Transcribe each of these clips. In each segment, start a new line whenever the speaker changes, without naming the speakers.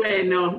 Bueno,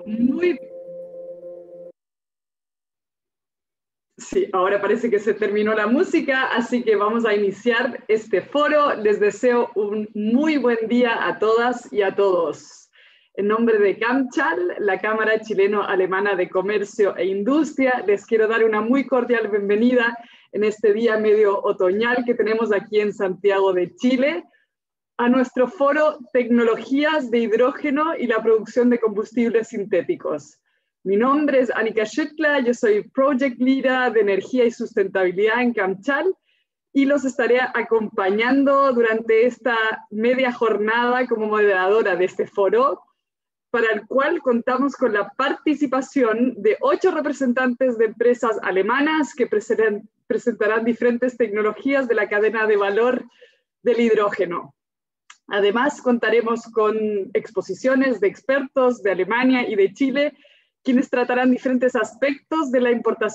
Sí, ahora parece que se terminó la música, así que vamos a iniciar este foro. Les deseo un muy buen día a todas y a todos. En nombre de CAMCHAL, la Cámara Chileno-Alemana de Comercio e Industria, les quiero dar una muy cordial bienvenida en este día medio otoñal que tenemos aquí en Santiago de Chile, a nuestro foro Tecnologías de Hidrógeno y la Producción de Combustibles Sintéticos. Mi nombre es Annika Schüttler, yo soy Project Leader de Energía y Sustentabilidad en CAMCHAL y los estaré acompañando durante esta media jornada como moderadora de este foro, para el cual contamos con la participación de 8 representantes de empresas alemanas que presentarán diferentes tecnologías de la cadena de valor del hidrógeno. Además, contaremos con exposiciones de expertos de Alemania y de Chile, quienes tratarán diferentes aspectos de la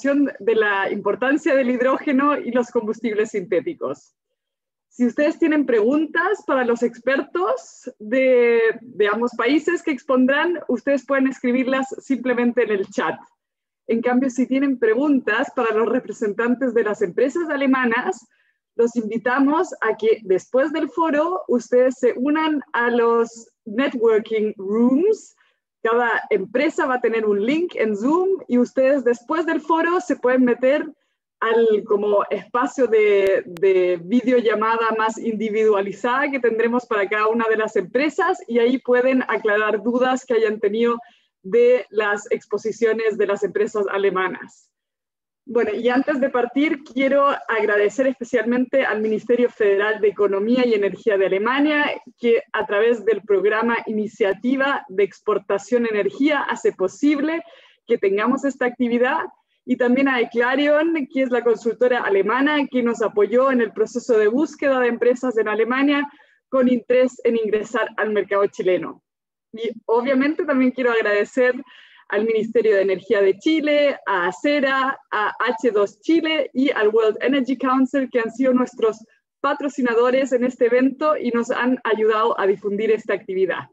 importancia del hidrógeno y los combustibles sintéticos. Si ustedes tienen preguntas para los expertos de ambos países que expondrán, ustedes pueden escribirlas simplemente en el chat. En cambio, si tienen preguntas para los representantes de las empresas alemanas, los invitamos a que después del foro ustedes se unan a los networking rooms. Cada empresa va a tener un link en Zoom y ustedes después del foro se pueden meter al como espacio de videollamada más individualizada que tendremos para cada una de las empresas, y ahí pueden aclarar dudas que hayan tenido de las exposiciones de las empresas alemanas. Bueno, y antes de partir, quiero agradecer especialmente al Ministerio Federal de Economía y Energía de Alemania, que a través del programa Iniciativa de Exportación Energía hace posible que tengamos esta actividad, y también a Eclarion, que es la consultora alemana que nos apoyó en el proceso de búsqueda de empresas en Alemania con interés en ingresar al mercado chileno. Y obviamente también quiero agradecer al Ministerio de Energía de Chile, a Acera, a H2 Chile y al World Energy Council, que han sido nuestros patrocinadores en este evento y nos han ayudado a difundir esta actividad.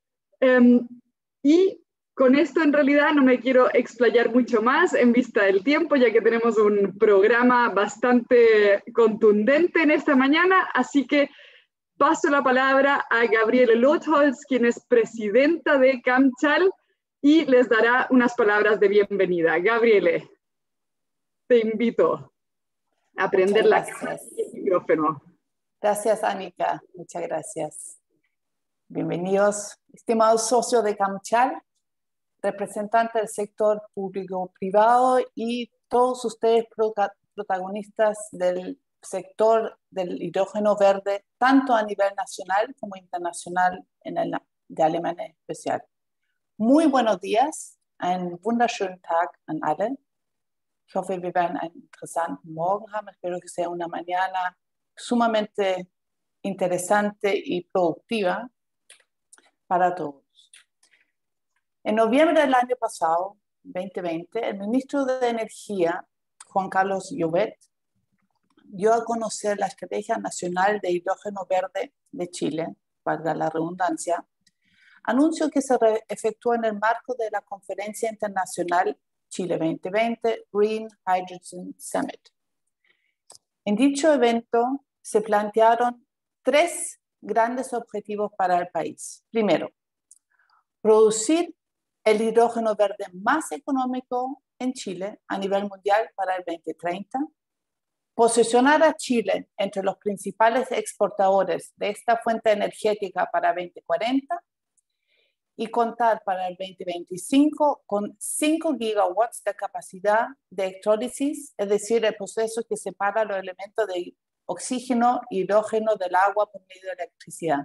Y con esto en realidad no me quiero explayar mucho más en vista del tiempo, ya que tenemos un programa bastante contundente en esta mañana, así que paso la palabra a Gabriele Lotholz, quien es presidenta de CAMCHAL, y les dará unas palabras de bienvenida. Gabriele, te invito a prender la cámara y el micrófono.
Gracias, Annika. Muchas gracias. Bienvenidos, estimados socios de CAMCHAL, representantes del sector público-privado y todos ustedes protagonistas del sector del hidrógeno verde, tanto a nivel nacional como internacional, de Alemania en especial. Muy buenos días, einen wunderschönen Tag an alle. Ich hoffe, wir werden einen interessanten Morgen haben. Espero que sea una mañana sumamente interesante y productiva para todos. En noviembre del año pasado, 2020, el ministro de Energía, Juan Carlos Llobet, dio a conocer la Estrategia Nacional de Hidrógeno Verde de Chile, valga la redundancia, anuncio que se efectuó en el marco de la Conferencia Internacional Chile 2020 Green Hydrogen Summit. En dicho evento se plantearon 3 grandes objetivos para el país. Primero, producir el hidrógeno verde más económico en Chile a nivel mundial para el 2030, posicionar a Chile entre los principales exportadores de esta fuente energética para 2040 y contar para el 2025 con 5 gigawatts de capacidad de electrólisis, es decir, el proceso que separa los elementos de oxígeno y hidrógeno del agua por medio de electricidad.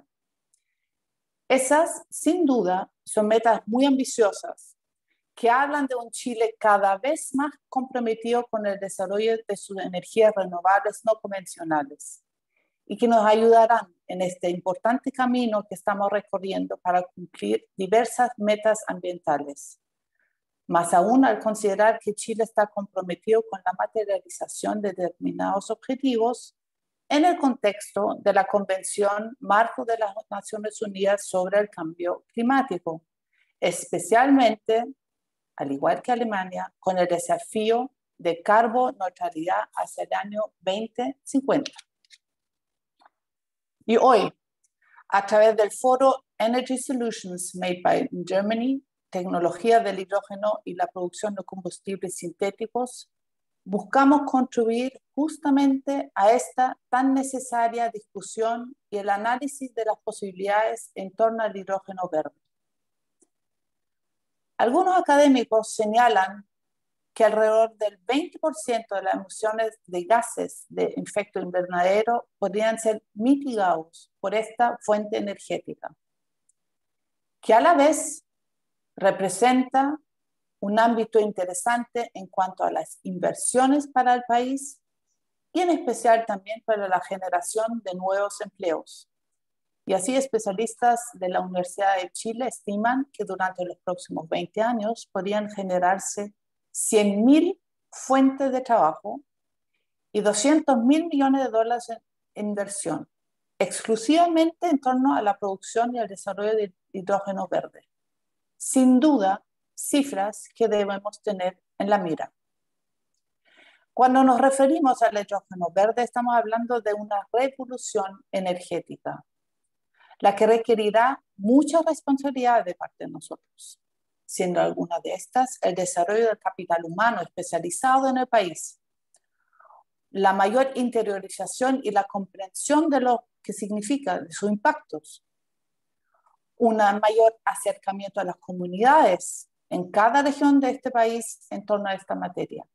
Esas, sin duda, son metas muy ambiciosas que hablan de un Chile cada vez más comprometido con el desarrollo de sus energías renovables no convencionales y que nos ayudarán en este importante camino que estamos recorriendo para cumplir diversas metas ambientales. Más aún al considerar que Chile está comprometido con la materialización de determinados objetivos en el contexto de la Convención Marco de las Naciones Unidas sobre el Cambio Climático, especialmente, al igual que Alemania, con el desafío de carboneutralidad hacia el año 2050. Y hoy, a través del foro Energy Solutions Made by Germany, tecnología del hidrógeno y la producción de combustibles sintéticos, buscamos contribuir justamente a esta tan necesaria discusión y el análisis de las posibilidades en torno al hidrógeno verde. Algunos académicos señalan que alrededor del 20% de las emisiones de gases de efecto invernadero podrían ser mitigados por esta fuente energética, que a la vez representa un ámbito interesante en cuanto a las inversiones para el país y en especial también para la generación de nuevos empleos. Y así especialistas de la Universidad de Chile estiman que durante los próximos 20 años podrían generarse 100.000 fuentes de trabajo y 200.000 millones de dólares en inversión, exclusivamente en torno a la producción y el desarrollo de hidrógeno verde. Sin duda, cifras que debemos tener en la mira. Cuando nos referimos al hidrógeno verde, estamos hablando de una revolución energética, la que requerirá mucha responsabilidad de parte de nosotros, siendo alguna de estas el desarrollo del capital humano especializado en el país, la mayor interiorización y la comprensión de lo que significa, de sus impactos, un mayor acercamiento a las comunidades en cada región de este país en torno a esta materia.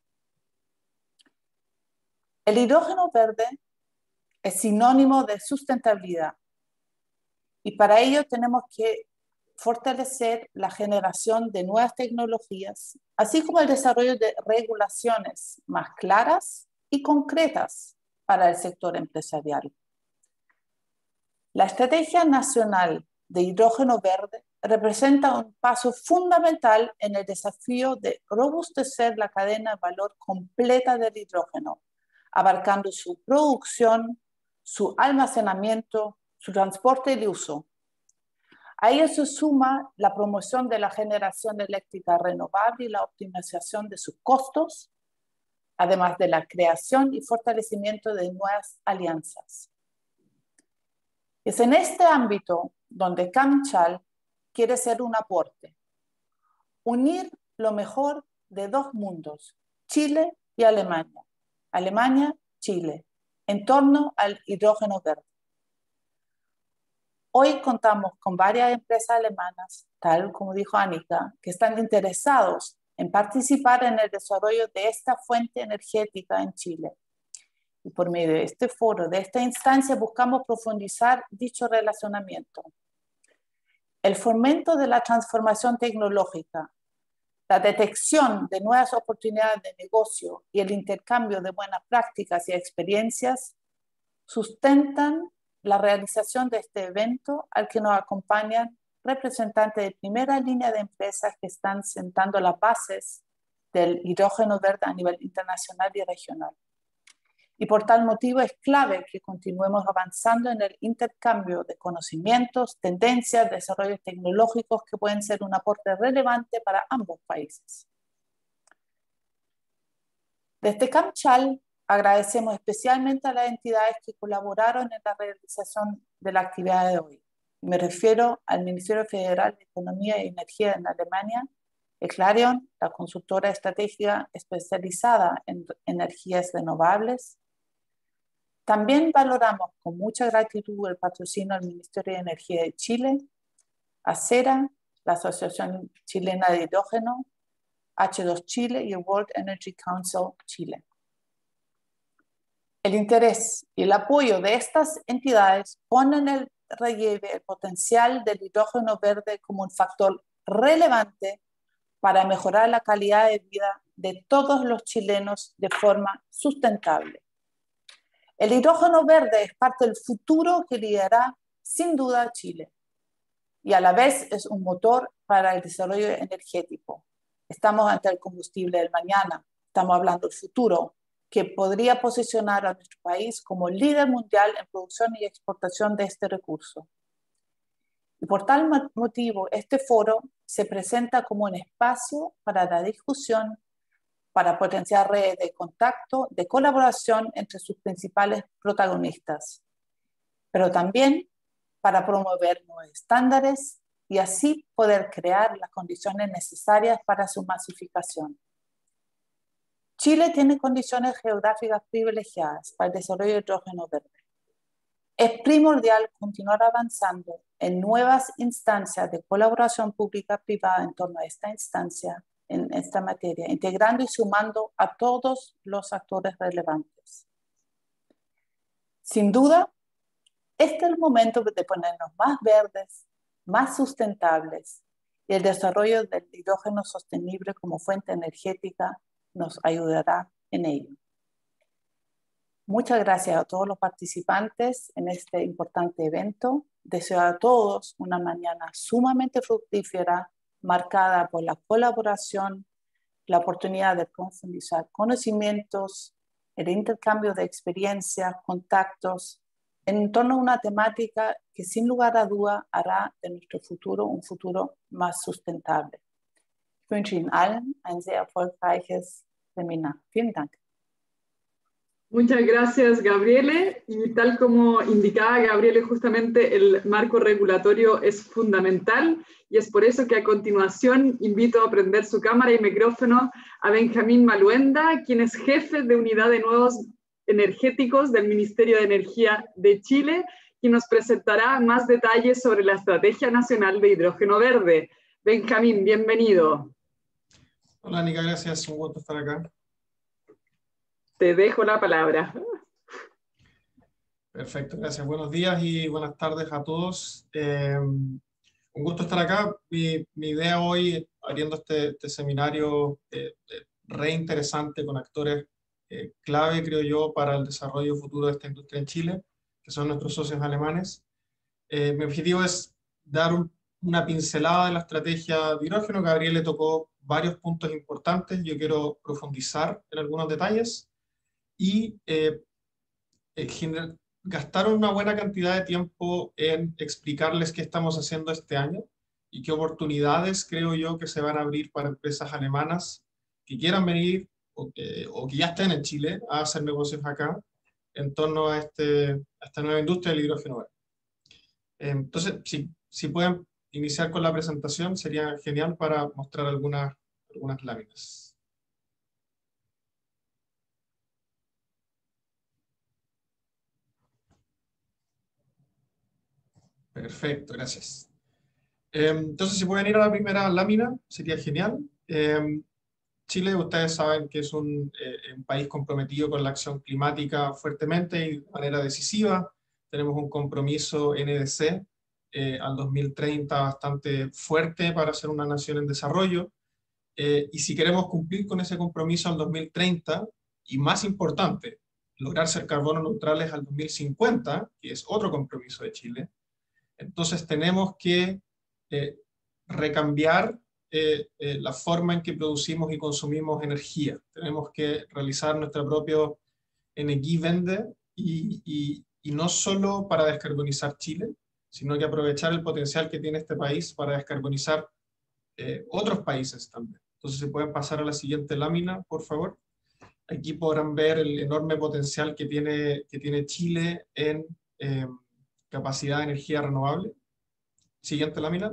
El hidrógeno verde es sinónimo de sustentabilidad y para ello tenemos que fortalecer la generación de nuevas tecnologías, así como el desarrollo de regulaciones más claras y concretas para el sector empresarial. La Estrategia Nacional de Hidrógeno Verde representa un paso fundamental en el desafío de robustecer la cadena de valor completa del hidrógeno, abarcando su producción, su almacenamiento, su transporte y uso. A ello se suma la promoción de la generación eléctrica renovable y la optimización de sus costos, además de la creación y fortalecimiento de nuevas alianzas. Es en este ámbito donde CAMCHAL quiere ser un aporte, unir lo mejor de dos mundos, Chile y Alemania, Alemania-Chile, en torno al hidrógeno verde. Hoy contamos con varias empresas alemanas, tal como dijo Annika, que están interesados en participar en el desarrollo de esta fuente energética en Chile. Y por medio de este foro, de esta instancia, buscamos profundizar dicho relacionamiento. El fomento de la transformación tecnológica, la detección de nuevas oportunidades de negocio y el intercambio de buenas prácticas y experiencias sustentan la realización de este evento al que nos acompañan representantes de primera línea de empresas que están sentando las bases del hidrógeno verde a nivel internacional y regional. Y por tal motivo es clave que continuemos avanzando en el intercambio de conocimientos, tendencias, desarrollos tecnológicos que pueden ser un aporte relevante para ambos países. Desde CAMCHAL agradecemos especialmente a las entidades que colaboraron en la realización de la actividad de hoy. Me refiero al Ministerio Federal de Economía y Energía en Alemania, Clarion, la consultora estratégica especializada en energías renovables. También valoramos con mucha gratitud el patrocinio al Ministerio de Energía de Chile, ACERA, la Asociación Chilena de Hidrógeno, H2 Chile y el World Energy Council Chile. El interés y el apoyo de estas entidades ponen en relieve el potencial del hidrógeno verde como un factor relevante para mejorar la calidad de vida de todos los chilenos de forma sustentable. El hidrógeno verde es parte del futuro que liderará sin duda a Chile y a la vez es un motor para el desarrollo energético. Estamos ante el combustible del mañana, estamos hablando del futuro, que podría posicionar a nuestro país como líder mundial en producción y exportación de este recurso. Y por tal motivo, este foro se presenta como un espacio para la discusión, para potenciar redes de contacto, de colaboración entre sus principales protagonistas, pero también para promover nuevos estándares y así poder crear las condiciones necesarias para su masificación. Chile tiene condiciones geográficas privilegiadas para el desarrollo de hidrógeno verde. Es primordial continuar avanzando en nuevas instancias de colaboración pública-privada en torno a esta instancia, en esta materia, integrando y sumando a todos los actores relevantes. Sin duda, este es el momento de ponernos más verdes, más sustentables, y el desarrollo del hidrógeno sostenible como fuente energética nos ayudará en ello. Muchas gracias a todos los participantes en este importante evento. Deseo a todos una mañana sumamente fructífera, marcada por la colaboración, la oportunidad de profundizar conocimientos, el intercambio de experiencias, contactos, en torno a una temática que sin lugar a duda hará de nuestro futuro un futuro más sustentable. Ich wünsche Ihnen allen ein sehr erfolgreiches Seminar. Vielen Dank.
Muchas gracias, Gabriele. Y tal como indicaba Gabriele, justamente el marco regulatorio es fundamental y es por eso que a continuación invito a prender su cámara y micrófono a Benjamín Maluenda, quien es jefe de Unidad de Nuevos Energéticos del Ministerio de Energía de Chile, quien nos presentará más detalles sobre la Estrategia Nacional de Hidrógeno Verde. Benjamín, bienvenido.
Hola, Nica, gracias. Un gusto estar acá.
Te dejo la palabra.
Perfecto, gracias. Buenos días y buenas tardes a todos. Un gusto estar acá. Mi idea hoy, abriendo este seminario re interesante con actores clave, creo yo, para el desarrollo futuro de esta industria en Chile, que son nuestros socios alemanes. Mi objetivo es dar una pincelada de la estrategia de hidrógeno. Gabriel le tocó varios puntos importantes. Yo quiero profundizar en algunos detalles y gastaron una buena cantidad de tiempo en explicarles qué estamos haciendo este año y qué oportunidades creo yo que se van a abrir para empresas alemanas que quieran venir o que ya estén en Chile a hacer negocios acá en torno a esta nueva industria del hidrógeno verde. Entonces, si pueden iniciar con la presentación, sería genial para mostrar algunas láminas. Perfecto, gracias. Entonces, si pueden ir a la primera lámina, sería genial. Chile, ustedes saben que es un país comprometido con la acción climática fuertemente y de manera decisiva. Tenemos un compromiso NDC al 2030 bastante fuerte para ser una nación en desarrollo. Y si queremos cumplir con ese compromiso al 2030, y más importante, lograr ser carbono neutrales al 2050, que es otro compromiso de Chile, entonces tenemos que recambiar la forma en que producimos y consumimos energía. Tenemos que realizar nuestra propia Energiewende y no solo para descarbonizar Chile, sino que aprovechar el potencial que tiene este país para descarbonizar otros países también. Entonces, ¿se pueden pasar a la siguiente lámina, por favor? Aquí podrán ver el enorme potencial que tiene Chile en capacidad de energía renovable. Siguiente lámina.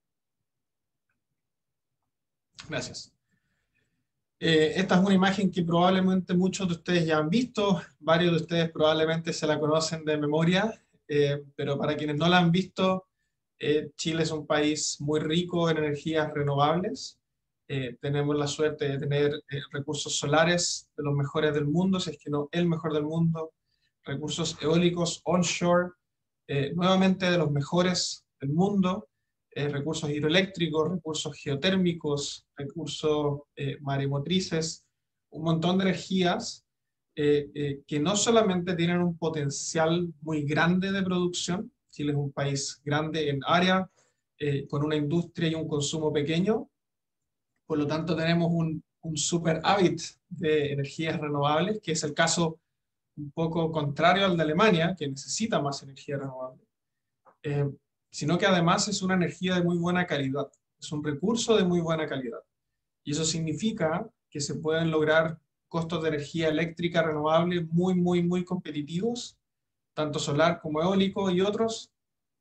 Gracias. Esta es una imagen que probablemente muchos de ustedes ya han visto, varios de ustedes probablemente se la conocen de memoria, pero para quienes no la han visto, Chile es un país muy rico en energías renovables. Tenemos la suerte de tener recursos solares de los mejores del mundo, si es que no el mejor del mundo, recursos eólicos onshore, nuevamente de los mejores del mundo, recursos hidroeléctricos, recursos geotérmicos, recursos maremotrices, un montón de energías que no solamente tienen un potencial muy grande de producción. Chile es un país grande en área, con una industria y un consumo pequeño, por lo tanto tenemos un superávit de energías renovables, que es el caso un poco contrario al de Alemania, que necesita más energía renovable. sino que además es una energía de muy buena calidad, es un recurso de muy buena calidad. Y eso significa que se pueden lograr costos de energía eléctrica renovable muy, muy, muy competitivos, tanto solar como eólico y otros,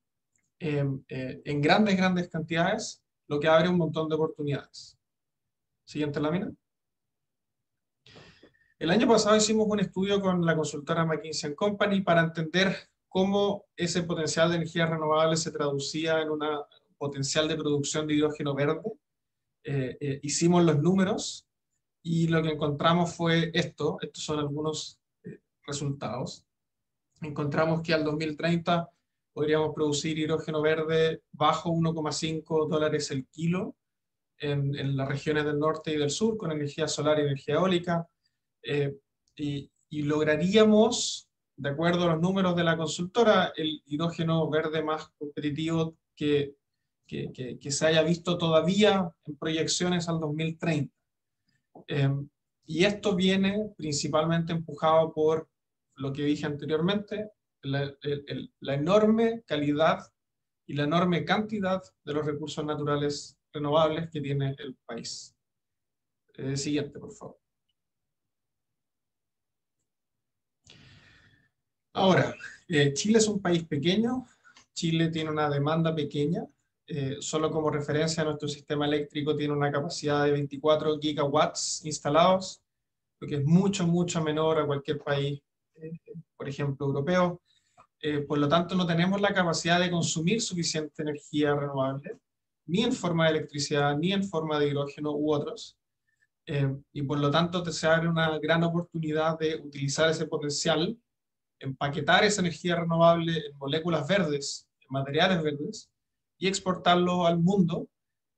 en grandes, grandes cantidades, lo que abre un montón de oportunidades. Siguiente lámina. El año pasado hicimos un estudio con la consultora McKinsey & Company para entender cómo ese potencial de energía renovable se traducía en un potencial de producción de hidrógeno verde. Hicimos los números y lo que encontramos fue esto. Estos son algunos resultados. Encontramos que al 2030 podríamos producir hidrógeno verde bajo $1,5 el kilo en las regiones del norte y del sur con energía solar y energía eólica. Y lograríamos, de acuerdo a los números de la consultora, el hidrógeno verde más competitivo que se haya visto todavía en proyecciones al 2030. Y esto viene principalmente empujado por lo que dije anteriormente, la enorme calidad y la enorme cantidad de los recursos naturales renovables que tiene el país. Siguiente, por favor. Ahora, Chile es un país pequeño, Chile tiene una demanda pequeña, solo como referencia nuestro sistema eléctrico tiene una capacidad de 24 gigawatts instalados, lo que es mucho, mucho menor a cualquier país, por ejemplo, europeo. Por lo tanto, no tenemos la capacidad de consumir suficiente energía renovable, ni en forma de electricidad, ni en forma de hidrógeno u otros. Y por lo tanto, se abre una gran oportunidad de utilizar ese potencial, empaquetar esa energía renovable en moléculas verdes, en materiales verdes, y exportarlo al mundo,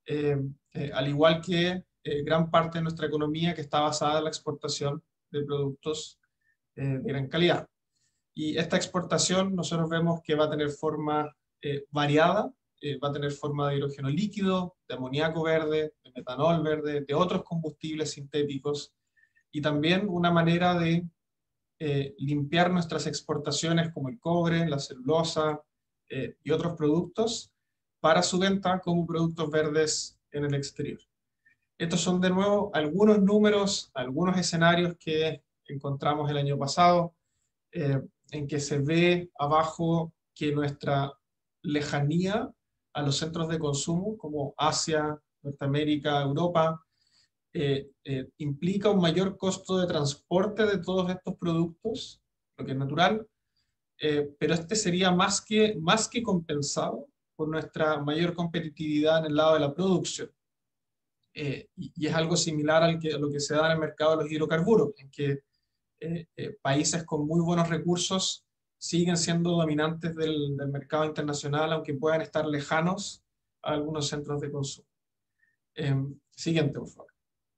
al igual que gran parte de nuestra economía que está basada en la exportación de productos de gran calidad. Y esta exportación nosotros vemos que va a tener forma variada, va a tener forma de hidrógeno líquido, de amoníaco verde, de metanol verde, de otros combustibles sintéticos, y también una manera de limpiar nuestras exportaciones como el cobre, la celulosa y otros productos para su venta como productos verdes en el exterior. Estos son de nuevo algunos números, algunos escenarios que encontramos el año pasado, en que se ve abajo que nuestra lejanía a los centros de consumo como Asia, Norteamérica, Europa, implica un mayor costo de transporte de todos estos productos, lo que es natural, pero este sería más que compensado por nuestra mayor competitividad en el lado de la producción. Y es algo similar a lo que se da en el mercado de los hidrocarburos, en que países con muy buenos recursos siguen siendo dominantes del mercado internacional, aunque puedan estar lejanos a algunos centros de consumo. Siguiente, por favor.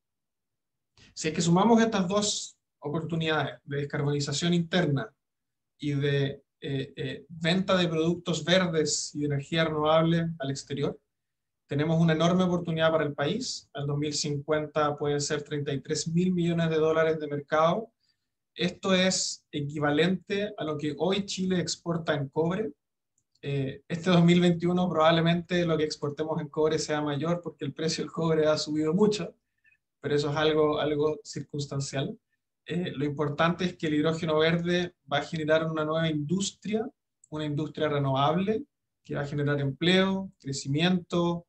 Si es que sumamos estas dos oportunidades de descarbonización interna y de venta de productos verdes y de energía renovable al exterior, tenemos una enorme oportunidad para el país. Al 2050 pueden ser 33.000 millones de dólares de mercado. Esto es equivalente a lo que hoy Chile exporta en cobre. Este 2021 probablemente lo que exportemos en cobre sea mayor porque el precio del cobre ha subido mucho, pero eso es algo circunstancial. Lo importante es que el hidrógeno verde va a generar una nueva industria, una industria renovable, que va a generar empleo, crecimiento,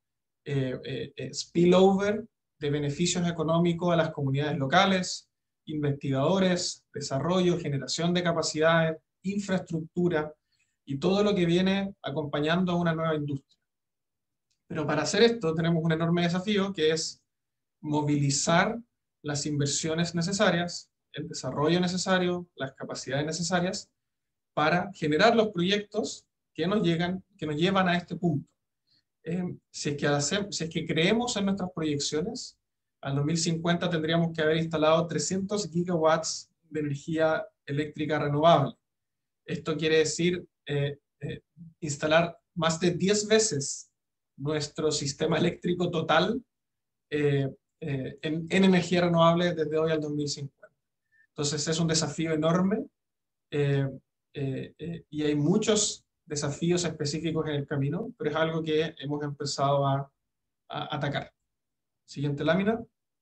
spillover de beneficios económicos a las comunidades locales, investigadores, desarrollo, generación de capacidades, infraestructura y todo lo que viene acompañando a una nueva industria. Pero para hacer esto tenemos un enorme desafío que es movilizar las inversiones necesarias, el desarrollo necesario, las capacidades necesarias para generar los proyectos que nos llevan a este punto. Si es que creemos en nuestras proyecciones, al 2050 tendríamos que haber instalado 300 gigawatts de energía eléctrica renovable. Esto quiere decir instalar más de 10 veces nuestro sistema eléctrico total en energía renovable desde hoy al 2050. Entonces es un desafío enorme y hay muchos desafíos específicos en el camino, pero es algo que hemos empezado a atacar. Siguiente lámina.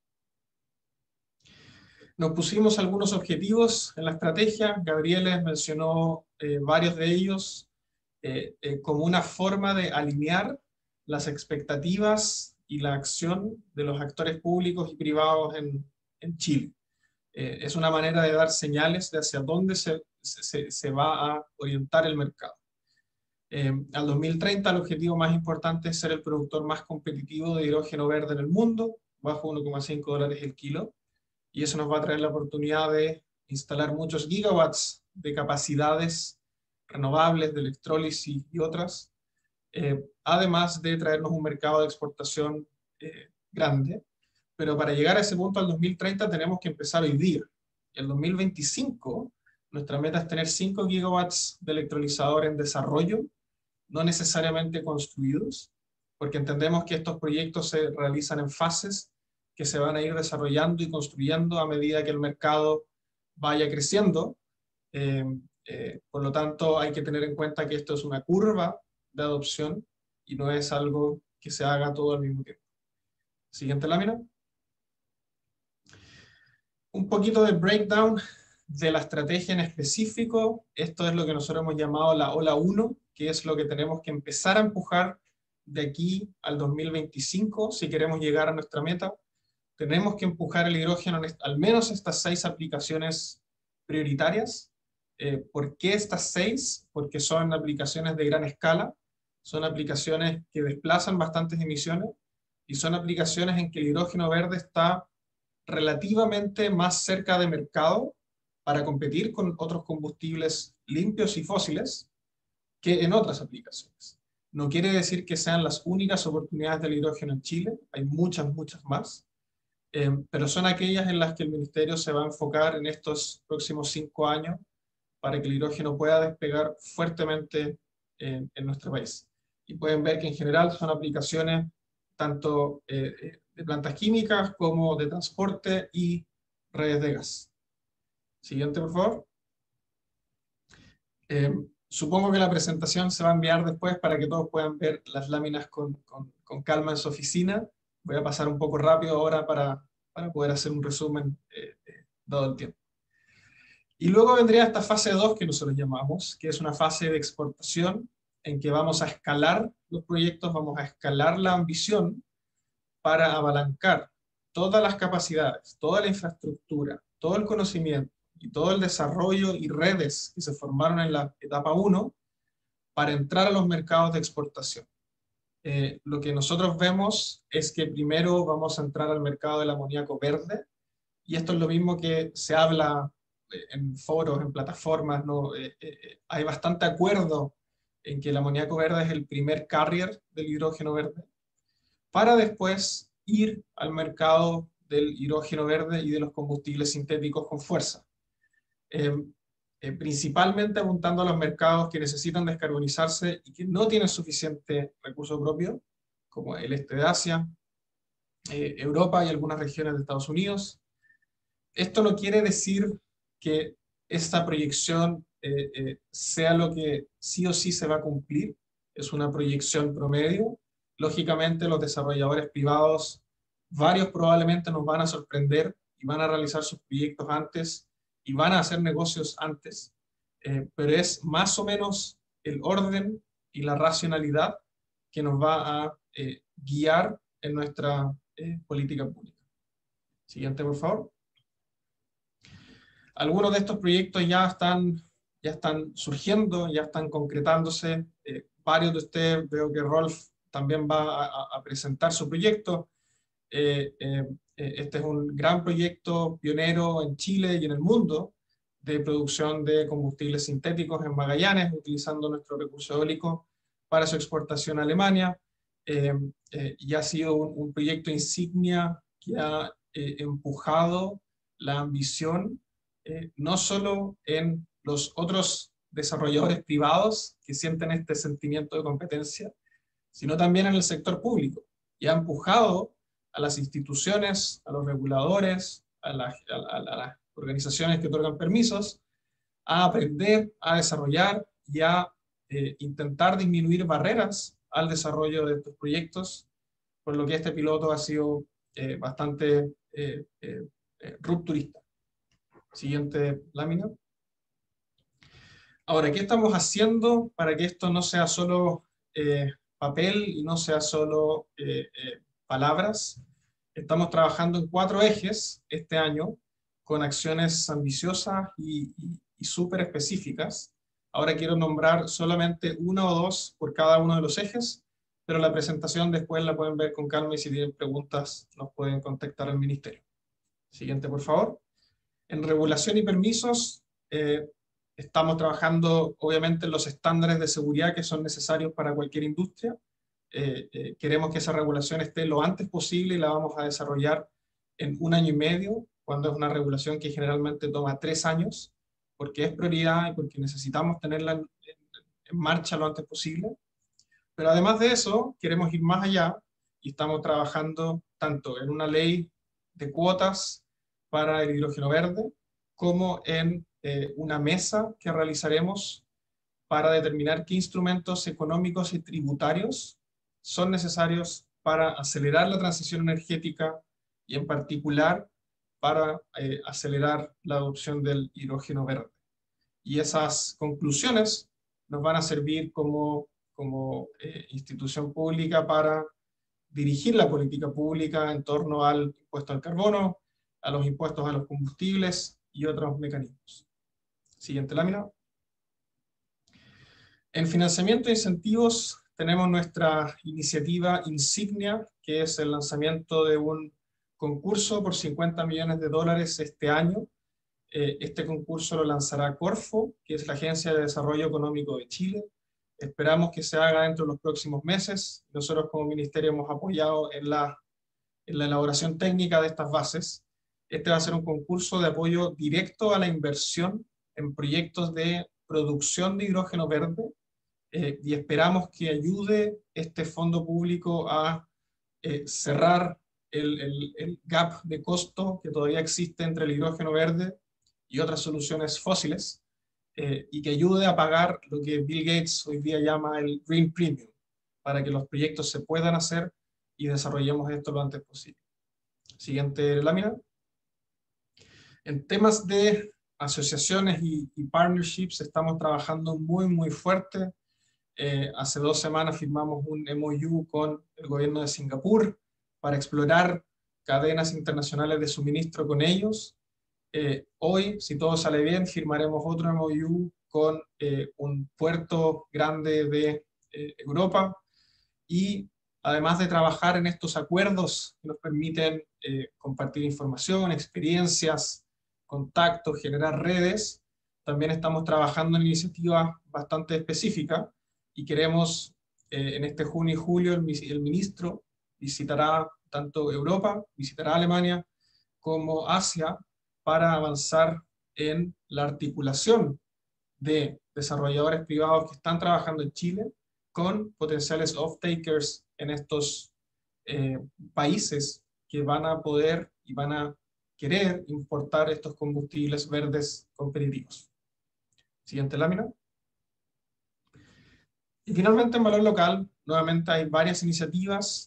Nos pusimos algunos objetivos en la estrategia. Gabriel mencionó varios de ellos como una forma de alinear las expectativas y la acción de los actores públicos y privados en Chile. Es una manera de dar señales de hacia dónde se va a orientar el mercado. Al 2030 el objetivo más importante es ser el productor más competitivo de hidrógeno verde en el mundo, bajo $1,5 el kilo, y eso nos va a traer la oportunidad de instalar muchos gigawatts de capacidades renovables, de electrólisis y otras, además de traernos un mercado de exportación grande. Pero para llegar a ese punto al 2030 tenemos que empezar hoy día. Y el 2025 nuestra meta es tener 5 gigawatts de electrolizador en desarrollo, no necesariamente construidos, porque entendemos que estos proyectos se realizan en fases que se van a ir desarrollando y construyendo a medida que el mercado vaya creciendo. Por lo tanto, hay que tener en cuenta que esto es una curva de adopción y no es algo que se haga todo al mismo tiempo. Siguiente lámina. Un poquito de breakdown de la estrategia en específico. Esto es lo que nosotros hemos llamado la ola 1, que es lo que tenemos que empezar a empujar de aquí al 2025 si queremos llegar a nuestra meta. Tenemos que empujar el hidrógeno en al menos estas 6 aplicaciones prioritarias. ¿Por qué estas 6? Porque son aplicaciones de gran escala, son aplicaciones que desplazan bastantes emisiones y son aplicaciones en que el hidrógeno verde está relativamente más cerca de mercado para competir con otros combustibles limpios y fósiles que en otras aplicaciones. No quiere decir que sean las únicas oportunidades del hidrógeno en Chile, hay muchas, muchas más, pero son aquellas en las que el Ministerio se va a enfocar en estos próximos 5 años para que el hidrógeno pueda despegar fuertemente en nuestro país. Y pueden ver que en general son aplicaciones tanto de plantas químicas como de transporte y redes de gas. Siguiente, por favor. Supongo que la presentación se va a enviar después para que todos puedan ver las láminas con calma en su oficina. Voy a pasar un poco rápido ahora para poder hacer un resumen dado el tiempo. Y luego vendría esta fase 2 que nosotros llamamos, que es una fase de exportación en que vamos a escalar los proyectos, vamos a escalar la ambición para apalancar todas las capacidades, toda la infraestructura, todo el conocimiento y todo el desarrollo y redes que se formaron en la etapa 1 para entrar a los mercados de exportación. Lo que nosotros vemos es que primero vamos a entrar al mercado del amoníaco verde, y esto es lo mismo que se habla en foros, en plataformas, ¿no? Hay bastante acuerdo en que el amoníaco verde es el primer carrier del hidrógeno verde, para después ir al mercado del hidrógeno verde y de los combustibles sintéticos con fuerza. Principalmente apuntando a los mercados que necesitan descarbonizarse y que no tienen suficiente recurso propio, como el este de Asia, Europa y algunas regiones de Estados Unidos. Esto no quiere decir que esta proyección sea lo que sí o sí se va a cumplir, es una proyección promedio. Lógicamente los desarrolladores privados, varios probablemente nos van a sorprender y van a realizar sus proyectos antes y van a hacer negocios antes, pero es más o menos el orden y la racionalidad que nos va a guiar en nuestra política pública. Siguiente, por favor. Algunos de estos proyectos ya están surgiendo, ya están concretándose. Varios de ustedes, veo que Rolf también va a presentar su proyecto. Este es un gran proyecto pionero en Chile y en el mundo de producción de combustibles sintéticos en Magallanes, utilizando nuestro recurso eólico para su exportación a Alemania. Y ha sido un proyecto insignia que ha empujado la ambición no solo en los otros desarrolladores privados que sienten este sentimiento de competencia, sino también en el sector público, y ha empujado a las instituciones, a los reguladores, a las organizaciones que otorgan permisos, a aprender, a desarrollar y a intentar disminuir barreras al desarrollo de estos proyectos, por lo que este piloto ha sido bastante rupturista. Siguiente lámina. Ahora, ¿qué estamos haciendo para que esto no sea solo papel y no sea solo palabras? Estamos trabajando en 4 ejes este año, con acciones ambiciosas y súper específicas. Ahora quiero nombrar solamente 1 o 2 por cada uno de los ejes, pero la presentación después la pueden ver con calma y si tienen preguntas nos pueden contactar al ministerio. Siguiente, por favor. En regulación y permisos, estamos trabajando obviamente en los estándares de seguridad que son necesarios para cualquier industria. Queremos que esa regulación esté lo antes posible y la vamos a desarrollar en 1 año y medio, cuando es una regulación que generalmente toma 3 años, porque es prioridad y porque necesitamos tenerla en marcha lo antes posible. Pero además de eso, queremos ir más allá y estamos trabajando tanto en una ley de cuotas para el hidrógeno verde, como en una mesa que realizaremos para determinar qué instrumentos económicos y tributarios son necesarios para acelerar la transición energética y en particular para acelerar la adopción del hidrógeno verde. Y esas conclusiones nos van a servir como institución pública para dirigir la política pública en torno al impuesto al carbono, a los impuestos a los combustibles y otros mecanismos. Siguiente lámina. En financiamiento e incentivos tenemos nuestra iniciativa insignia, que es el lanzamiento de un concurso por $50 millones este año. Este concurso lo lanzará Corfo, que es la Agencia de Desarrollo Económico de Chile. Esperamos que se haga dentro de los próximos meses. Nosotros como ministerio hemos apoyado en la elaboración técnica de estas bases. Este va a ser un concurso de apoyo directo a la inversión en proyectos de producción de hidrógeno verde, y esperamos que ayude este fondo público a cerrar el gap de costo que todavía existe entre el hidrógeno verde y otras soluciones fósiles, y que ayude a pagar lo que Bill Gates hoy día llama el Green Premium, para que los proyectos se puedan hacer y desarrollemos esto lo antes posible. Siguiente lámina. En temas de asociaciones y partnerships estamos trabajando muy fuerte. Hace 2 semanas firmamos un MOU con el gobierno de Singapur para explorar cadenas internacionales de suministro con ellos. Hoy, si todo sale bien, firmaremos otro MOU con un puerto grande de Europa, y además de trabajar en estos acuerdos que nos permiten compartir información, experiencias, contactos, generar redes, también estamos trabajando en iniciativas bastante específicas y queremos, en este junio y julio, el ministro visitará tanto Europa, visitará Alemania, como Asia, para avanzar en la articulación de desarrolladores privados que están trabajando en Chile con potenciales off-takers en estos países que van a poder y van a querer importar estos combustibles verdes competitivos. Siguiente lámina. Y finalmente, en valor local, nuevamente hay varias iniciativas.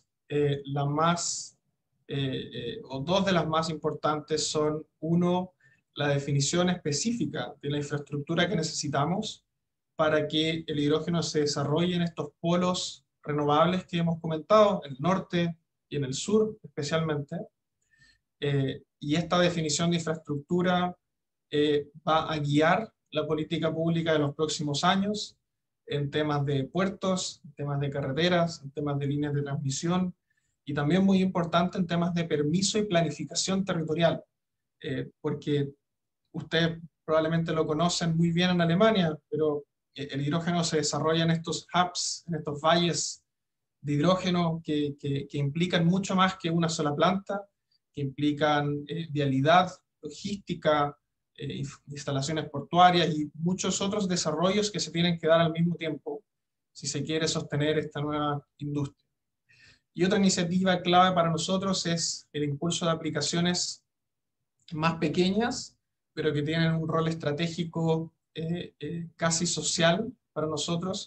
O 2 de las más importantes son, 1, la definición específica de la infraestructura que necesitamos para que el hidrógeno se desarrolle en estos polos renovables que hemos comentado, en el norte y en el sur especialmente. Y esta definición de infraestructura va a guiar la política pública de los próximos años en temas de puertos, en temas de carreteras, en temas de líneas de transmisión, y también muy importante en temas de permiso y planificación territorial, porque ustedes probablemente lo conocen muy bien en Alemania, pero el hidrógeno se desarrolla en estos hubs, en estos valles de hidrógeno que implican mucho más que una sola planta, que implican vialidad, logística, instalaciones portuarias y muchos otros desarrollos que se tienen que dar al mismo tiempo si se quiere sostener esta nueva industria. Y otra iniciativa clave para nosotros es el impulso de aplicaciones más pequeñas, pero que tienen un rol estratégico casi social para nosotros,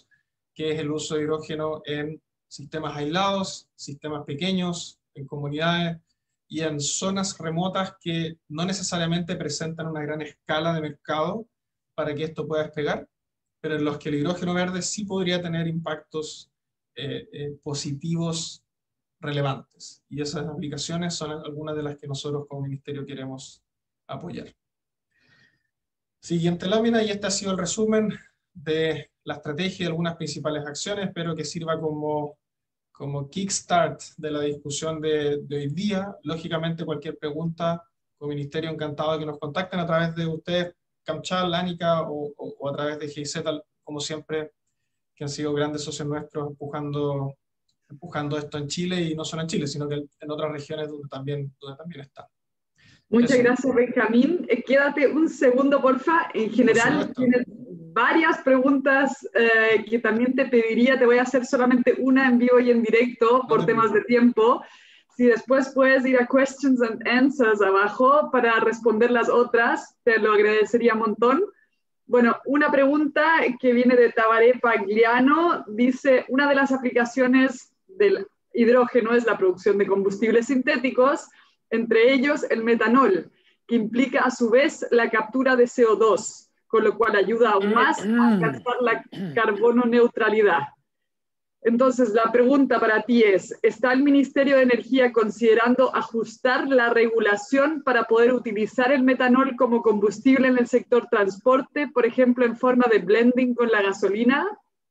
que es el uso de hidrógeno en sistemas aislados, sistemas pequeños, en comunidades y en zonas remotas que no necesariamente presentan una gran escala de mercado para que esto pueda despegar, pero en los que el hidrógeno verde sí podría tener impactos positivos relevantes. Y esas aplicaciones son algunas de las que nosotros como ministerio queremos apoyar. Siguiente lámina, y este ha sido el resumen de la estrategia y algunas principales acciones. Espero que sirva como kickstart de la discusión de hoy día. Lógicamente, cualquier pregunta, como ministerio, encantado de que nos contacten a través de ustedes, CAMCHAL, Ánica, o a través de GIZ, como siempre, que han sido grandes socios nuestros empujando esto en Chile, y no solo en Chile, sino que en otras regiones donde también está.
Muchas
Eso.
gracias, Benjamín. Quédate un segundo, porfa. En general, tienes varias preguntas que también te pediría. Te voy a hacer solamente una en vivo y en directo por temas de tiempo. Si después puedes ir a Questions and Answers abajo para responder las otras, te lo agradecería un montón. Bueno, una pregunta que viene de Tabaré Pagliano. Dice, una de las aplicaciones del hidrógeno es la producción de combustibles sintéticos, entre ellos el metanol, que implica a su vez la captura de CO2, con lo cual ayuda aún más a alcanzar la carbono neutralidad. Entonces, la pregunta para ti es, ¿está el Ministerio de Energía considerando ajustar la regulación para poder utilizar el metanol como combustible en el sector transporte, por ejemplo, en forma de blending con la gasolina?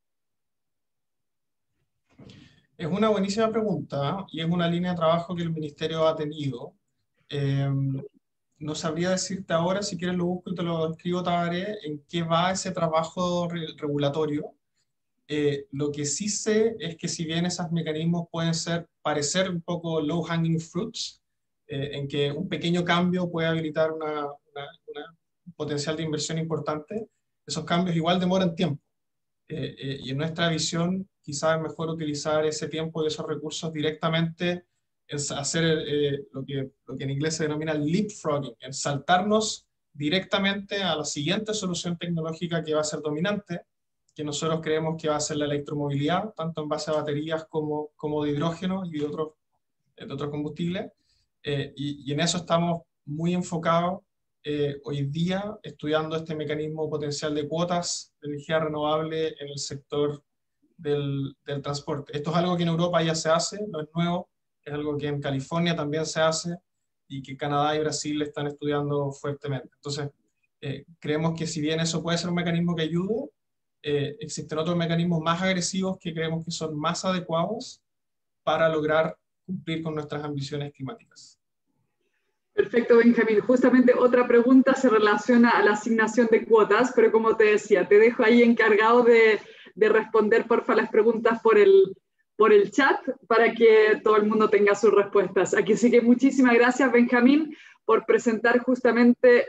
Es una buenísima pregunta y es una línea de trabajo que el Ministerio ha tenido. No sabría decirte ahora, si quieres lo busco y te lo escribo, Tabaré, en qué va ese trabajo regulatorio. Lo que sí sé es que si bien esos mecanismos pueden parecer un poco low-hanging fruits, en que un pequeño cambio puede habilitar un potencial de inversión importante, esos cambios igual demoran tiempo. Y en nuestra visión, quizás es mejor utilizar ese tiempo y esos recursos directamente en hacer lo que en inglés se denomina leapfrogging, en saltarnos directamente a la siguiente solución tecnológica que va a ser dominante, que nosotros creemos que va a ser la electromovilidad, tanto en base a baterías como de hidrógeno y de otros combustibles. Y en eso estamos muy enfocados hoy día, estudiando este mecanismo potencial de cuotas de energía renovable en el sector del transporte. Esto es algo que en Europa ya se hace, no es nuevo, es algo que en California también se hace y que Canadá y Brasil están estudiando fuertemente. Entonces, creemos que si bien eso puede ser un mecanismo que ayude, existen otros mecanismos más agresivos que creemos que son más adecuados para lograr cumplir con nuestras ambiciones climáticas.
Perfecto, Benjamín. Justamente otra pregunta se relaciona a la asignación de cuotas, pero como te decía, te dejo ahí encargado de responder, porfa, las preguntas por el chat para que todo el mundo tenga sus respuestas. Aquí sí que muchísimas gracias, Benjamín, por presentar justamente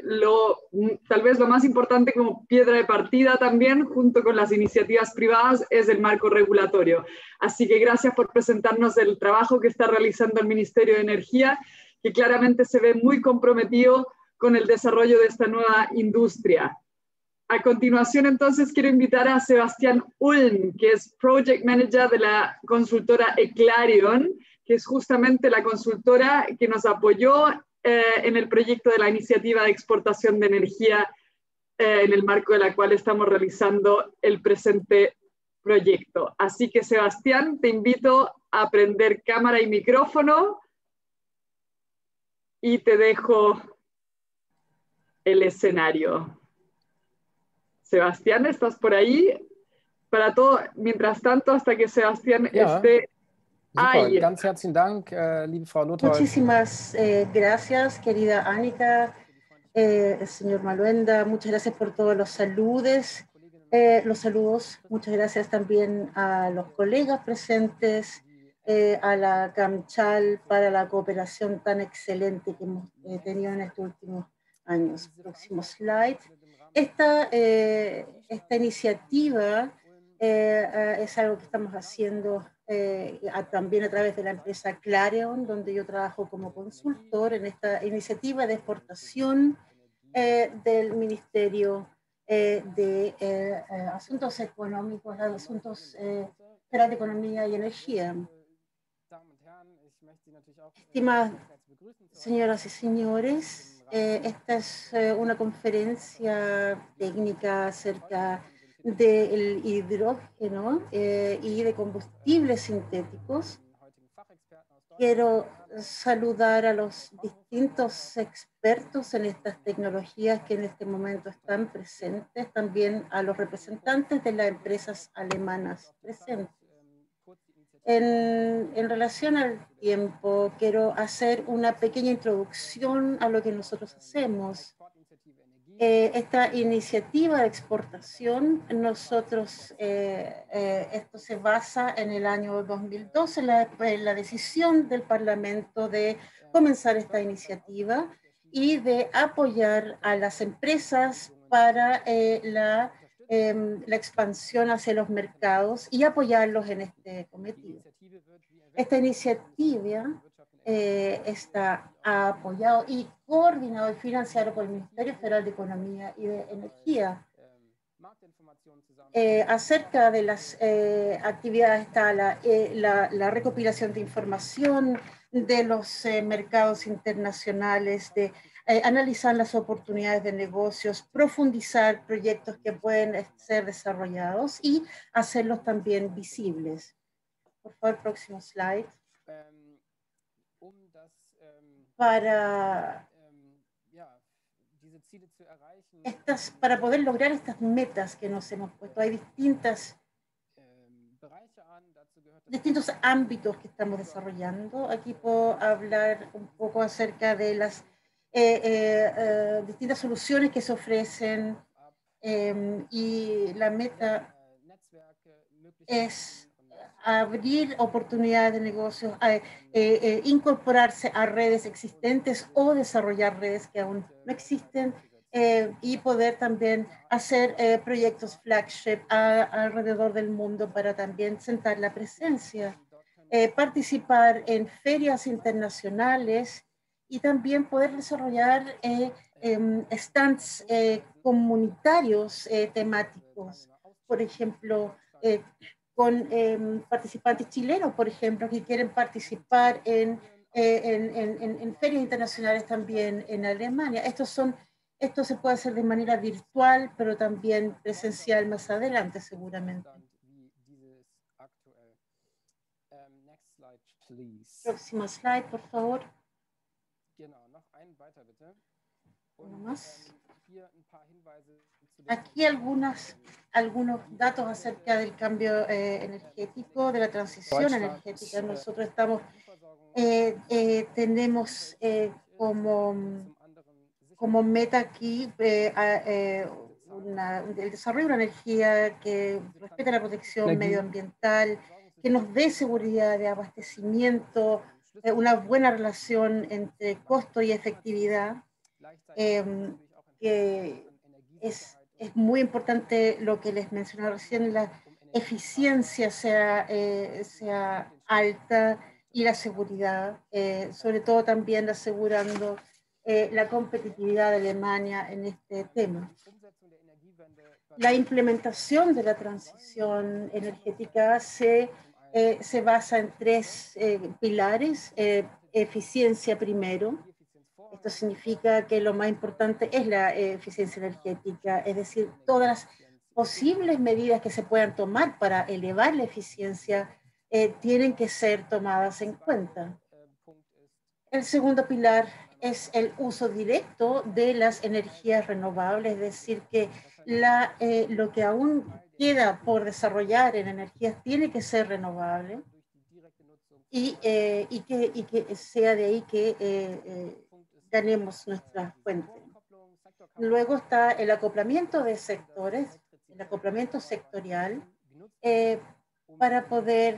tal vez lo más importante como piedra de partida también, junto con las iniciativas privadas, es el marco regulatorio. Así que gracias por presentarnos el trabajo que está realizando el Ministerio de Energía, que claramente se ve muy comprometido con el desarrollo de esta nueva industria. A continuación, entonces, quiero invitar a Sebastián Ulm, que es Project Manager de la consultora Eclarion, que es justamente la consultora que nos apoyó en el proyecto de la iniciativa de exportación de energía, en el marco de la cual estamos realizando el presente proyecto. Así que, Sebastián, te invito a prender cámara y micrófono y te dejo el escenario. Sebastián, ¿estás por ahí? Para todo, mientras tanto, hasta que Sebastián esté ahí.
Super, ganz herzlichen Dank, liebe Frau Luthold.
Muchísimas gracias, querida Ánica, señor Maluenda, muchas gracias por todos los saludos. Muchas gracias también a los colegas presentes, a la CAMCHAL para la cooperación tan excelente que hemos tenido en estos últimos años. Próximo slide. Esta iniciativa es algo que estamos haciendo también a través de la empresa Clarion, donde yo trabajo como consultor en esta iniciativa de exportación del Ministerio de asuntos económicos, asuntos de economía y energía. Estimadas señoras y señores, esta es una conferencia técnica acerca del hidrógeno y de combustibles sintéticos. Quiero saludar a los distintos expertos en estas tecnologías que en este momento están presentes, también a los representantes de las empresas alemanas presentes. En relación al tiempo, quiero hacer una pequeña introducción a lo que nosotros hacemos. Esta iniciativa de exportación, esto se basa en el año 2012, en la decisión del Parlamento de comenzar esta iniciativa y de apoyar a las empresas para la expansión hacia los mercados y apoyarlos en este cometido. Esta iniciativa está apoyado y coordinado y financiado por el Ministerio Federal de Economía y de Energía. Acerca de las actividades está la recopilación de información de los mercados internacionales, de analizar las oportunidades de negocios, profundizar proyectos que pueden ser desarrollados y hacerlos también visibles. Por favor, próximo slide. Para poder lograr estas metas que nos hemos puesto, hay distintos ámbitos que estamos desarrollando. Aquí puedo hablar un poco acerca de las distintas soluciones que se ofrecen y la meta es abrir oportunidades de negocios, incorporarse a redes existentes o desarrollar redes que aún no existen y poder también hacer proyectos flagship alrededor del mundo para también sentar la presencia, participar en ferias internacionales y también poder desarrollar stands comunitarios temáticos, por ejemplo, con participantes chilenos, por ejemplo, que quieren participar en ferias internacionales también en Alemania. Esto se puede hacer de manera virtual, pero también presencial más adelante, seguramente. Próximo slide, por favor. Uno más. Aquí algunos datos acerca del cambio energético, de la transición energética. Nosotros tenemos como meta aquí el desarrollo de una energía que respete la protección medioambiental, que nos dé seguridad de abastecimiento, una buena relación entre costo y efectividad, que es muy importante lo que les mencionaba recién, la eficiencia sea alta y la seguridad, sobre todo también asegurando la competitividad de Alemania en este tema. La implementación de la transición energética se basa en tres pilares. Eficiencia primero. Esto significa que lo más importante es la eficiencia energética, es decir, todas las posibles medidas que se puedan tomar para elevar la eficiencia tienen que ser tomadas en cuenta. El segundo pilar es el uso directo de las energías renovables, es decir, que lo que aún queda por desarrollar en energías tiene que ser renovable y que sea de ahí que ganemos nuestra fuente. Luego está el acoplamiento de sectores, el acoplamiento sectorial, para poder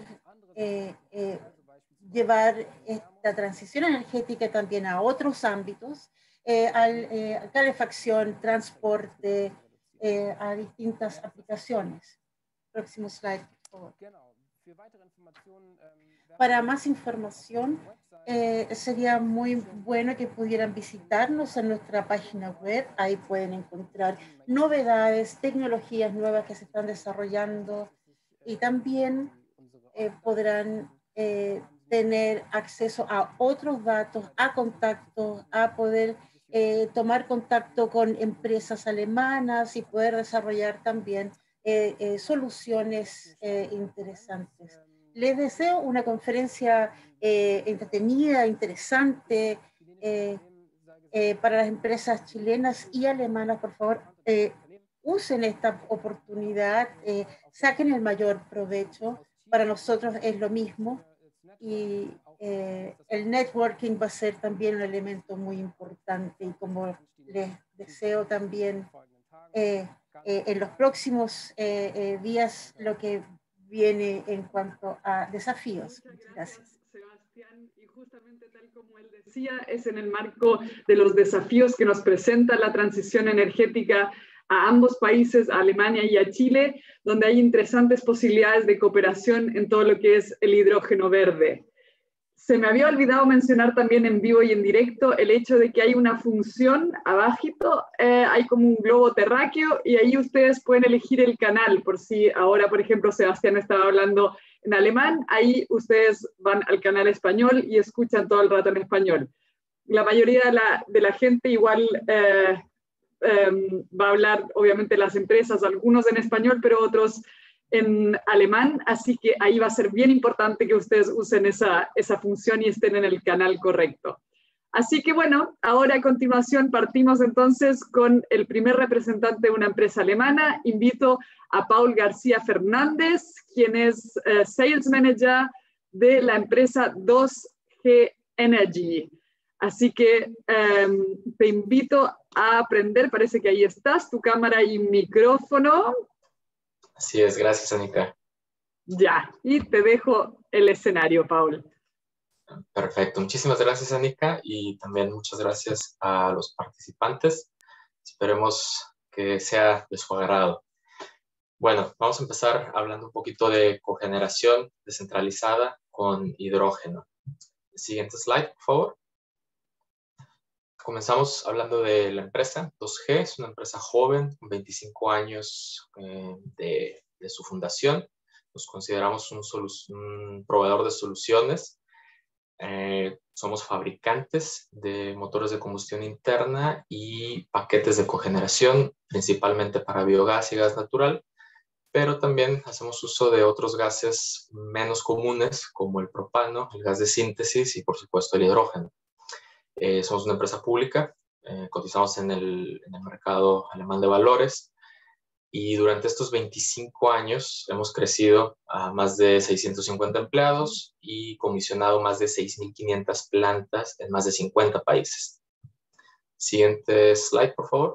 llevar esta transición energética también a otros ámbitos, a calefacción, transporte, a distintas aplicaciones. Próximo slide, por favor. Para más información, sería muy bueno que pudieran visitarnos en nuestra página web. Ahí pueden encontrar novedades, tecnologías nuevas que se están desarrollando y también podrán tener acceso a otros datos, a contactos, a poder tomar contacto con empresas alemanas y poder desarrollar también soluciones interesantes. Les deseo una conferencia entretenida, interesante, para las empresas chilenas y alemanas. Por favor, usen esta oportunidad, saquen el mayor provecho. Para nosotros es lo mismo y el networking va a ser también un elemento muy importante, y como les deseo también en los próximos días lo que viene en cuanto a desafíos. Muchas gracias.
Sebastián, y justamente tal como él decía, es en el marco de los desafíos que nos presenta la transición energética a ambos países, a Alemania y a Chile, donde hay interesantes posibilidades de cooperación en todo lo que es el hidrógeno verde. Se me había olvidado mencionar también en vivo y en directo el hecho de que hay una función abajito, hay como un globo terráqueo y ahí ustedes pueden elegir el canal, por si ahora, por ejemplo, Sebastián estaba hablando en alemán, ahí ustedes van al canal español y escuchan todo el rato en español. La mayoría de la gente igual va a hablar, obviamente, las empresas, algunos en español, pero otros en alemán, así que ahí va a ser bien importante que ustedes usen esa función y estén en el canal correcto. Así que bueno, ahora a continuación partimos entonces con el primer representante de una empresa alemana. Invito a Paul García Fernández, quien es Sales Manager de la empresa 2G Energy. Así que te invito a aprender, parece que ahí estás, tu cámara y micrófono.
Así es, gracias, Anika.
Ya, y te dejo el escenario, Paul.
Perfecto, muchísimas gracias, Anika, y también muchas gracias a los participantes. Esperemos que sea de su agrado. Bueno, vamos a empezar hablando un poquito de cogeneración descentralizada con hidrógeno. Siguiente slide, por favor. Comenzamos hablando de la empresa. 2G es una empresa joven, con 25 años de su fundación. Nos consideramos un proveedor de soluciones. Somos fabricantes de motores de combustión interna y paquetes de cogeneración, principalmente para biogás y gas natural, pero también hacemos uso de otros gases menos comunes, como el propano, el gas de síntesis y, por supuesto, el hidrógeno. Somos una empresa pública, cotizamos en el mercado alemán de valores y durante estos 25 años hemos crecido a más de 650 empleados y comisionado más de 6.500 plantas en más de 50 países. Siguiente slide, por favor.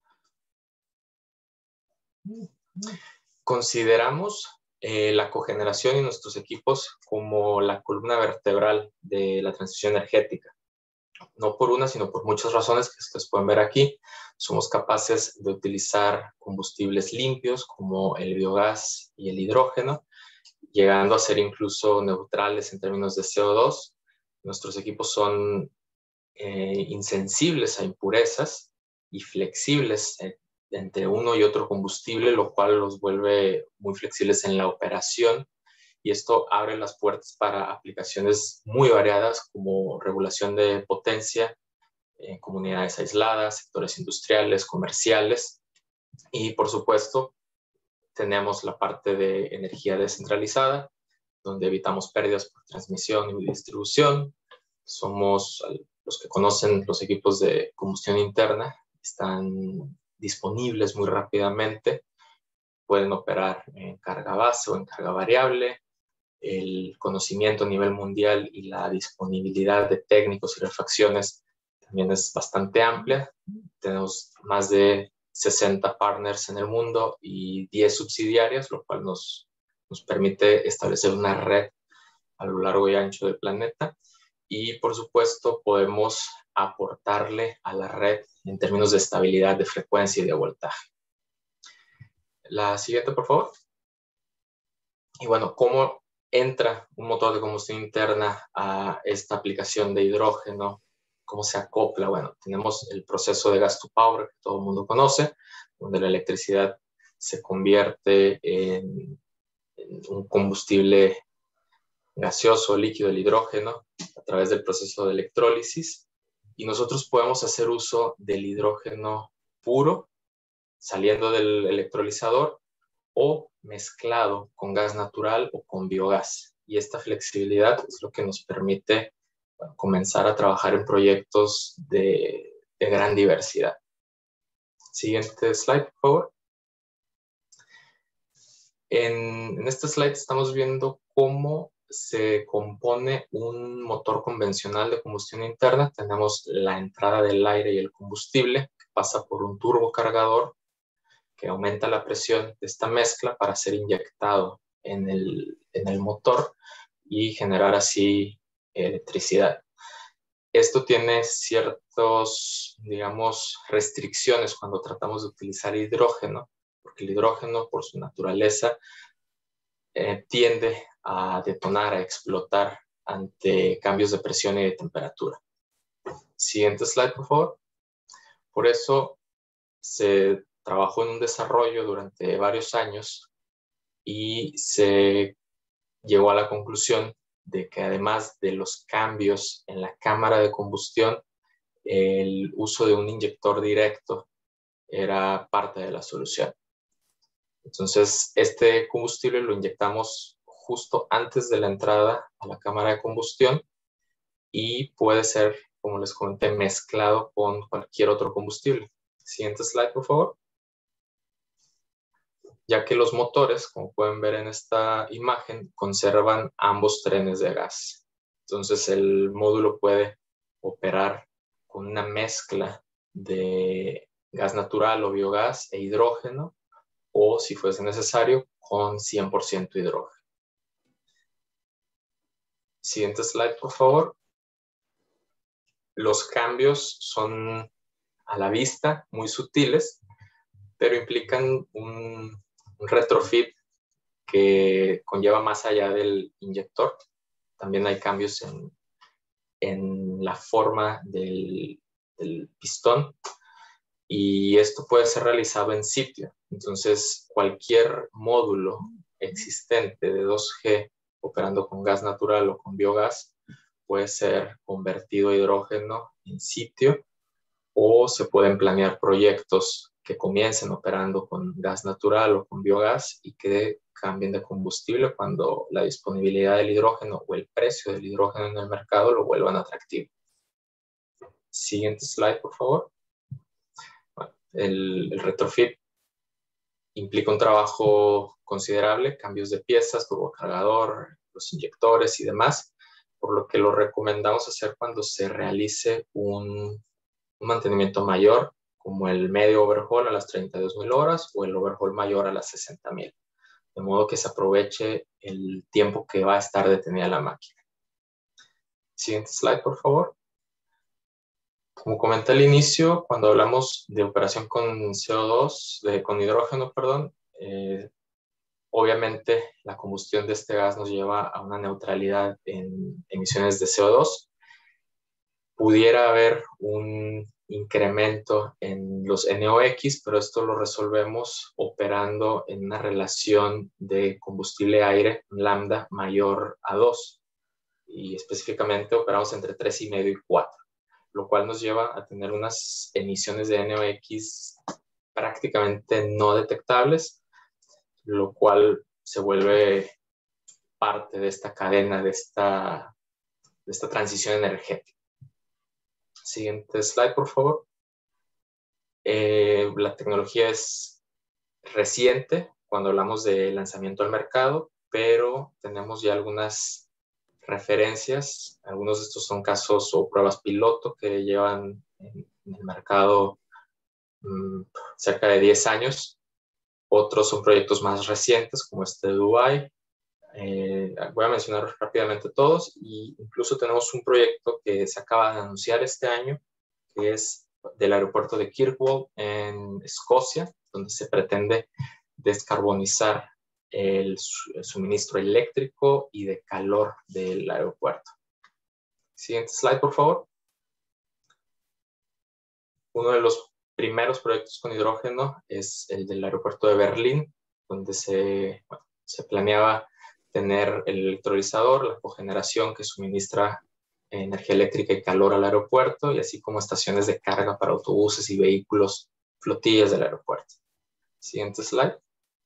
Consideramos la cogeneración y nuestros equipos como la columna vertebral de la transición energética. No por una, sino por muchas razones que ustedes pueden ver aquí. Somos capaces de utilizar combustibles limpios como el biogás y el hidrógeno, llegando a ser incluso neutrales en términos de CO2. Nuestros equipos son insensibles a impurezas y flexibles entre uno y otro combustible, lo cual los vuelve muy flexibles en la operación. Y esto abre las puertas para aplicaciones muy variadas como regulación de potencia en comunidades aisladas, sectores industriales, comerciales. Y por supuesto, tenemos la parte de energía descentralizada, donde evitamos pérdidas por transmisión y distribución. Somos los que conocen los equipos de combustión interna, están disponibles muy rápidamente, pueden operar en carga base o en carga variable. El conocimiento a nivel mundial y la disponibilidad de técnicos y refacciones también es bastante amplia. Tenemos más de 60 partners en el mundo y 10 subsidiarias, lo cual nos permite establecer una red a lo largo y ancho del planeta. Y, por supuesto, podemos aportarle a la red en términos de estabilidad de frecuencia y de voltaje. La siguiente, por favor. Y bueno, ¿cómo entra un motor de combustión interna a esta aplicación de hidrógeno, ¿cómo se acopla? Bueno, tenemos el proceso de gas to power que todo el mundo conoce, donde la electricidad se convierte en un combustible gaseoso, líquido, el hidrógeno, a través del proceso de electrólisis. Y nosotros podemos hacer uso del hidrógeno puro, saliendo del electrolizador, o mezclado con gas natural o con biogás. Y esta flexibilidad es lo que nos permite, bueno, comenzar a trabajar en proyectos de gran diversidad. Siguiente slide, por favor. En este slide estamos viendo cómo se compone un motor convencional de combustión interna. Tenemos la entrada del aire y el combustible, que pasa por un turbocargador que aumenta la presión de esta mezcla para ser inyectado en el motor y generar así electricidad. Esto tiene ciertos, digamos, restricciones cuando tratamos de utilizar hidrógeno, porque el hidrógeno, por su naturaleza, tiende a detonar, a explotar ante cambios de presión y de temperatura. Siguiente slide, por favor. Por eso se trabajó en un desarrollo durante varios años y se llegó a la conclusión de que además de los cambios en la cámara de combustión, el uso de un inyector directo era parte de la solución. Entonces, este combustible lo inyectamos justo antes de la entrada a la cámara de combustión y puede ser, como les comenté, mezclado con cualquier otro combustible. Siguiente slide, por favor. Ya que los motores, como pueden ver en esta imagen, conservan ambos trenes de gas. Entonces, el módulo puede operar con una mezcla de gas natural o biogás e hidrógeno, o si fuese necesario, con 100% hidrógeno. Siguiente slide, por favor. Los cambios son a la vista muy sutiles, pero implican un retrofit que conlleva más allá del inyector. También hay cambios en la forma del pistón, y esto puede ser realizado en sitio. Entonces, cualquier módulo existente de 2G operando con gas natural o con biogás puede ser convertido a hidrógeno en sitio, o se pueden planear proyectos que comiencen operando con gas natural o con biogás y que cambien de combustible cuando la disponibilidad del hidrógeno o el precio del hidrógeno en el mercado lo vuelvan atractivo. Siguiente slide, por favor. Bueno, el retrofit implica un trabajo considerable, cambios de piezas, turbocargador, los inyectores y demás, por lo que lo recomendamos hacer cuando se realice un mantenimiento mayor, como el medio overhaul a las 32,000 horas o el overhaul mayor a las 60,000, de modo que se aproveche el tiempo que va a estar detenida la máquina. Siguiente slide, por favor. Como comenté al inicio, cuando hablamos de operación con CO2, con hidrógeno, perdón, obviamente la combustión de este gas nos lleva a una neutralidad en emisiones de CO2. Pudiera haber un incremento en los NOx, pero esto lo resolvemos operando en una relación de combustible-aire lambda mayor a 2, y específicamente operamos entre 3,5 y 4, lo cual nos lleva a tener unas emisiones de NOx prácticamente no detectables, lo cual se vuelve parte de esta cadena, de esta transición energética. Siguiente slide, por favor. La tecnología es reciente cuando hablamos de lanzamiento al mercado, pero tenemos ya algunas referencias. Algunos de estos son casos o pruebas piloto que llevan en el mercado cerca de 10 años. Otros son proyectos más recientes, como este de Dubái. Voy a mencionar rápidamente todos, y incluso tenemos un proyecto que se acaba de anunciar este año, que es del aeropuerto de Kirkwall en Escocia, donde se pretende descarbonizar el suministro eléctrico y de calor del aeropuerto. Siguiente slide, por favor. Uno de los primeros proyectos con hidrógeno es el del aeropuerto de Berlín, donde se planeaba tener el electrolizador, la cogeneración que suministra energía eléctrica y calor al aeropuerto, y así como estaciones de carga para autobuses y vehículos, flotillas del aeropuerto. Siguiente slide.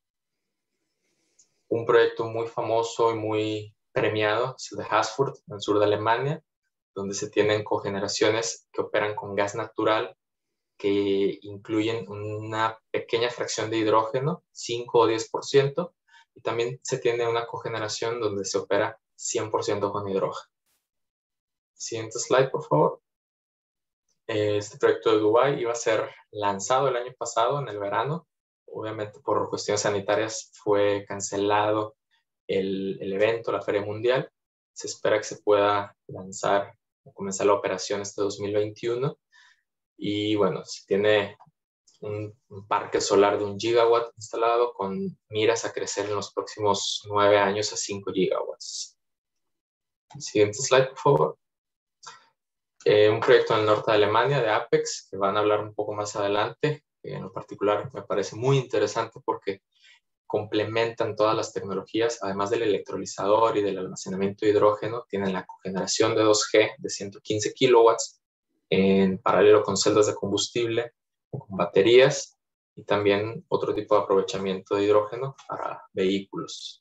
Un proyecto muy famoso y muy premiado es el de Haßfurt, en el sur de Alemania, donde se tienen cogeneraciones que operan con gas natural que incluyen una pequeña fracción de hidrógeno, 5 o 10%, y también se tiene una cogeneración donde se opera 100% con hidrógeno. Siguiente slide, por favor. Este proyecto de Dubái iba a ser lanzado el año pasado, en el verano. Obviamente por cuestiones sanitarias fue cancelado el evento, la Feria Mundial. Se espera que se pueda lanzar o comenzar la operación este 2021. Y bueno, se tiene un parque solar de 1 gigawatt instalado con miras a crecer en los próximos 9 años a 5 gigawatts. Siguiente slide, por favor. Un proyecto en el norte de Alemania, de Apex, que van a hablar un poco más adelante. En lo particular me parece muy interesante porque complementan todas las tecnologías, además del electrolizador y del almacenamiento de hidrógeno, tienen la cogeneración de 2G de 115 kilowatts en paralelo con celdas de combustible, con baterías y también otro tipo de aprovechamiento de hidrógeno para vehículos.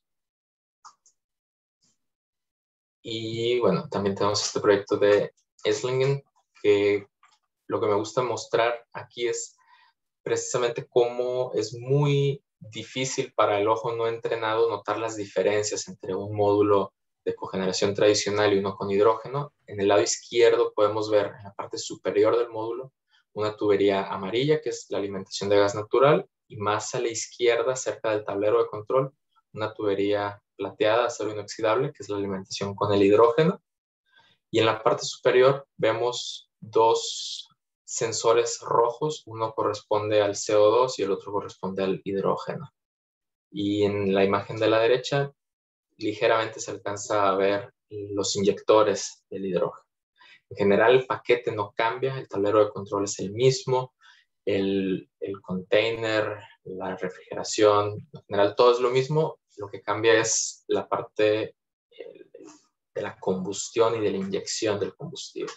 Y bueno, también tenemos este proyecto de Esslingen, que lo que me gusta mostrar aquí es precisamente cómo es muy difícil para el ojo no entrenado notar las diferencias entre un módulo de cogeneración tradicional y uno con hidrógeno. En el lado izquierdo podemos ver en la parte superior del módulo una tubería amarilla, que es la alimentación de gas natural, y más a la izquierda, cerca del tablero de control, una tubería plateada, acero inoxidable, que es la alimentación con el hidrógeno. Y en la parte superior vemos dos sensores rojos, uno corresponde al CO2 y el otro corresponde al hidrógeno. Y en la imagen de la derecha, ligeramente se alcanza a ver los inyectores del hidrógeno. En general, el paquete no cambia, el tablero de control es el mismo, el container, la refrigeración, en general todo es lo mismo, lo que cambia es la parte de la combustión y de la inyección del combustible.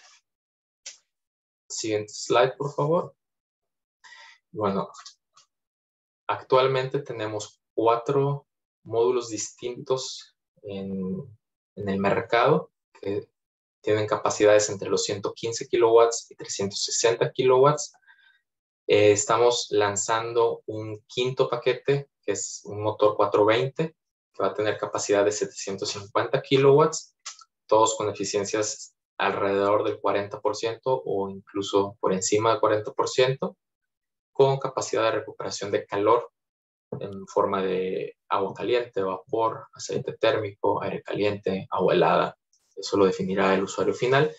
Siguiente slide, por favor. Bueno, actualmente tenemos 4 módulos distintos en el mercado que tienen capacidades entre los 115 kilowatts y 360 kilowatts. Estamos lanzando un 5º paquete, que es un motor 420, que va a tener capacidad de 750 kilowatts, todos con eficiencias alrededor del 40% o incluso por encima del 40%, con capacidad de recuperación de calor en forma de agua caliente, vapor, aceite térmico, aire caliente, agua helada. Eso lo definirá el usuario final.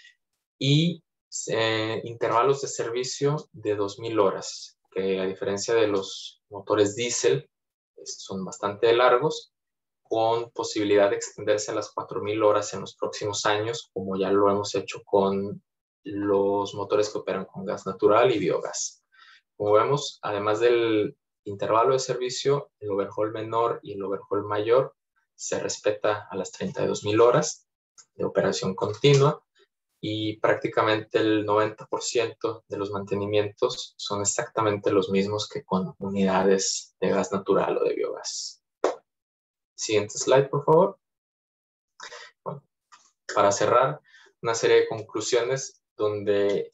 Y intervalos de servicio de 2000 horas, que a diferencia de los motores diésel, son bastante largos, con posibilidad de extenderse a las 4000 horas en los próximos años, como ya lo hemos hecho con los motores que operan con gas natural y biogás. Como vemos, además del intervalo de servicio, el overhaul menor y el overhaul mayor se respeta a las 32.000 horas de operación continua, y prácticamente el 90% de los mantenimientos son exactamente los mismos que con unidades de gas natural o de biogás. Siguiente slide, por favor. Bueno, para cerrar, una serie de conclusiones donde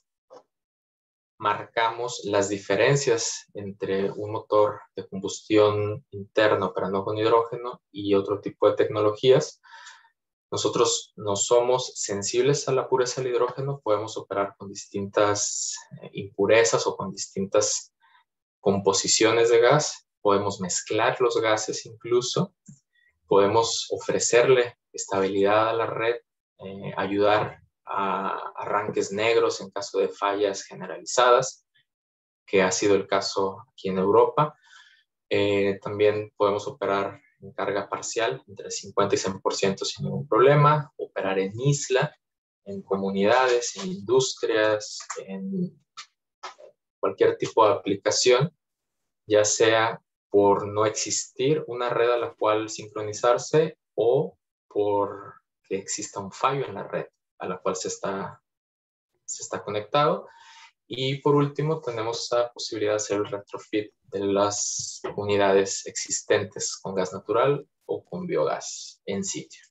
marcamos las diferencias entre un motor de combustión interna operando con hidrógeno y otro tipo de tecnologías. Nosotros no somos sensibles a la pureza del hidrógeno, podemos operar con distintas impurezas o con distintas composiciones de gas, podemos mezclar los gases incluso, podemos ofrecerle estabilidad a la red, ayudar a arranques negros en caso de fallas generalizadas, que ha sido el caso aquí en Europa. También podemos operar en carga parcial, entre 50 y 100% sin ningún problema, operar en isla, en comunidades, en industrias, en cualquier tipo de aplicación, ya sea por no existir una red a la cual sincronizarse o por que exista un fallo en la red a la cual se está conectado. Y por último, tenemos la posibilidad de hacer el retrofit de las unidades existentes con gas natural o con biogás en sitio.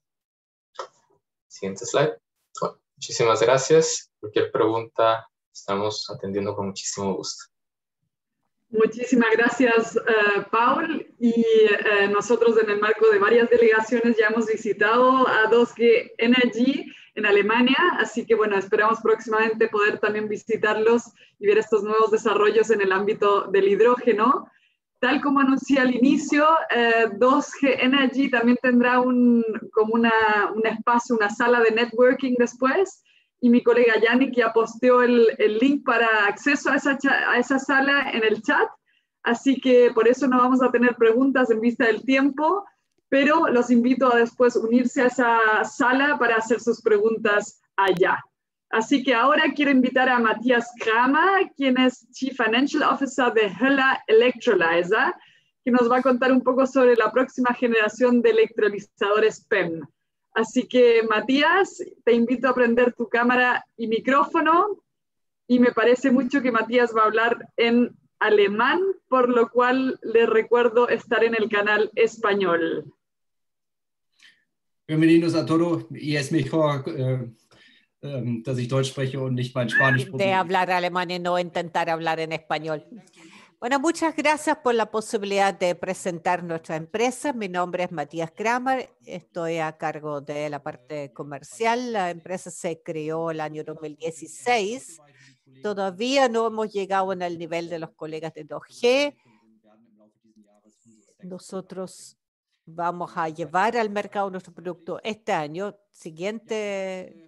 Siguiente slide. Bueno, muchísimas gracias. Cualquier pregunta estamos atendiendo con muchísimo gusto.
Muchísimas gracias, Paul. Y nosotros en el marco de varias delegaciones ya hemos visitado a 2G Energy en Alemania, así que bueno, esperamos próximamente poder también visitarlos y ver estos nuevos desarrollos en el ámbito del hidrógeno. Tal como anuncié al inicio, 2G Energy también tendrá un espacio, una sala de networking después, y mi colega Yannick ya posteó el link para acceso a esa sala en el chat, así que por eso no vamos a tener preguntas en vista del tiempo, pero los invito a después unirse a esa sala para hacer sus preguntas allá. Así que ahora quiero invitar a Matthias Kramer, quien es Chief Financial Officer de Höller Electrolyzer, que nos va a contar un poco sobre la próxima generación de electrolizadores PEM. Así que, Matías, te invito a prender tu cámara y micrófono, y me parece mucho que Matías va a hablar en alemán, por lo cual le recuerdo estar en el canal español.
Bienvenidos a todos, y es mejor, dass ich Deutsch spreche und nicht mein Spanisch
de hablar alemán y no intentar hablar en español. Bueno, muchas gracias por la posibilidad de presentar nuestra empresa. Mi nombre es Matthias Kramer, estoy a cargo de la parte comercial. La empresa se creó el año 2016. Todavía no hemos llegado en el nivel de los colegas de 2G. Nosotros vamos a llevar al mercado nuestro producto este año. Siguiente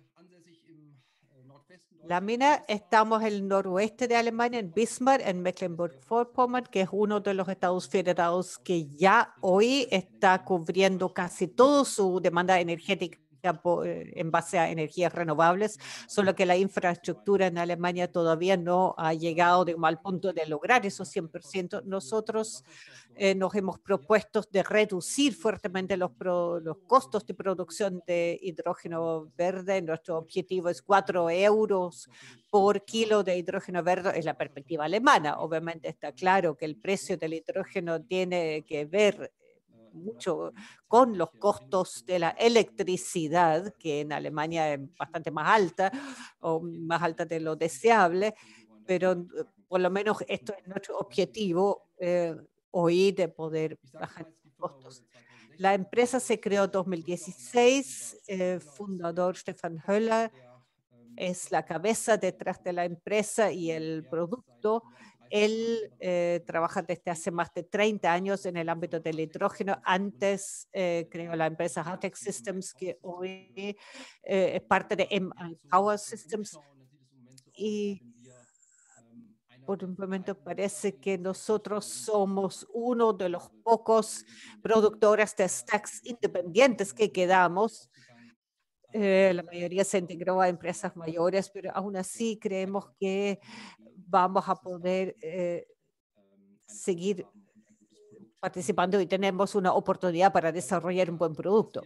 lámina, estamos en el noroeste de Alemania, en Bismarck, en Mecklenburg-Vorpommern, que es uno de los estados federados que ya hoy está cubriendo casi toda su demanda energética en base a energías renovables, solo que la infraestructura en Alemania todavía no ha llegado al punto de lograr esos 100%. Nosotros nos hemos propuesto de reducir fuertemente los costos de producción de hidrógeno verde. Nuestro objetivo es 4 euros por kilo de hidrógeno verde. Es la perspectiva alemana. Obviamente está claro que el precio del hidrógeno tiene que ver mucho con los costos de la electricidad, que en Alemania es bastante más alta o más alta de lo deseable, pero por lo menos esto es nuestro objetivo hoy, de poder bajar los costos. La empresa se creó en 2016, fundador Stefan Höller es la cabeza detrás de la empresa y el producto. Él trabaja desde hace más de 30 años en el ámbito del hidrógeno. Antes creó la empresa Haltech Systems, que hoy es parte de MI Power Systems. Y por un momento parece que nosotros somos uno de los pocos productores de stacks independientes que quedamos. La mayoría se integró a empresas mayores, pero aún así creemos que vamos a poder seguir participando y tenemos una oportunidad para desarrollar un buen producto.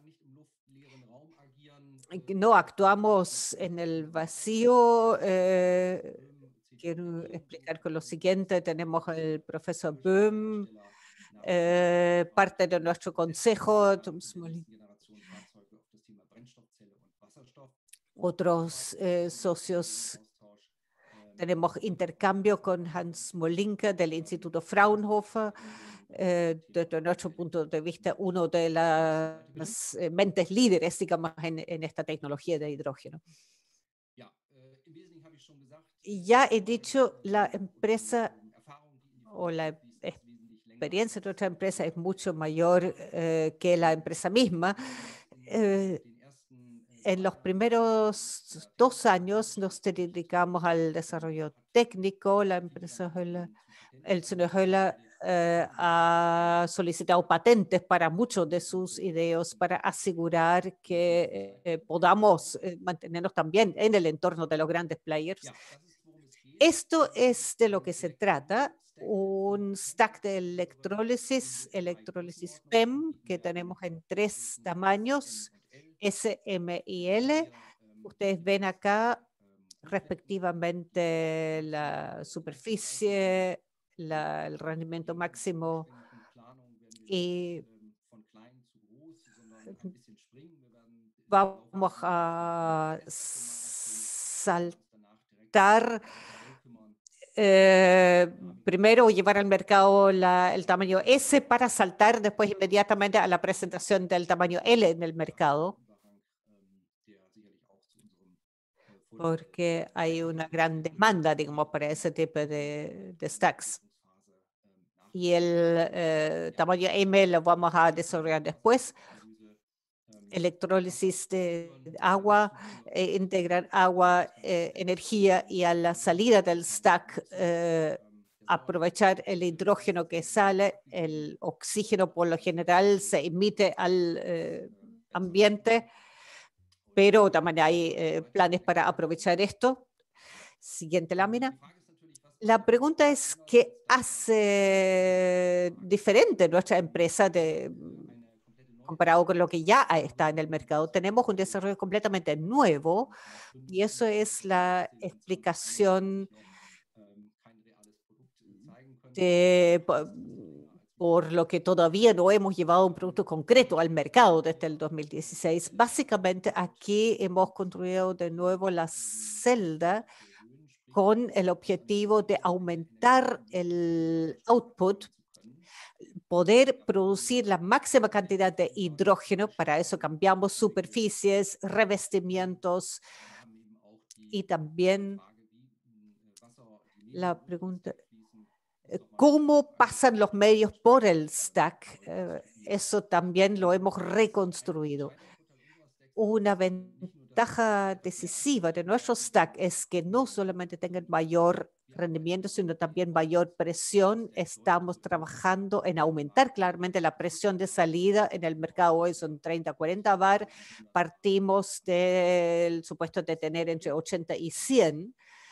No actuamos en el vacío. Quiero explicar con lo siguiente. Tenemos el profesor Böhm, parte de nuestro consejo, otros socios. Tenemos intercambio con Hans Molinke del Instituto Fraunhofer. Desde nuestro punto de vista, uno de las mentes líderes, digamos, en esta tecnología de hidrógeno. Y ya he dicho, la empresa o la experiencia de nuestra empresa es mucho mayor que la empresa misma. En los primeros 2 años nos dedicamos al desarrollo técnico. La empresa Höller, el señor Höller ha solicitado patentes para muchos de sus ideas para asegurar que podamos mantenernos también en el entorno de los grandes players. Esto es de lo que se trata, un stack de electrólisis PEM, que tenemos en 3 tamaños, S, M y L. Ustedes ven acá respectivamente la superficie, el rendimiento máximo y vamos a saltar primero llevar al mercado el tamaño S para saltar después inmediatamente a la presentación del tamaño L en el mercado, porque hay una gran demanda, digamos, para ese tipo de stacks. Y el tamaño M lo vamos a desarrollar después. Electrólisis de agua, integrar agua, energía y a la salida del stack aprovechar el hidrógeno que sale. El oxígeno por lo general se emite al ambiente, pero también hay planes para aprovechar esto. Siguiente lámina. La pregunta es, ¿qué hace diferente nuestra empresa comparado con lo que ya está en el mercado? Tenemos un desarrollo completamente nuevo y eso es la explicación por lo que todavía no hemos llevado un producto concreto al mercado desde el 2016. Básicamente aquí hemos construido de nuevo la celda con el objetivo de aumentar el output, poder producir la máxima cantidad de hidrógeno. Para eso cambiamos superficies, revestimientos y también la pregunta, ¿cómo pasan los medios por el stack? Eso también lo hemos reconstruido. Una ventaja decisiva de nuestro stack es que no solamente tengan mayor rendimiento, sino también mayor presión. Estamos trabajando en aumentar claramente la presión de salida en el mercado. Hoy son 30-40 bar. Partimos del supuesto de tener entre 80 y 100.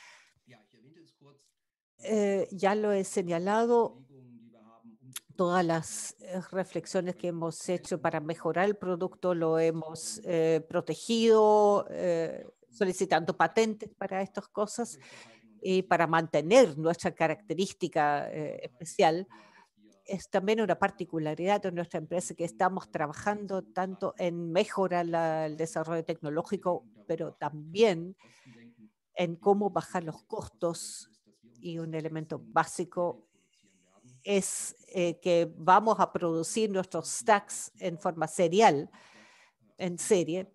Ya lo he señalado, todas las reflexiones que hemos hecho para mejorar el producto lo hemos protegido, solicitando patentes para estas cosas y para mantener nuestra característica especial. Es también una particularidad de nuestra empresa que estamos trabajando tanto en mejorar el desarrollo tecnológico, pero también en cómo bajar los costos. Y un elemento básico es que vamos a producir nuestros stacks en forma serial, en serie,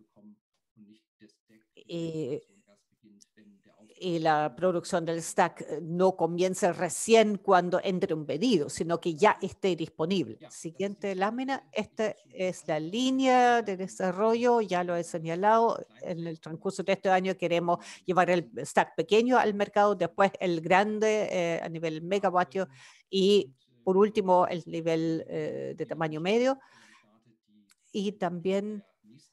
y la producción del stack no comienza recién cuando entre un pedido, sino que ya esté disponible. Siguiente lámina. Esta es la línea de desarrollo, ya lo he señalado. En el transcurso de este año queremos llevar el stack pequeño al mercado, después el grande a nivel megavatio y por último el nivel de tamaño medio. Y también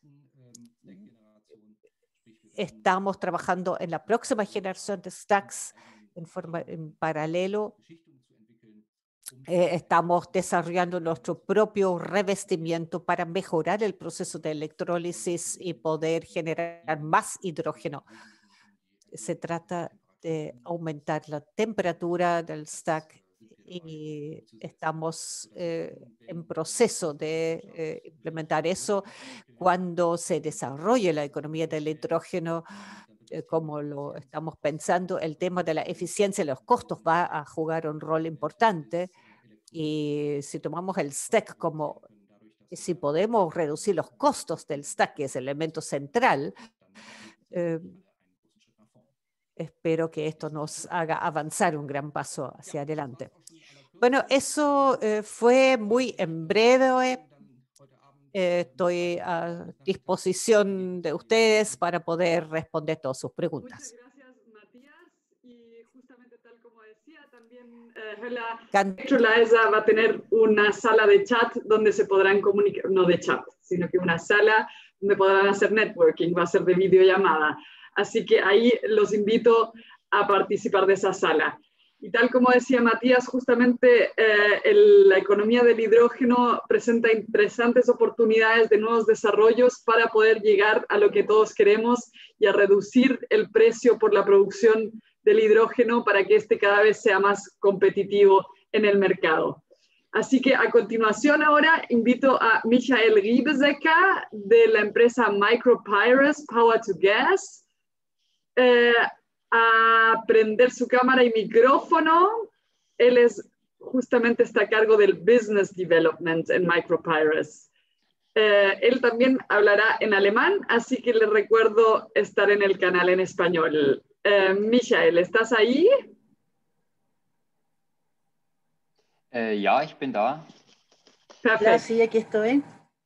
estamos trabajando en la próxima generación de stacks en paralelo. Estamos desarrollando nuestro propio revestimiento para mejorar el proceso de electrólisis y poder generar más hidrógeno. Se trata de aumentar la temperatura del stack y estamos en proceso de implementar eso. Cuando se desarrolle la economía del hidrógeno, como lo estamos pensando, el tema de la eficiencia y los costos va a jugar un rol importante. Y si tomamos el stack como, si podemos reducir los costos del stack, que es el elemento central, espero que esto nos haga avanzar un gran paso hacia adelante. Bueno, eso fue muy en breve. Estoy a disposición de ustedes para poder responder todas sus preguntas.
Muchas gracias, Matías. Y justamente tal como decía, también Electrolyzer va a tener una sala de chat donde se podrán comunicar, no de chat, sino que una sala donde podrán hacer networking, va a ser de videollamada. Así que ahí los invito a participar de esa sala. Y tal como decía Matías, justamente la economía del hidrógeno presenta interesantes oportunidades de nuevos desarrollos para poder llegar a lo que todos queremos y a reducir el precio por la producción del hidrógeno para que este cada vez sea más competitivo en el mercado. Así que a continuación ahora invito a Michael Riebesecker de la empresa MicroPyrus Power to Gas a prender su cámara y micrófono. Él justamente está a cargo del Business Development en MicroPyrus. Él también hablará en alemán, así que les recuerdo estar en el canal en español. Michael, ¿estás ahí?
Ja, ich bin da.
Perfecto.
Sí, aquí estoy.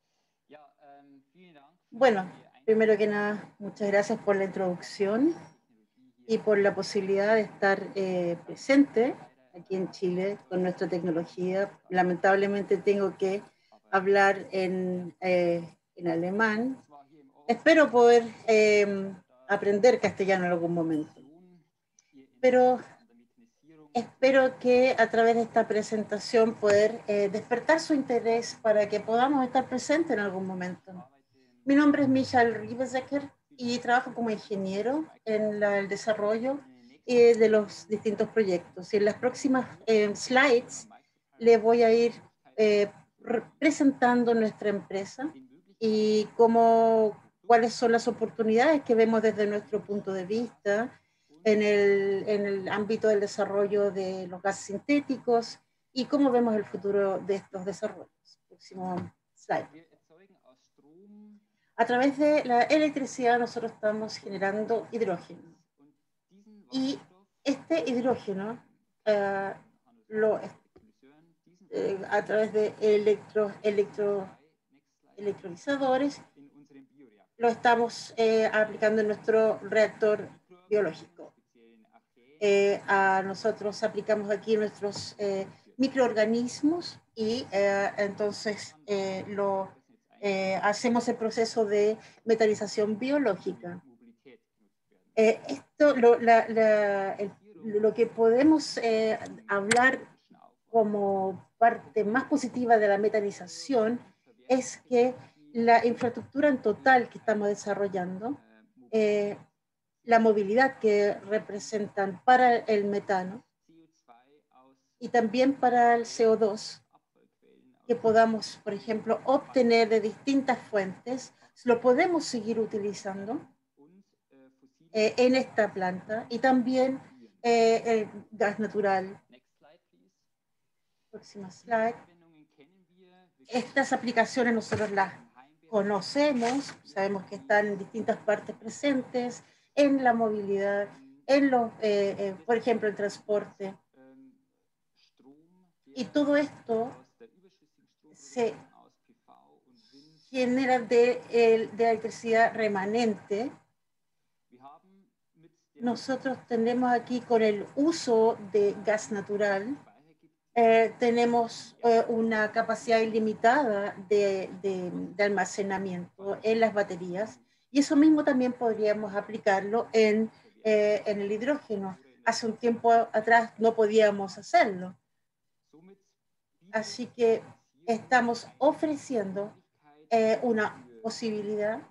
Bueno, primero que nada, muchas gracias por la introducción y por la posibilidad de estar presente aquí en Chile con nuestra tecnología. Lamentablemente tengo que hablar en alemán. Espero poder aprender castellano en algún momento. Pero espero que a través de esta presentación poder despertar su interés para que podamos estar presentes en algún momento. Mi nombre es Michael Riebesecker y trabajo como ingeniero en el desarrollo de los distintos proyectos. Y en las próximas slides les voy a ir presentando nuestra empresa y cuáles son las oportunidades que vemos desde nuestro punto de vista en el ámbito del desarrollo de los gases sintéticos y cómo vemos el futuro de estos desarrollos. Próximo slide. A través de la electricidad nosotros estamos generando hidrógeno. Y este hidrógeno, a través de electrolizadores, lo estamos aplicando en nuestro reactor biológico. Nosotros aplicamos aquí nuestros microorganismos y entonces hacemos el proceso de metalización biológica. Lo que podemos hablar como parte más positiva de la metalización es que la infraestructura en total que estamos desarrollando, la movilidad que representan para el metano y también para el CO2, que podamos, por ejemplo, obtener de distintas fuentes, lo podemos seguir utilizando en esta planta y también el gas natural. Próxima slide. Estas aplicaciones nosotros las conocemos, sabemos que están en distintas partes presentes, en la movilidad, por ejemplo, el transporte. Y todo esto se genera de electricidad remanente. Nosotros tenemos aquí con el uso de gas natural, tenemos una capacidad ilimitada de almacenamiento en las baterías y eso mismo también podríamos aplicarlo en el hidrógeno. Hace un tiempo atrás no podíamos hacerlo. Así que estamos ofreciendo una posibilidad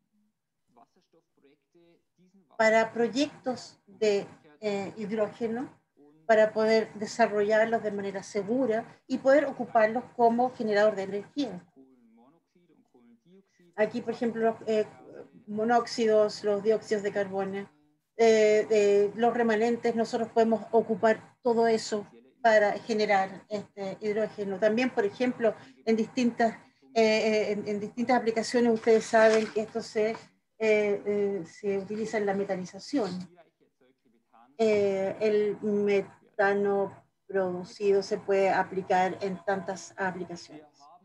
para proyectos de hidrógeno para poder desarrollarlos de manera segura y poder ocuparlos como generador de energía. Aquí, por ejemplo, los monóxidos, los dióxidos de carbono, los remanentes, nosotros podemos ocupar todo eso para generar este hidrógeno. También, por ejemplo, en distintas aplicaciones, ustedes saben que esto se utiliza en la metalización. El metano producido se puede aplicar en tantas aplicaciones.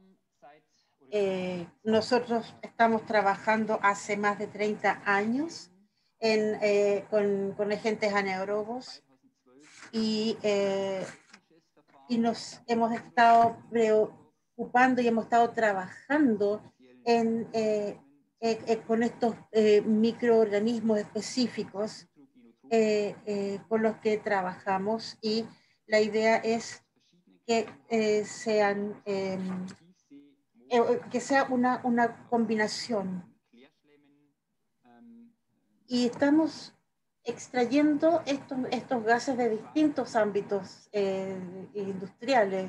Nosotros estamos trabajando hace más de 30 años con agentes anaerobios y y nos hemos estado preocupando y hemos estado trabajando con estos microorganismos específicos con los que trabajamos, y la idea es que que sea una combinación. Y estamos extrayendo estos gases de distintos ámbitos industriales.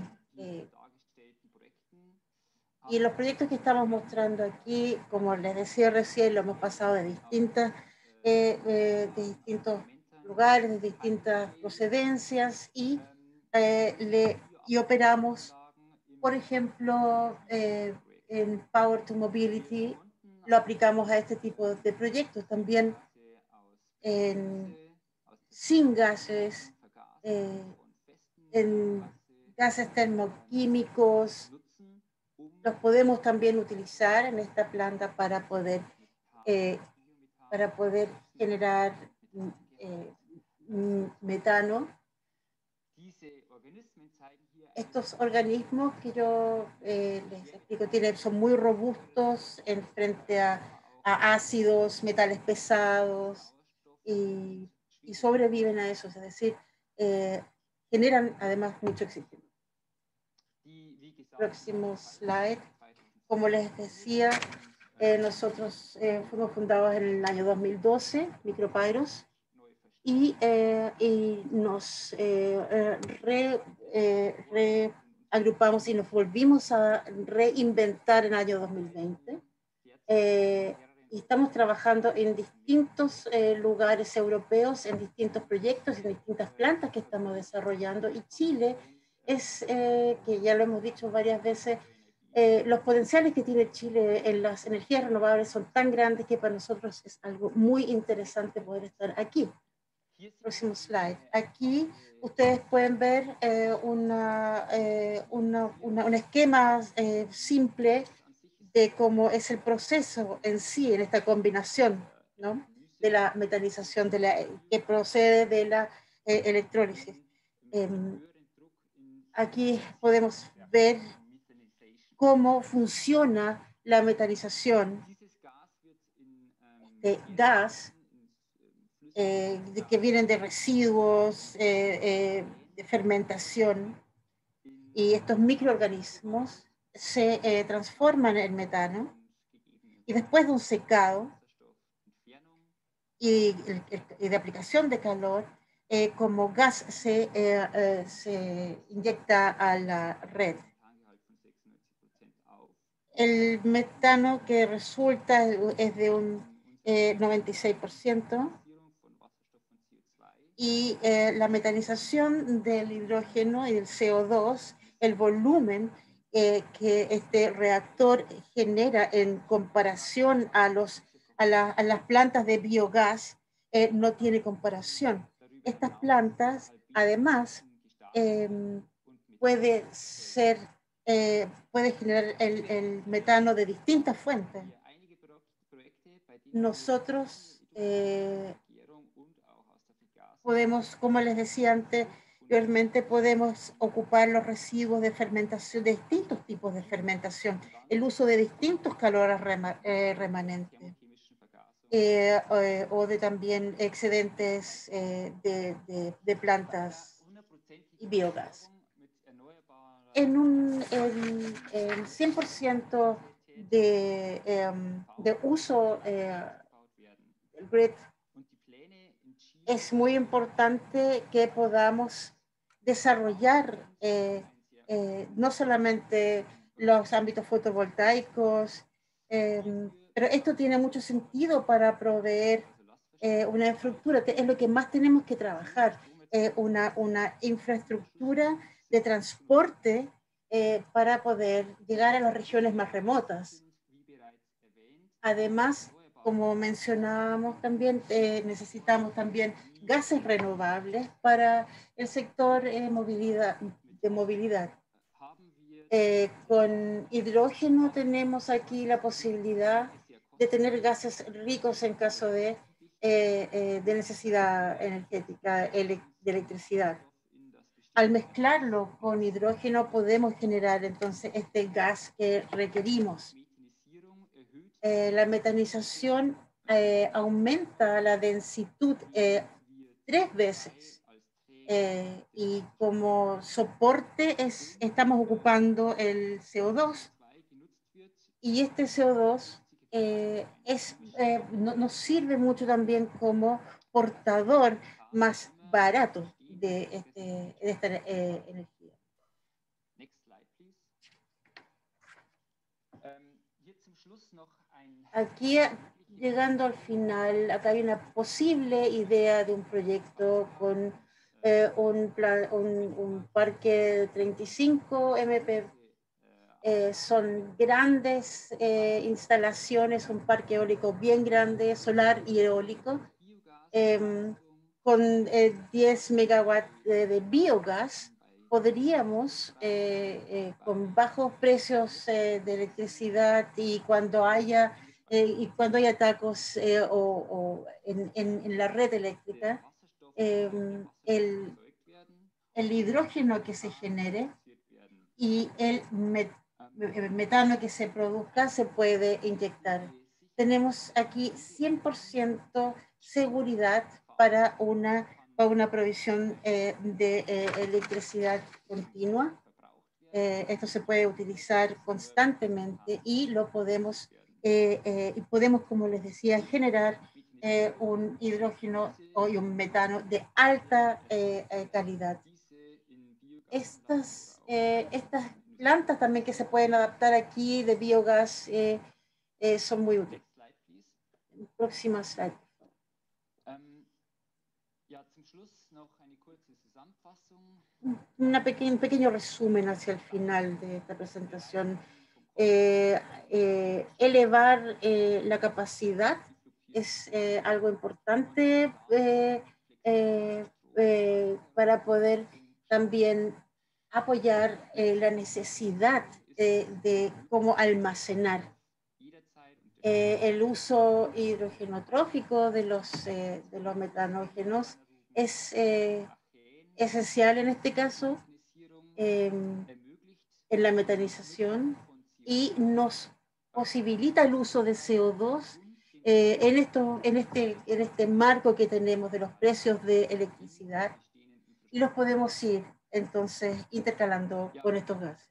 Y los proyectos que estamos mostrando aquí, como les decía recién, lo hemos pasado de distintos lugares, de distintas procedencias, y operamos, por ejemplo, en Power to Mobility, lo aplicamos a este tipo de proyectos. También en syngases, en gases termoquímicos, los podemos también utilizar en esta planta para poder generar metano. Estos organismos que yo les explico son muy robustos frente a ácidos, metales pesados, y sobreviven a eso, es decir, generan además mucho oxígeno. Próximo slide. Como les decía, nosotros fuimos fundados en el año 2012, Micropyros, y nos reagrupamos y nos volvimos a reinventar en el año 2020. Y estamos trabajando en distintos lugares europeos, en distintos proyectos, en distintas plantas que estamos desarrollando. Y Chile es, que ya lo hemos dicho varias veces, los potenciales que tiene Chile en las energías renovables son tan grandes que para nosotros es algo muy interesante poder estar aquí. Próximo slide. Aquí ustedes pueden ver un esquema simple de cómo es el proceso en sí, en esta combinación, ¿no?, de la metanización que procede de la electrólisis. Aquí podemos ver cómo funciona la metanización de gas que vienen de residuos, de fermentación, y estos microorganismos se transforman en metano, y después de un secado y de aplicación de calor, como gas se inyecta a la red. El metano que resulta es de un 96%, y la metanización del hidrógeno y del CO2, el volumen que este reactor genera en comparación a las plantas de biogás, no tiene comparación. Estas plantas, además, puede generar el metano de distintas fuentes. Nosotros podemos, como les decía anteriormente, podemos ocupar los residuos de fermentación, de distintos tipos de fermentación, el uso de distintos calores remanentes, o de también excedentes de plantas y biogás. En 100% de uso del grid, es muy importante que podamos desarrollar no solamente los ámbitos fotovoltaicos, pero esto tiene mucho sentido para proveer una infraestructura, que es lo que más tenemos que trabajar, una infraestructura de transporte para poder llegar a las regiones más remotas. Además, como mencionábamos también, necesitamos también gases renovables para el sector de movilidad. Con hidrógeno tenemos aquí la posibilidad de tener gases ricos en caso de necesidad energética, de electricidad. al mezclarlo con hidrógeno podemos generar entonces este gas que requerimos. La metanización aumenta la densidad 3 veces. Y como soporte estamos ocupando el CO2 y este CO2 nos sirve mucho también como portador más barato de esta energía. Aquí, llegando al final, acá hay una posible idea de un proyecto con un parque de 35 MW. Son grandes instalaciones, un parque eólico bien grande, solar y eólico, con 10 megawatts de biogás. Podríamos, con bajos precios de electricidad y cuando haya tacos en la red eléctrica, el hidrógeno que se genere y el metano que se produzca se puede inyectar. Tenemos aquí 100% seguridad para una provisión de electricidad continua. Esto se puede utilizar constantemente y lo podemos, como les decía, generar un hidrógeno y un metano de alta calidad. Estas plantas también que se pueden adaptar aquí de biogás son muy útiles. Próxima slide. Un pequeño resumen hacia el final de esta presentación. Elevar la capacidad es algo importante para poder también apoyar la necesidad de cómo almacenar. El uso hidrogenotrófico de los metanógenos es esencial en este caso, en la metanización, y nos posibilita el uso de CO2 en este marco que tenemos de los precios de electricidad, y los podemos ir entonces intercalando con estos gases.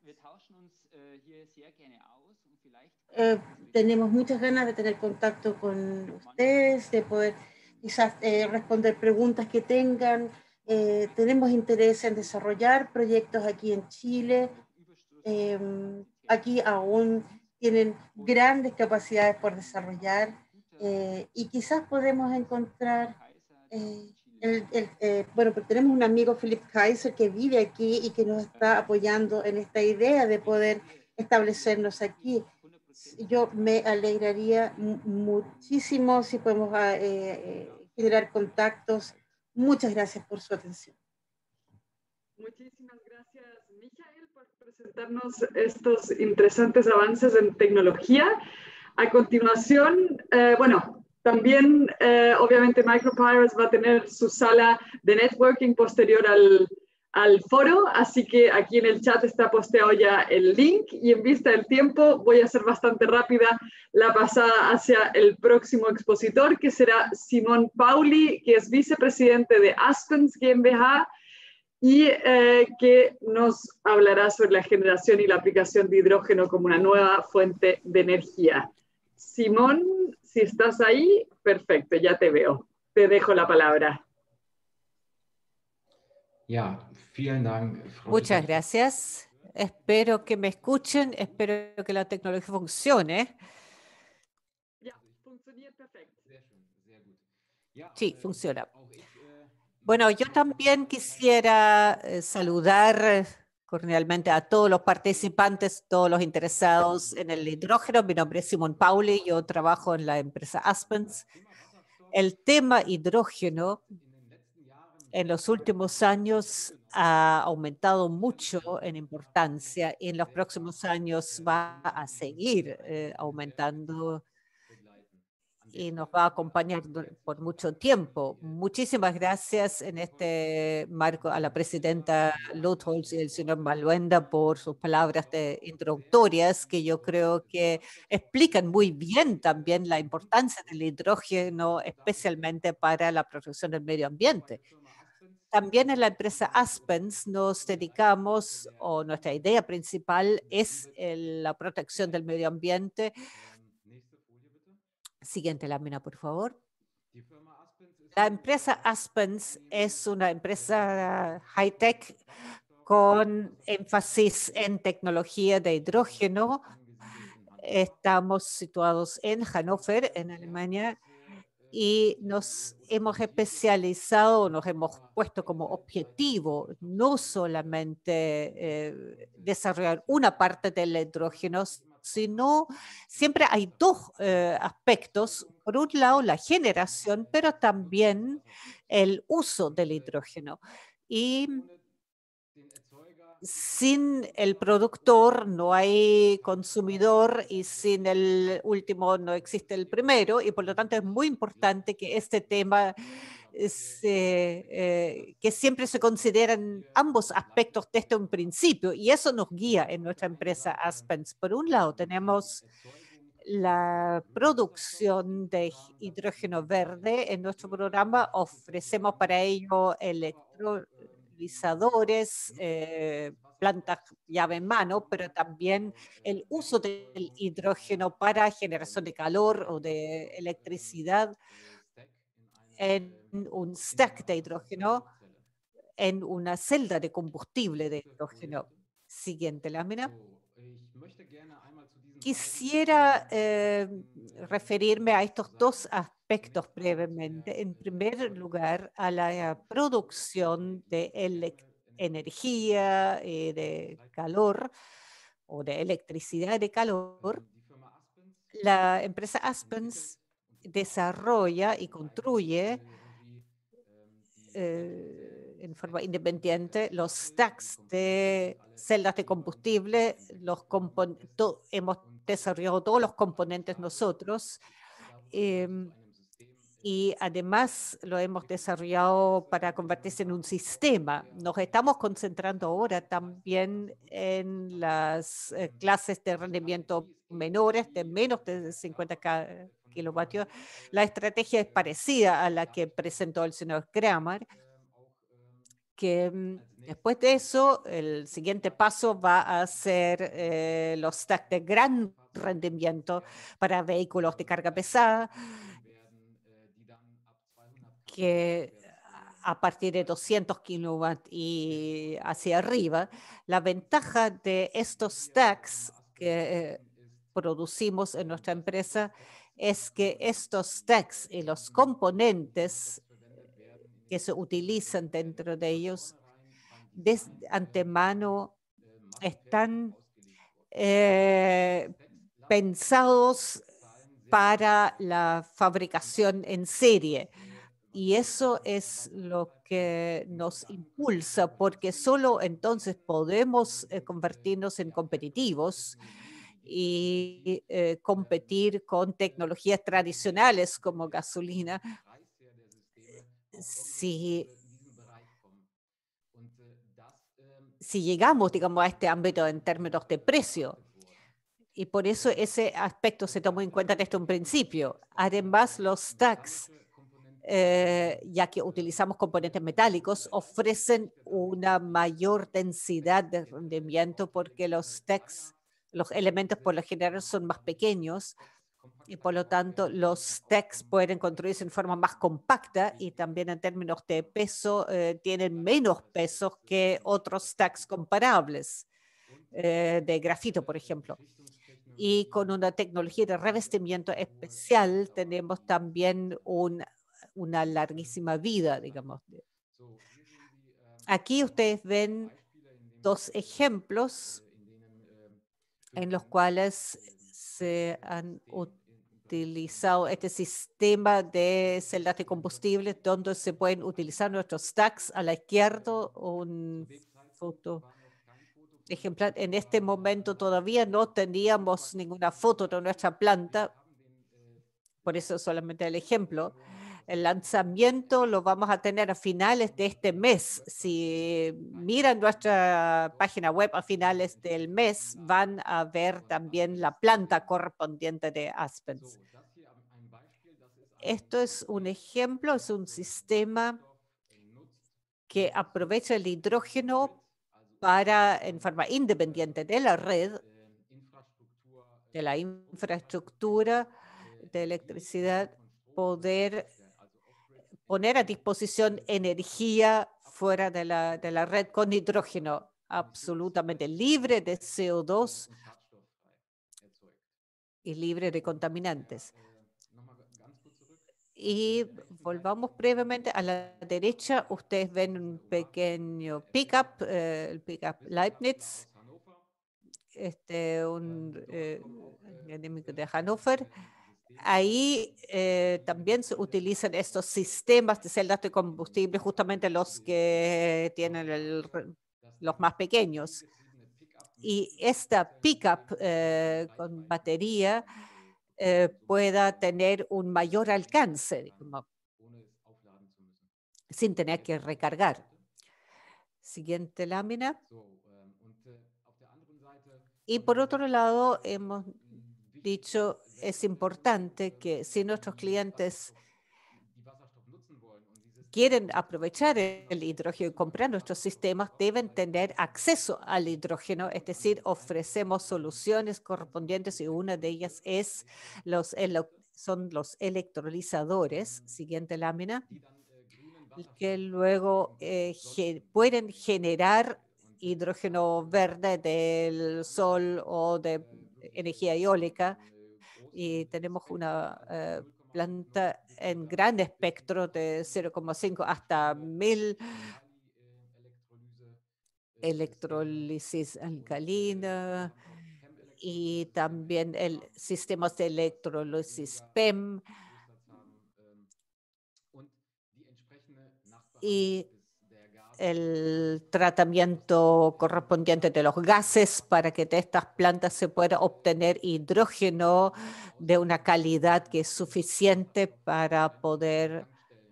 Tenemos muchas ganas de tener contacto con ustedes, de poder quizás responder preguntas que tengan. Tenemos interés en desarrollar proyectos aquí en Chile. Aquí aún tienen grandes capacidades por desarrollar y quizás podemos encontrar bueno, pero tenemos un amigo, Philip Kaiser, que vive aquí y que nos está apoyando en esta idea de poder establecernos aquí. Yo me alegraría muchísimo si podemos generar contactos. Muchas gracias por su atención.
Muchísimas gracias, Michael, por presentarnos estos interesantes avances en tecnología. A continuación, bueno, también obviamente Micropirates va a tener su sala de networking posterior al foro, así que aquí en el chat está posteado ya el link, y en vista del tiempo voy a ser bastante rápida la pasada hacia el próximo expositor, que será Simón Pauli, que es vicepresidente de Aspens GmbH, y que nos hablará sobre la generación y la aplicación de hidrógeno como una nueva fuente de energía. Simón, si estás ahí, perfecto, ya te veo. Te dejo la palabra.
Muchas gracias. Espero que me escuchen, espero que la tecnología funcione. Sí, funciona. Bueno, yo también quisiera saludar cordialmente a todos los participantes, todos los interesados en el hidrógeno. Mi nombre es Simón Pauli, yo trabajo en la empresa Aspens. El tema hidrógeno en los últimos años ha aumentado mucho en importancia y en los próximos años va a seguir aumentando. y nos va a acompañar por mucho tiempo. Muchísimas gracias en este marco a la presidenta Lutholz y el señor Maluenda por sus palabras introductorias, que yo creo que explican muy bien también la importancia del hidrógeno, especialmente para la protección del medio ambiente. También en la empresa Aspens nos dedicamos, o nuestra idea principal es la protección del medio ambiente. Siguiente lámina, por favor. La empresa Aspens es una empresa high-tech con énfasis en tecnología de hidrógeno. Estamos situados en Hannover, en Alemania, y nos hemos especializado, nos hemos puesto como objetivo no solamente desarrollar una parte del hidrógeno, sino siempre hay dos aspectos. Por un lado, la generación, pero también el uso del hidrógeno. Y sin el productor no hay consumidor y sin el último no existe el primero, y por lo tanto es muy importante que este tema que siempre se consideran ambos aspectos desde un principio, y eso nos guía en nuestra empresa Aspens. Por un lado tenemos la producción de hidrógeno verde. En nuestro programa ofrecemos para ello electrolizadores, plantas llave en mano, pero también el uso del hidrógeno para generación de calor o de electricidad en un stack de hidrógeno, en una celda de combustible de hidrógeno. Siguiente lámina. Quisiera referirme a estos dos aspectos brevemente. En primer lugar, a la producción de energía de calor o de electricidad de calor. La empresa Aspens desarrolla y construye en forma independiente los stacks de celdas de combustible. Hemos desarrollado todos los componentes nosotros, y además lo hemos desarrollado para convertirse en un sistema. Nos estamos concentrando ahora también en las clases de rendimiento menores, de menos de 50 kilovatios. La estrategia es parecida a la que presentó el señor Kramer, que después de eso, el siguiente paso va a ser los stacks de gran rendimiento para vehículos de carga pesada, que a partir de 200 kilowatts y hacia arriba. La ventaja de estos stacks que producimos en nuestra empresa es que estos stacks y los componentes que se utilizan dentro de ellos de antemano están pensados para la fabricación en serie. Y eso es lo que nos impulsa, porque solo entonces podemos convertirnos en competitivos y competir con tecnologías tradicionales como gasolina. Si llegamos, digamos, a este ámbito en términos de precio. Y por eso ese aspecto se tomó en cuenta desde un principio. Además, los stacks, ya que utilizamos componentes metálicos, ofrecen una mayor densidad de rendimiento porque los stacks, los elementos por lo general son más pequeños, y por lo tanto los stacks pueden construirse en forma más compacta, y también en términos de peso tienen menos peso que otros stacks comparables de grafito, por ejemplo. Y con una tecnología de revestimiento especial tenemos también una larguísima vida, digamos. Aquí ustedes ven dos ejemplos en los cuales se han utilizado este sistema de celdas de combustible donde se pueden utilizar nuestros stacks. A la izquierda, un foto ejemplar. En este momento todavía no teníamos ninguna foto de nuestra planta, Por eso solamente el ejemplo. El lanzamiento lo vamos a tener a finales de este mes. Si miran nuestra página web a finales del mes, van a ver también la planta correspondiente de Aspens. Esto es un ejemplo, es un sistema que aprovecha el hidrógeno para, en forma independiente de la red, de la infraestructura de electricidad, poder poner a disposición energía fuera de la red con hidrógeno absolutamente libre de CO2 y libre de contaminantes. Y volvamos brevemente a la derecha. Ustedes ven un pequeño pickup, el pickup Leibniz, un académico de Hannover. Ahí también se utilizan estos sistemas de celdas de combustible, justamente los que tienen los más pequeños. Y esta pickup con batería pueda tener un mayor alcance, sin tener que recargar. Siguiente lámina. Y por otro lado, hemos dicho, es importante que si nuestros clientes quieren aprovechar el hidrógeno y comprar nuestros sistemas, deben tener acceso al hidrógeno, es decir, ofrecemos soluciones correspondientes y una de ellas son los electrolizadores, siguiente lámina, que luego pueden generar hidrógeno verde del sol o de energía eólica. Y tenemos una planta en gran espectro de 0,5 hasta 1000 electrólisis alcalina y también sistemas de electrólisis PEM y el tratamiento correspondiente de los gases para que de estas plantas se pueda obtener hidrógeno de una calidad que es suficiente para poder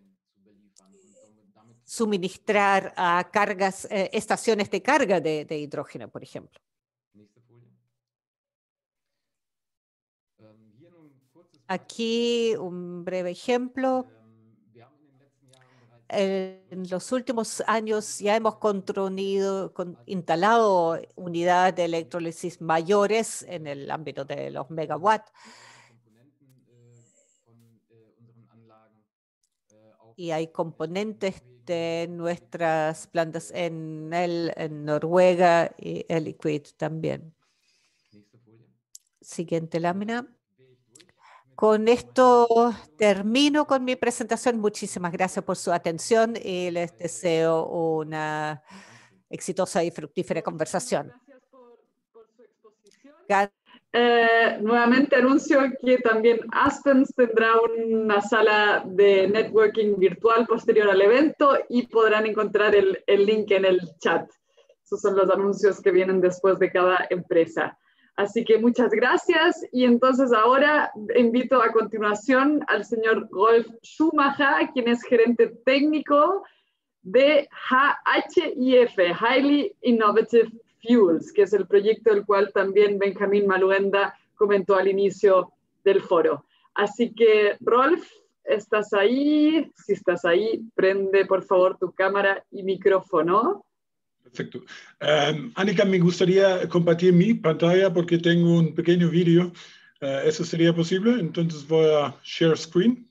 suministrar a estaciones de carga de hidrógeno, por ejemplo. Aquí un breve ejemplo. En los últimos años ya hemos instalado unidades de electrólisis mayores en el ámbito de los megawatts. Y hay componentes de nuestras plantas en Noruega y el Liquid también. Siguiente lámina. Con esto termino con mi presentación. Muchísimas gracias por su atención y les deseo una exitosa y fructífera conversación.
Gracias por su exposición. Nuevamente anuncio que también Aspens tendrá una sala de networking virtual posterior al evento y podrán encontrar el link en el chat. Esos son los anuncios que vienen después de cada empresa. Así que muchas gracias y entonces ahora invito a continuación al señor Rolf Schumacher, quien es gerente técnico de HIF, Highly Innovative Fuels, que es el proyecto del cual también Benjamín Maluenda comentó al inicio del foro. Así que Rolf, ¿estás ahí? Si estás ahí, prende por favor tu cámara y micrófono.
Perfecto. Annika, me gustaría compartir mi pantalla porque tengo un pequeño vídeo. ¿Eso sería posible? Entonces voy a share screen.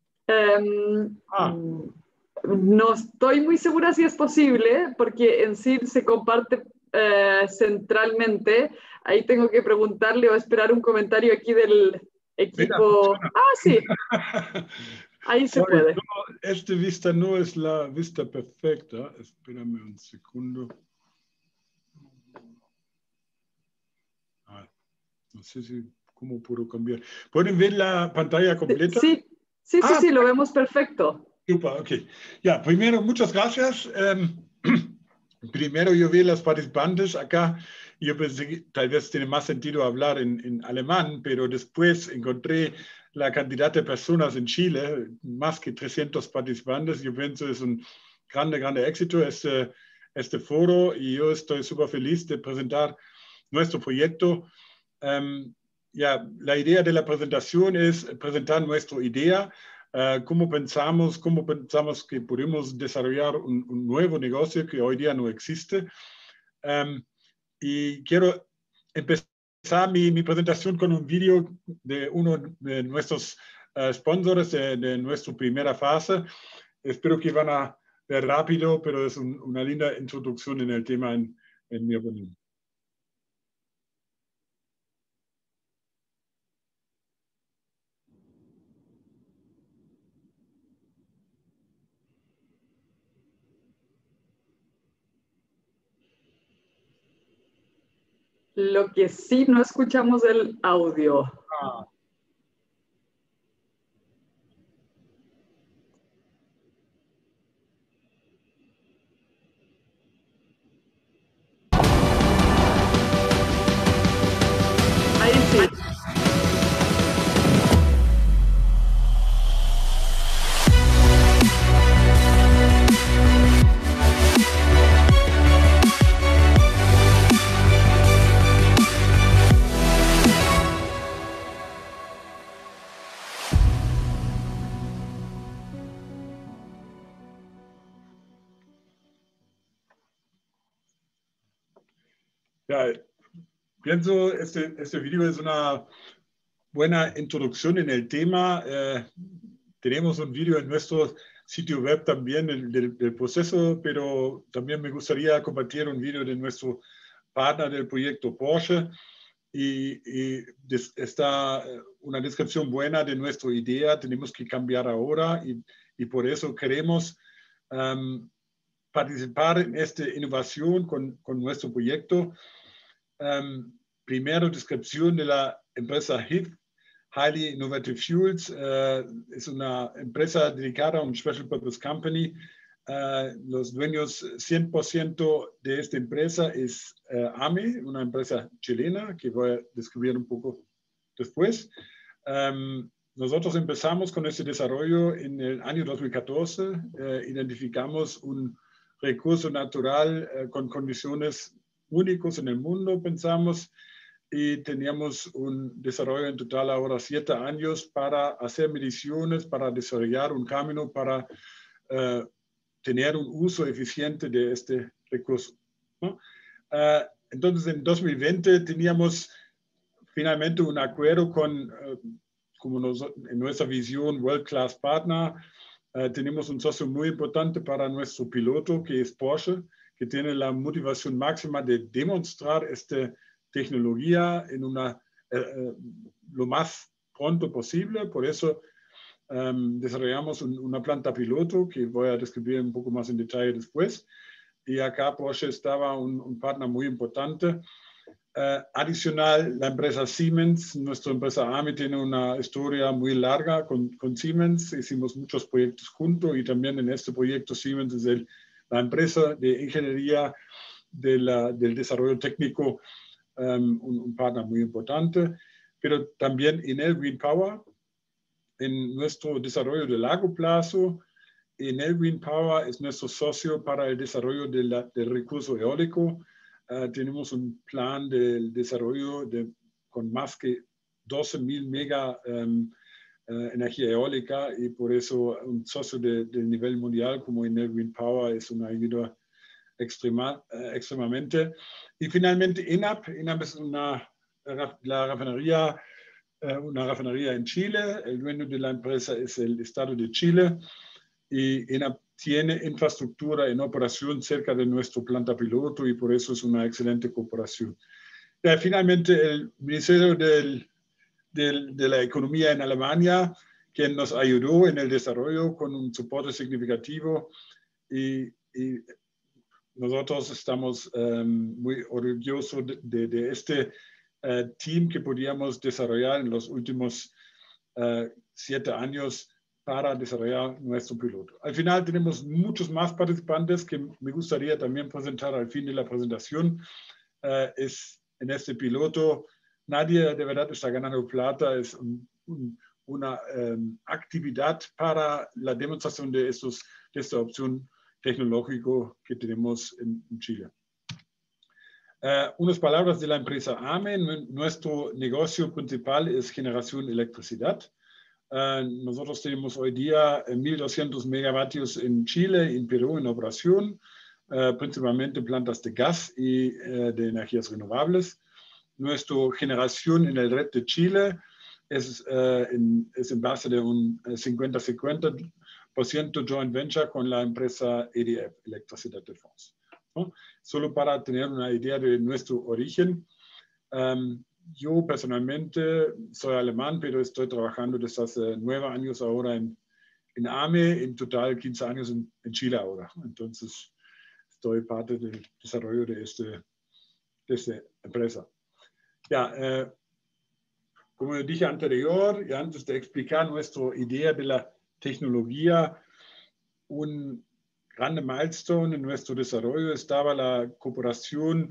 No estoy muy segura si es posible porque en sí se comparte centralmente. Ahí tengo que preguntarle o esperar un comentario aquí del equipo.
Mira,
sí. Ahí se puede.
No, esta vista no es la vista perfecta. Espérame un segundo. No sé cómo puedo cambiar. ¿Pueden ver la pantalla completa?
Sí, lo vemos perfecto.
Super, ok. Ya, primero, muchas gracias. primero yo vi los participantes acá y yo pensé que tal vez tiene más sentido hablar en alemán, pero después encontré la cantidad de personas en Chile, más que 300 participantes. Yo pienso que es un grande éxito este foro y yo estoy súper feliz de presentar nuestro proyecto. La idea de la presentación es presentar nuestra idea, cómo pensamos que podemos desarrollar un nuevo negocio que hoy día no existe. Y quiero empezar mi presentación con un video de uno de nuestros sponsors de nuestra primera fase. Espero que van a ver rápido, pero es una linda introducción en el tema en mi opinión.
Lo que sí, no escuchamos el audio. Ahí sí.
Ja, pienso este video es una buena introducción en el tema. Tenemos un video en nuestro sitio web también del proceso, pero también me gustaría compartir un video de nuestro partner del proyecto Porsche y está una descripción buena de nuestra idea. Tenemos que cambiar ahora y por eso queremos participar en esta innovación con nuestro proyecto. Primero, descripción de la empresa HIF, Highly Innovative Fuels. Es una empresa dedicada a un Special Purpose Company. Los dueños 100% de esta empresa es AME, una empresa chilena que voy a describir un poco después. Nosotros empezamos con este desarrollo en el año 2014. Identificamos un recurso natural con condiciones únicos en el mundo, pensamos, y teníamos un desarrollo en total ahora 7 años para hacer mediciones, para desarrollar un camino para tener un uso eficiente de este recurso, ¿no? Entonces, en 2020 teníamos finalmente un acuerdo con, como en nuestra visión, World Class Partner. Tenemos un socio muy importante para nuestro piloto, que es Porsche, que tiene la motivación máxima de demostrar esta tecnología en lo más pronto posible. Por eso desarrollamos una planta piloto que voy a describir un poco más en detalle después. Y acá Porsche estaba un partner muy importante. Adicional, la empresa Siemens, nuestra empresa AME, tiene una historia muy larga con Siemens. Hicimos muchos proyectos juntos y también en este proyecto Siemens es la empresa de ingeniería del desarrollo técnico, un partner muy importante. Pero también Enel Green Power, en nuestro desarrollo de largo plazo. Enel Green Power es nuestro socio para el desarrollo del recurso eólico. Tenemos un plan del desarrollo con más que 12.000 mega energía eólica y por eso un socio del nivel mundial como Enel Green Power es una ayuda extremadamente. Y finalmente ENAP es una refinería en Chile. El dueño de la empresa es el Estado de Chile y ENAP tiene infraestructura en operación cerca de nuestro planta piloto y por eso es una excelente cooperación. Finalmente, el Ministerio de la Economía en Alemania, quien nos ayudó en el desarrollo con un soporte significativo y nosotros estamos muy orgullosos de este team que podíamos desarrollar en los últimos 7 años para desarrollar nuestro piloto. Al final tenemos muchos más participantes que me gustaría también presentar al fin de la presentación. En este piloto nadie de verdad está ganando plata, es una actividad para la demostración de esta opción tecnológica que tenemos en Chile. Unas palabras de la empresa AME. Nuestro negocio principal es generación de electricidad. Nosotros tenemos hoy día 1.200 megavatios en Chile, en Perú en operación, principalmente plantas de gas y de energías renovables. Nuestra generación en el red de Chile es en base de un 50-50% joint venture con la empresa EDF, Electricidad de France. ¿No? Solo para tener una idea de nuestro origen. Yo personalmente soy alemán, pero estoy trabajando desde hace 9 años ahora en AME, en total 15 años en Chile ahora. Entonces, estoy parte del desarrollo de esta empresa. Ya, como dije anterior, y antes de explicar nuestra idea de la tecnología, un grande milestone en nuestro desarrollo estaba la cooperación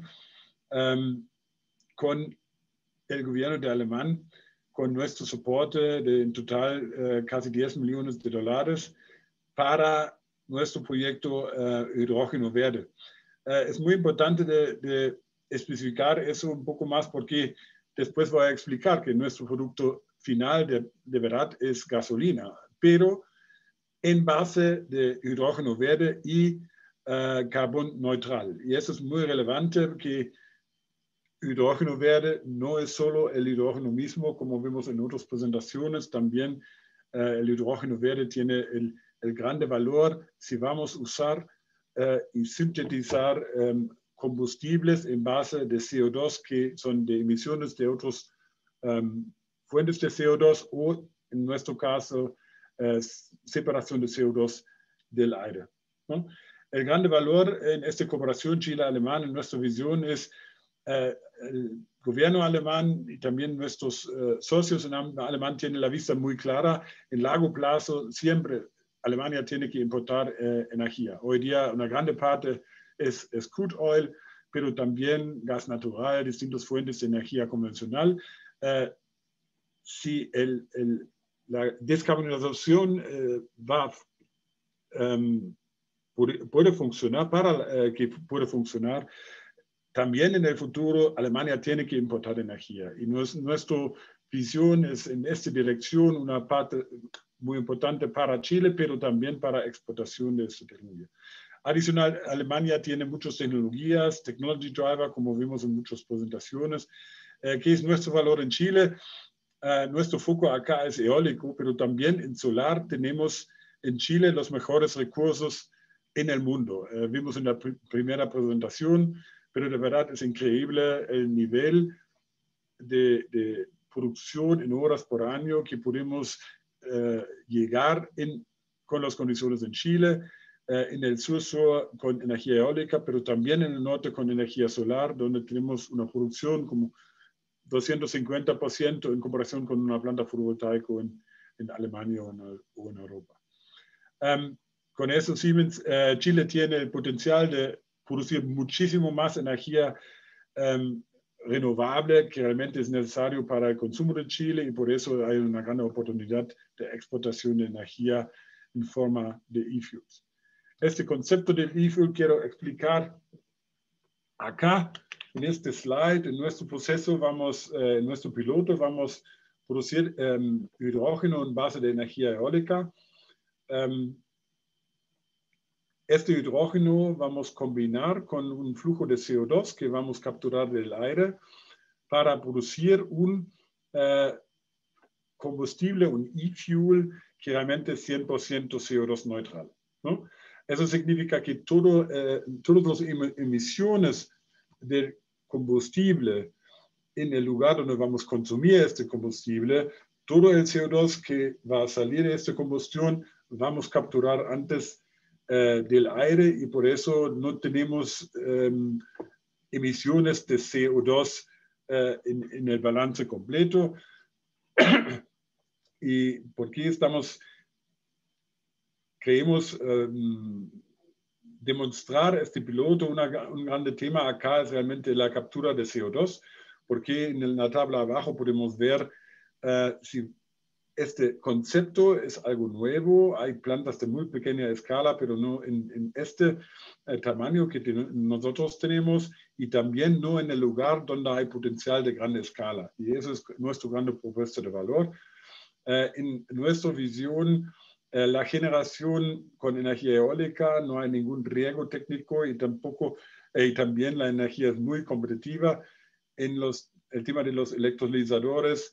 con el gobierno de Alemania, con nuestro soporte de en total casi 10 millones de dólares para nuestro proyecto hidrógeno verde. Es muy importante de especificar eso un poco más porque después voy a explicar que nuestro producto final de verdad es gasolina, pero en base de hidrógeno verde y carbón neutral. Y eso es muy relevante porque hidrógeno verde no es solo el hidrógeno mismo, como vimos en otras presentaciones, también el hidrógeno verde tiene el grande valor si vamos a usar y sintetizar combustibles en base de CO2 que son de emisiones de otras fuentes de CO2 o, en nuestro caso, separación de CO2 del aire, ¿no? El grande valor en esta cooperación Chile-Alemania, en nuestra visión, es el gobierno alemán y también nuestros socios en Alemania tienen la vista muy clara. En largo plazo, siempre Alemania tiene que importar energía. Hoy día una grande parte es crude oil, pero también gas natural, distintas fuentes de energía convencional. Si la descarbonización puede funcionar, para que pueda funcionar, también en el futuro Alemania tiene que importar energía. Y nuestra visión es en esta dirección una parte muy importante para Chile, pero también para exportación de esta tecnología. Adicional, Alemania tiene muchas tecnologías, technology driver, como vimos en muchas presentaciones. ¿Qué es nuestro valor en Chile? Nuestro foco acá es eólico, pero también en solar tenemos en Chile los mejores recursos en el mundo. Vimos en la primera presentación, pero de verdad es increíble el nivel de producción en horas por año que podemos llegar con las condiciones en Chile, en el sur con energía eólica, pero también en el norte con energía solar, donde tenemos una producción como 250% en comparación con una planta fotovoltaica en Alemania o en Europa. Con eso, Siemens, Chile tiene el potencial de producir muchísimo más energía renovable que realmente es necesario para el consumo de Chile y por eso hay una gran oportunidad de exportación de energía en forma de e-fuels. Este concepto del e-fuel quiero explicar acá en este slide. En nuestro proceso en nuestro piloto vamos a producir hidrógeno en base de energía eólica. Este hidrógeno vamos a combinar con un flujo de CO2 que vamos a capturar del aire para producir un combustible, un e-fuel que realmente es 100% CO2 neutral, ¿no? Eso significa que todas las emisiones del combustible en el lugar donde vamos a consumir este combustible, todo el CO2 que va a salir de esta combustión vamos a capturar antes del aire y por eso no tenemos emisiones de CO2 en el balance completo. ¿Y por qué estamos creemos demostrar este piloto. Un grande tema acá es realmente la captura de CO2, porque en la tabla abajo podemos ver si este concepto es algo nuevo. Hay plantas de muy pequeña escala, pero no en este tamaño que nosotros tenemos, y también no en el lugar donde hay potencial de gran escala. Y eso es nuestra gran propuesta de valor. En nuestra visión, la generación con energía eólica, no hay ningún riesgo técnico, y también la energía es muy competitiva. El tema de los electrolizadores,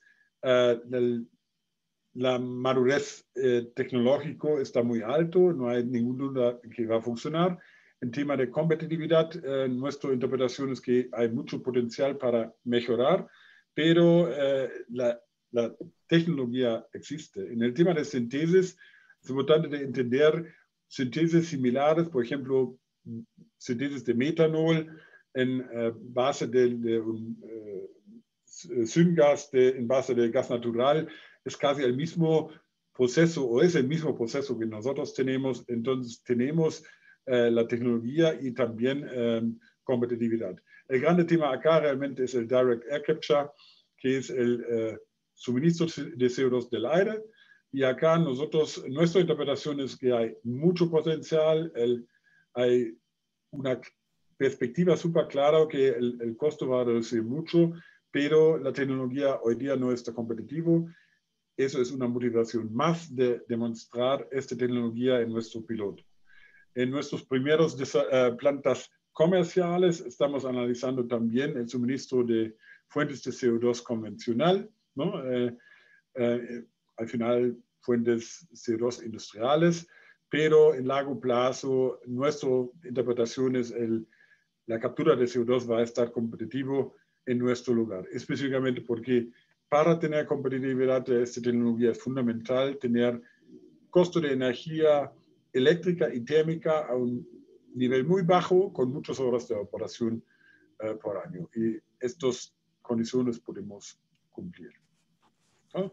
la madurez tecnológica está muy alto, no hay ninguna duda que va a funcionar. En tema de competitividad, nuestra interpretación es que hay mucho potencial para mejorar, pero la tecnología existe. En el tema de síntesis, es importante de entender síntesis similares, por ejemplo, síntesis de metanol en base de un syngas en base de gas natural. Es casi el mismo proceso, o es el mismo proceso que nosotros tenemos. Entonces tenemos la tecnología y también competitividad. El grande tema acá realmente es el Direct Air Capture, que es el suministro de CO2 del aire. Y acá nuestra interpretación es que hay mucho potencial, hay una perspectiva súper clara que el costo va a reducir mucho, pero la tecnología hoy día no está competitiva. Eso es una motivación más de demostrar esta tecnología en nuestro piloto. En nuestros primeros plantas comerciales estamos analizando también el suministro de fuentes de CO2 convencional, ¿no? Al final fuentes CO2 industriales, pero en largo plazo nuestra interpretación es la captura de CO2 va a estar competitivo en nuestro lugar, específicamente porque para tener competitividad de esta tecnología es fundamental tener costo de energía eléctrica y térmica a un nivel muy bajo, con muchas horas de operación por año. Y estas condiciones podemos cumplir, ¿no?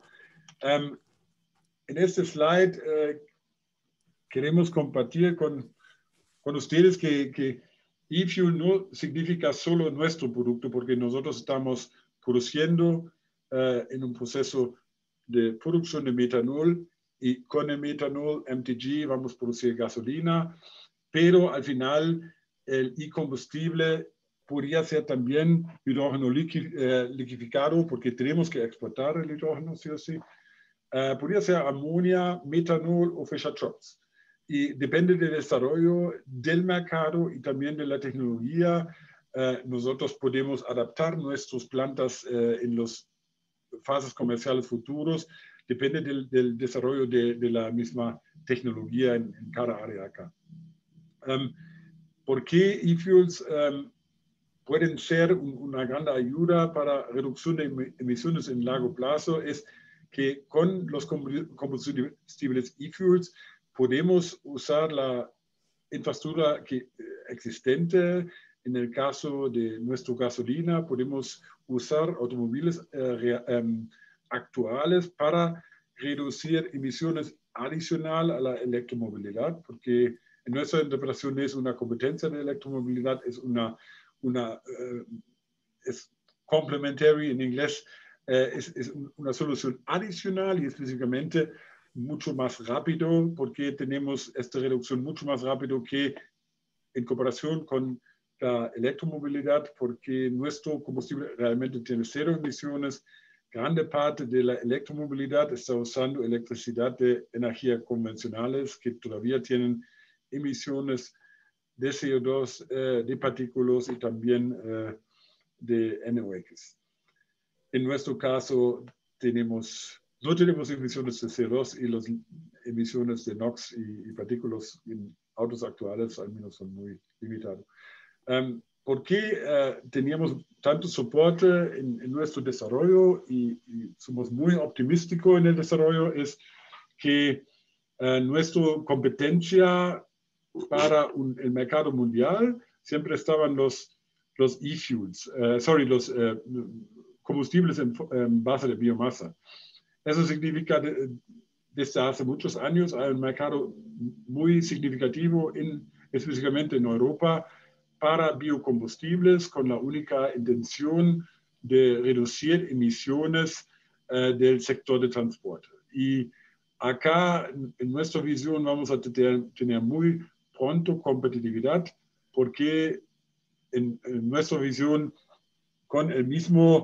En este slide queremos compartir con ustedes que eFuel no significa solo nuestro producto, porque nosotros estamos produciendo en un proceso de producción de metanol, y con el metanol MTG vamos a producir gasolina, pero al final el e-combustible podría ser también hidrógeno liquificado, porque tenemos que exportar el hidrógeno, sí o sí. Podría ser amonia, metanol o Fischer-Tropsch. Y depende del desarrollo del mercado y también de la tecnología, nosotros podemos adaptar nuestras plantas en las fases comerciales futuros. Depende del desarrollo de la misma tecnología en cada área acá. ¿Por qué eFuels pueden ser una gran ayuda para reducción de emisiones en largo plazo? Es que con los combustibles eFuels podemos usar la infraestructura existente. En el caso de nuestra gasolina, podemos usar automóviles actuales para reducir emisiones adicional a la electromovilidad, porque en nuestra interpretación es una competencia de electromovilidad, es es complementary en inglés, es una solución adicional y específicamente mucho más rápido, porque tenemos esta reducción mucho más rápido que en comparación con la electromovilidad, porque nuestro combustible realmente tiene cero emisiones. Grande parte de la electromovilidad está usando electricidad de energía convencionales que todavía tienen emisiones de CO2, de partículas y también de NOx. En nuestro caso no tenemos emisiones de CO2 y las emisiones de NOx y partículas en autos actuales al menos son muy limitadas. ¿Por qué teníamos tanto soporte en nuestro desarrollo y somos muy optimistas en el desarrollo? Es que nuestra competencia para el mercado mundial siempre estaban los e-fuels, los combustibles en base de biomasa. Eso significa desde hace muchos años. Hay un mercado muy significativo, específicamente en Europa, para biocombustibles con la única intención de reducir emisiones del sector de transporte. Y acá, en nuestra visión, vamos a tener muy pronto competitividad, porque en nuestra visión, con el mismo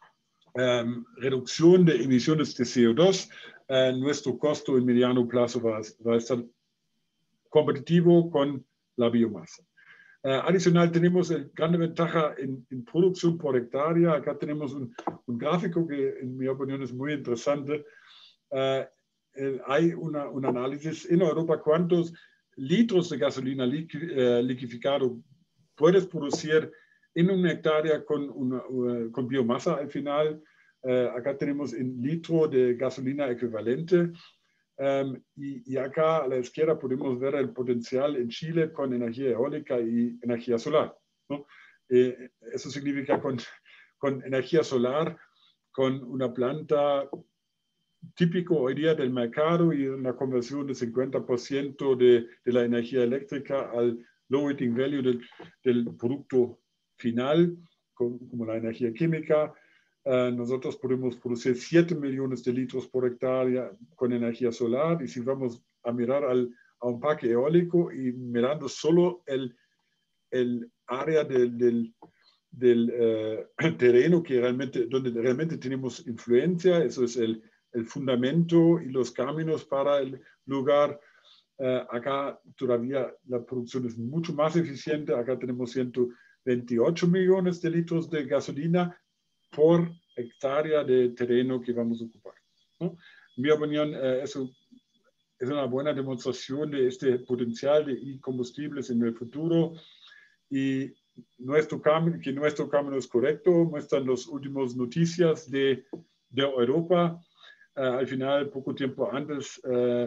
reducción de emisiones de CO2, nuestro costo en mediano plazo va a estar competitivo con la biomasa. Adicional, tenemos gran ventaja en producción por hectárea. Acá tenemos un gráfico que, en mi opinión, es muy interesante. Hay un análisis en Europa, cuántos litros de gasolina liquificado puedes producir en una hectárea con biomasa al final. Acá tenemos un litro de gasolina equivalente. Y acá a la izquierda podemos ver el potencial en Chile con energía eólica y energía solar, ¿no? Eso significa con energía solar, con una planta típico hoy día del mercado y una conversión de 50% de la energía eléctrica al low heating value del producto final, como la energía química. Nosotros podemos producir 7 millones de litros por hectárea con energía solar, y si vamos a mirar a un parque eólico y mirando solo el área del terreno donde realmente tenemos influencia, eso es el fundamento y los caminos para el lugar. Acá todavía la producción es mucho más eficiente. Acá tenemos 128 millones de litros de gasolina por hectárea de terreno que vamos a ocupar, ¿no? En mi opinión, eso es una buena demostración de este potencial de combustibles en el futuro, y nuestro camino es correcto. Muestran las últimas noticias de Europa. Al final, poco tiempo antes,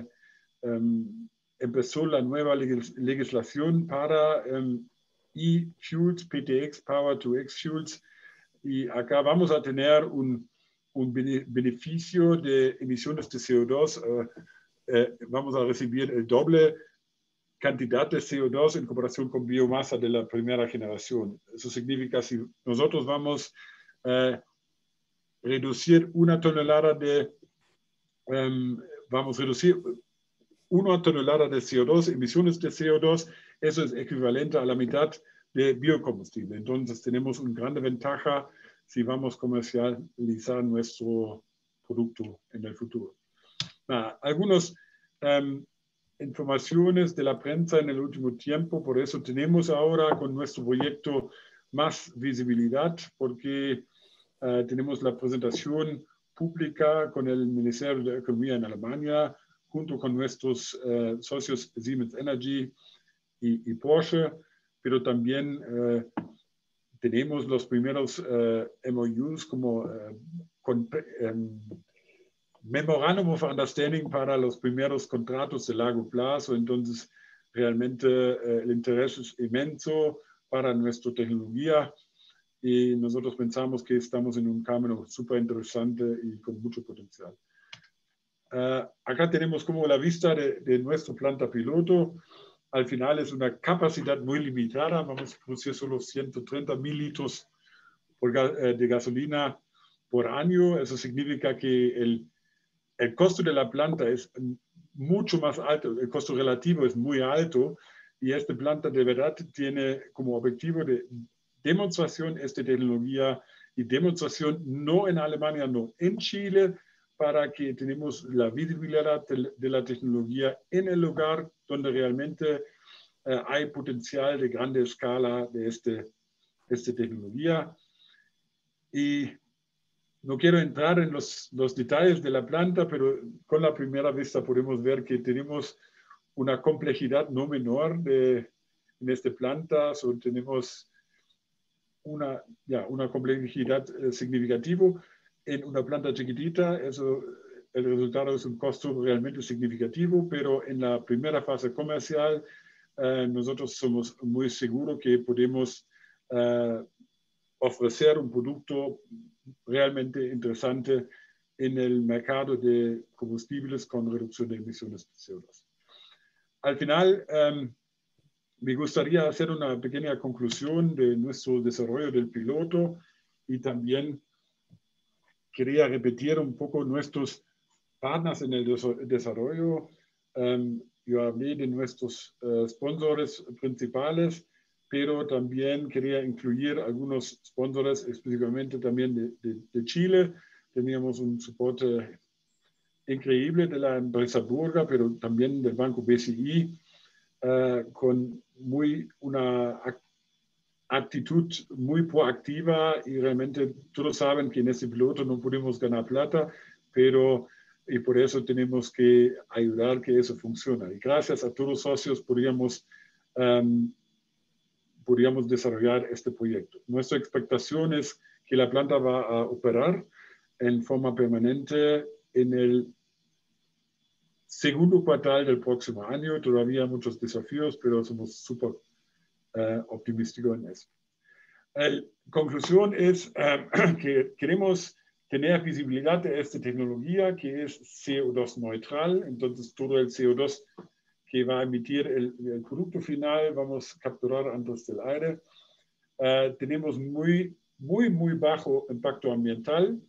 empezó la nueva legislación para e-fuels, PTX, Power to X Fuels, y acá vamos a tener un beneficio de emisiones de CO2. Vamos a recibir el doble cantidad de CO2 en comparación con biomasa de la primera generación. Eso significa, si nosotros vamos a reducir 1 tonelada de CO2, emisiones de CO2, eso es equivalente a la mitad de biocombustible. Entonces tenemos una gran ventaja si vamos a comercializar nuestro producto en el futuro. Algunas informaciones de la prensa en el último tiempo, por eso tenemos ahora con nuestro proyecto más visibilidad, porque tenemos la presentación pública con el Ministerio de Economía en Alemania, junto con nuestros socios Siemens Energy y Porsche, pero también tenemos los primeros MOUs como Memorandum of Understanding para los primeros contratos de largo plazo. Entonces, realmente el interés es inmenso para nuestra tecnología, y nosotros pensamos que estamos en un camino súper interesante y con mucho potencial. Acá tenemos como la vista de nuestra planta piloto. Al final es una capacidad muy limitada. Vamos a producir solo 130.000 litros de gasolina por año. Eso significa que el costo de la planta es mucho más alto, el costo relativo es muy alto, y esta planta de verdad tiene como objetivo de demostración esta tecnología, y demostración no en Alemania, no en Chile, para que tenemos la visibilidad de la tecnología en el lugar donde realmente hay potencial de grande escala de esta tecnología. Y no quiero entrar en los detalles de la planta, pero con la primera vista podemos ver que tenemos una complejidad no menor en esta planta. Tenemos una complejidad significativa en una planta chiquitita. El resultado es un costo realmente significativo, pero en la primera fase comercial nosotros somos muy seguros que podemos ofrecer un producto realmente interesante en el mercado de combustibles con reducción de emisiones de CO2. Al final, me gustaría hacer una pequeña conclusión de nuestro desarrollo del piloto y también quería repetir un poco nuestros partners en el desarrollo. Yo hablé de nuestros sponsores principales, pero también quería incluir algunos sponsores, específicamente también de Chile. Teníamos un soporte increíble de la empresa Burga, pero también del Banco BCI, con una actitud muy proactiva, y realmente todos saben que en este piloto no pudimos ganar plata, pero y por eso tenemos que ayudar que eso funcione. Y gracias a todos los socios podríamos desarrollar este proyecto. Nuestra expectación es que la planta va a operar en forma permanente en el segundo cuartal del próximo año. Todavía muchos desafíos, pero somos súper optimistas en eso. La conclusión es que queremos tener visibilidad de esta tecnología que es CO2 neutral. Entonces todo el CO2 que va a emitir el producto final vamos a capturar antes del aire. Tenemos muy bajo impacto ambiental,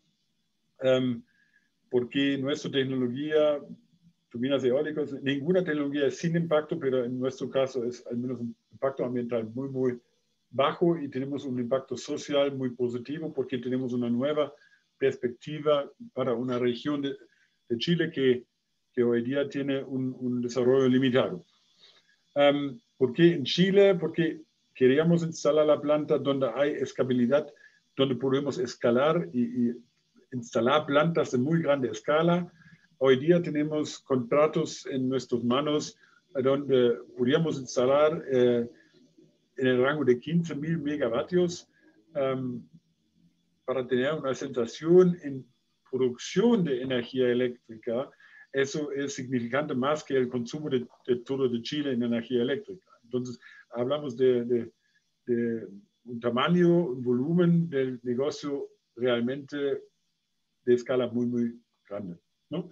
porque nuestra tecnología, turbinas eólicas, ninguna tecnología es sin impacto, pero en nuestro caso es al menos un impacto ambiental muy bajo, y tenemos un impacto social muy positivo porque tenemos una nueva perspectiva para una región de Chile que hoy día tiene un desarrollo limitado. ¿Por qué en Chile? Porque queríamos instalar la planta donde hay escalabilidad, donde podemos escalar y instalar plantas de muy grande escala. Hoy día tenemos contratos en nuestras manos donde podríamos instalar en el rango de 15.000 megavatios para tener una sensación en producción de energía eléctrica. Eso es significante más que el consumo de todo de Chile en energía eléctrica. Entonces, hablamos de un tamaño, un volumen del negocio realmente de escala muy grande, ¿no?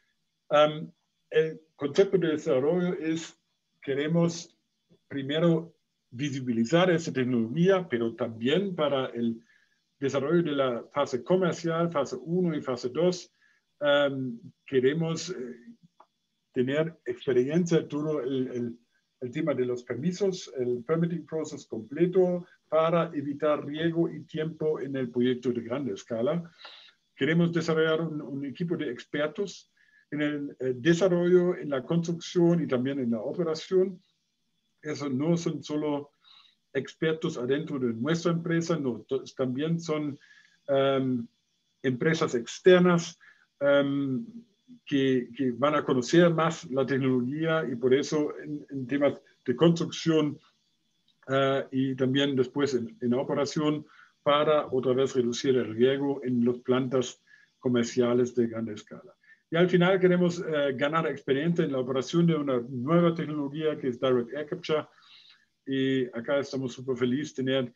El concepto de desarrollo es, queremos primero visibilizar esa tecnología, pero también para el desarrollo de la fase comercial, fase 1 y fase 2, queremos tener experiencia en todo el tema de los permisos, el permitting process completo para evitar riesgo y tiempo en el proyecto de grande escala. Queremos desarrollar un equipo de expertos en el desarrollo, en la construcción y también en la operación. Eso no son solo expertos adentro de nuestra empresa, no, también son empresas externas que van a conocer más la tecnología, y por eso en temas de construcción y también después en operación, para otra vez reducir el riesgo en las plantas comerciales de grande escala. Y al final queremos ganar experiencia en la operación de una nueva tecnología que es Direct Air Capture. Y acá estamos súper felices de tener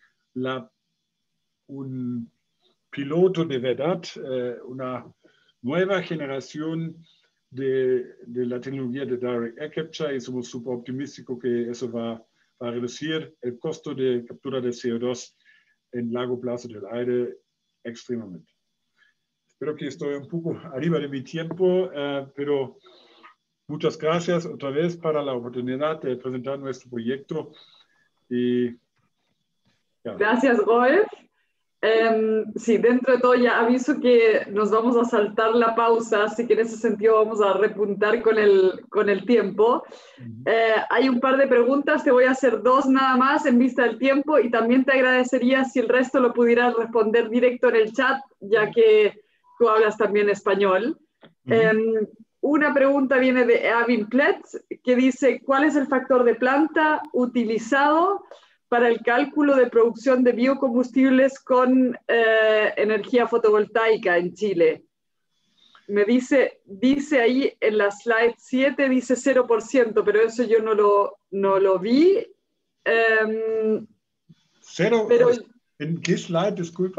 un piloto de verdad, una nueva generación de la tecnología de Direct Air Capture, y somos súper optimistas que eso va a reducir el costo de captura de CO2 en largo plazo del aire extremadamente. Espero que estoy un poco arriba de mi tiempo, pero muchas gracias otra vez para la oportunidad de presentar nuestro proyecto. Y,
ja. Gracias, Rolf. Sí, dentro de todo ya aviso que nos vamos a saltar la pausa, así que en ese sentido vamos a repuntar con el tiempo. Hay un par de preguntas, te voy a hacer dos nada más en vista del tiempo, y también te agradecería si el resto lo pudieras responder directo en el chat, ya que tú hablas también español. Una pregunta viene de Avin Pletz, que dice: ¿cuál es el factor de planta utilizado para el cálculo de producción de biocombustibles con energía fotovoltaica en Chile? Me dice ahí en la slide 7, dice 0%, pero eso yo no lo vi.
¿Cero?
Pero,
¿En qué slide, disculpa?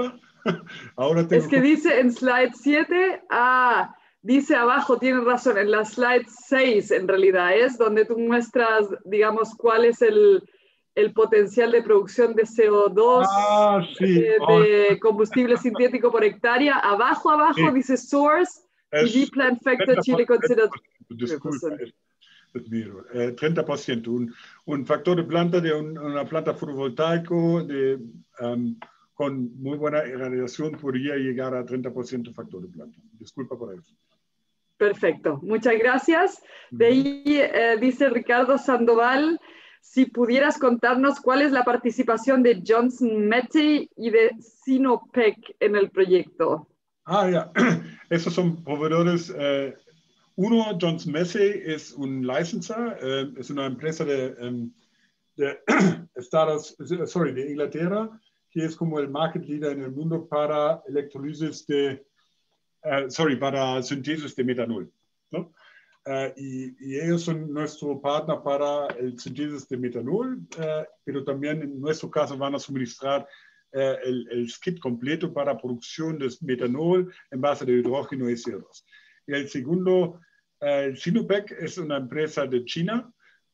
Ahora tengo
es que dice en slide 7, dice abajo, tienes razón, en la slide 6 en realidad es donde tú muestras, digamos, cuál es el potencial de producción de CO2
sí.
de combustible sintético por hectárea. Abajo
Sí.
dice source, PV plant factor, Chile considered.
Disculpa, es mi error. 30%. Un factor de planta de una planta fotovoltaico con muy buena irradiación podría llegar a 30% factor de planta. Disculpa por eso.
Perfecto, muchas gracias. De ahí dice Ricardo Sandoval, si pudieras contarnos cuál es la participación de Johnson Matthey y de Sinopec en el proyecto.
Ya, esos son proveedores. Uno, Johnson Matthey, es un licenser, es una empresa de Inglaterra, que es como el market leader en el mundo para electrolisis para síntesis de metanol, ¿no? Y ellos son nuestro partner para el síntesis de metanol, pero también en nuestro caso van a suministrar el kit completo para producción de metanol en base de hidrógeno y CO2. Y el segundo, Sinopec es una empresa de China.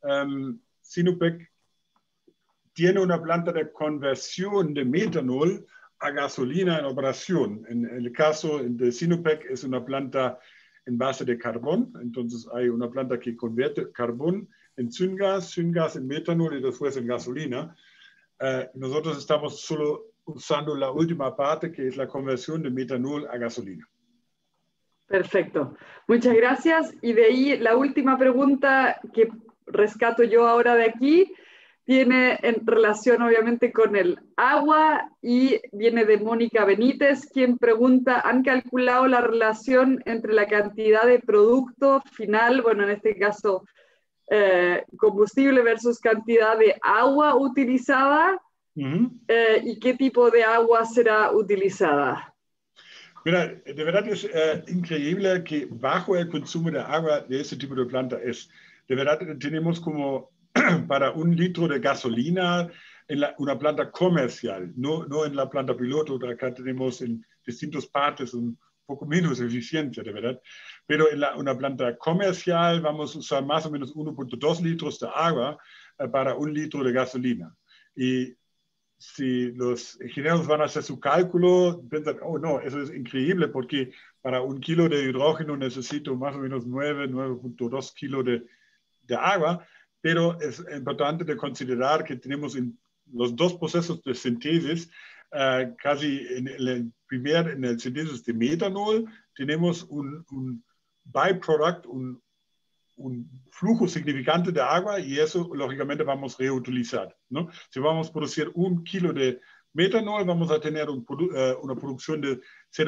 Sinopec tiene una planta de conversión de metanol a gasolina en operación. En el caso de Sinopec es una planta en base de carbón, entonces hay una planta que convierte carbón en syngas en metanol y después en gasolina. Nosotros estamos solo usando la última parte, que es la conversión de metanol a gasolina.
Perfecto, muchas gracias. Y de ahí la última pregunta que rescato yo ahora de aquí, tiene en relación obviamente con el agua y viene de Mónica Benítez, quien pregunta, ¿han calculado la relación entre la cantidad de producto final, bueno, en este caso combustible versus cantidad de agua utilizada? ¿Y qué tipo de agua será utilizada?
Mira, de verdad es increíble que bajo el consumo de agua de este tipo de planta es, de verdad tenemos como para 1 litro de gasolina en una planta comercial, no en la planta piloto, acá tenemos en distintas partes un poco menos eficiencia, de verdad, pero en una planta comercial vamos a usar más o menos 1.2 litros de agua para 1 litro de gasolina. Y si los ingenieros van a hacer su cálculo, piensan, oh no, eso es increíble porque para 1 kilo de hidrógeno necesito más o menos 9.2 kilos de agua, pero es importante de considerar que tenemos en los dos procesos de síntesis, casi en el síntesis de metanol, tenemos un byproduct, un flujo significante de agua y eso lógicamente vamos a reutilizar, ¿no? Si vamos a producir 1 kilo de metanol, vamos a tener una producción de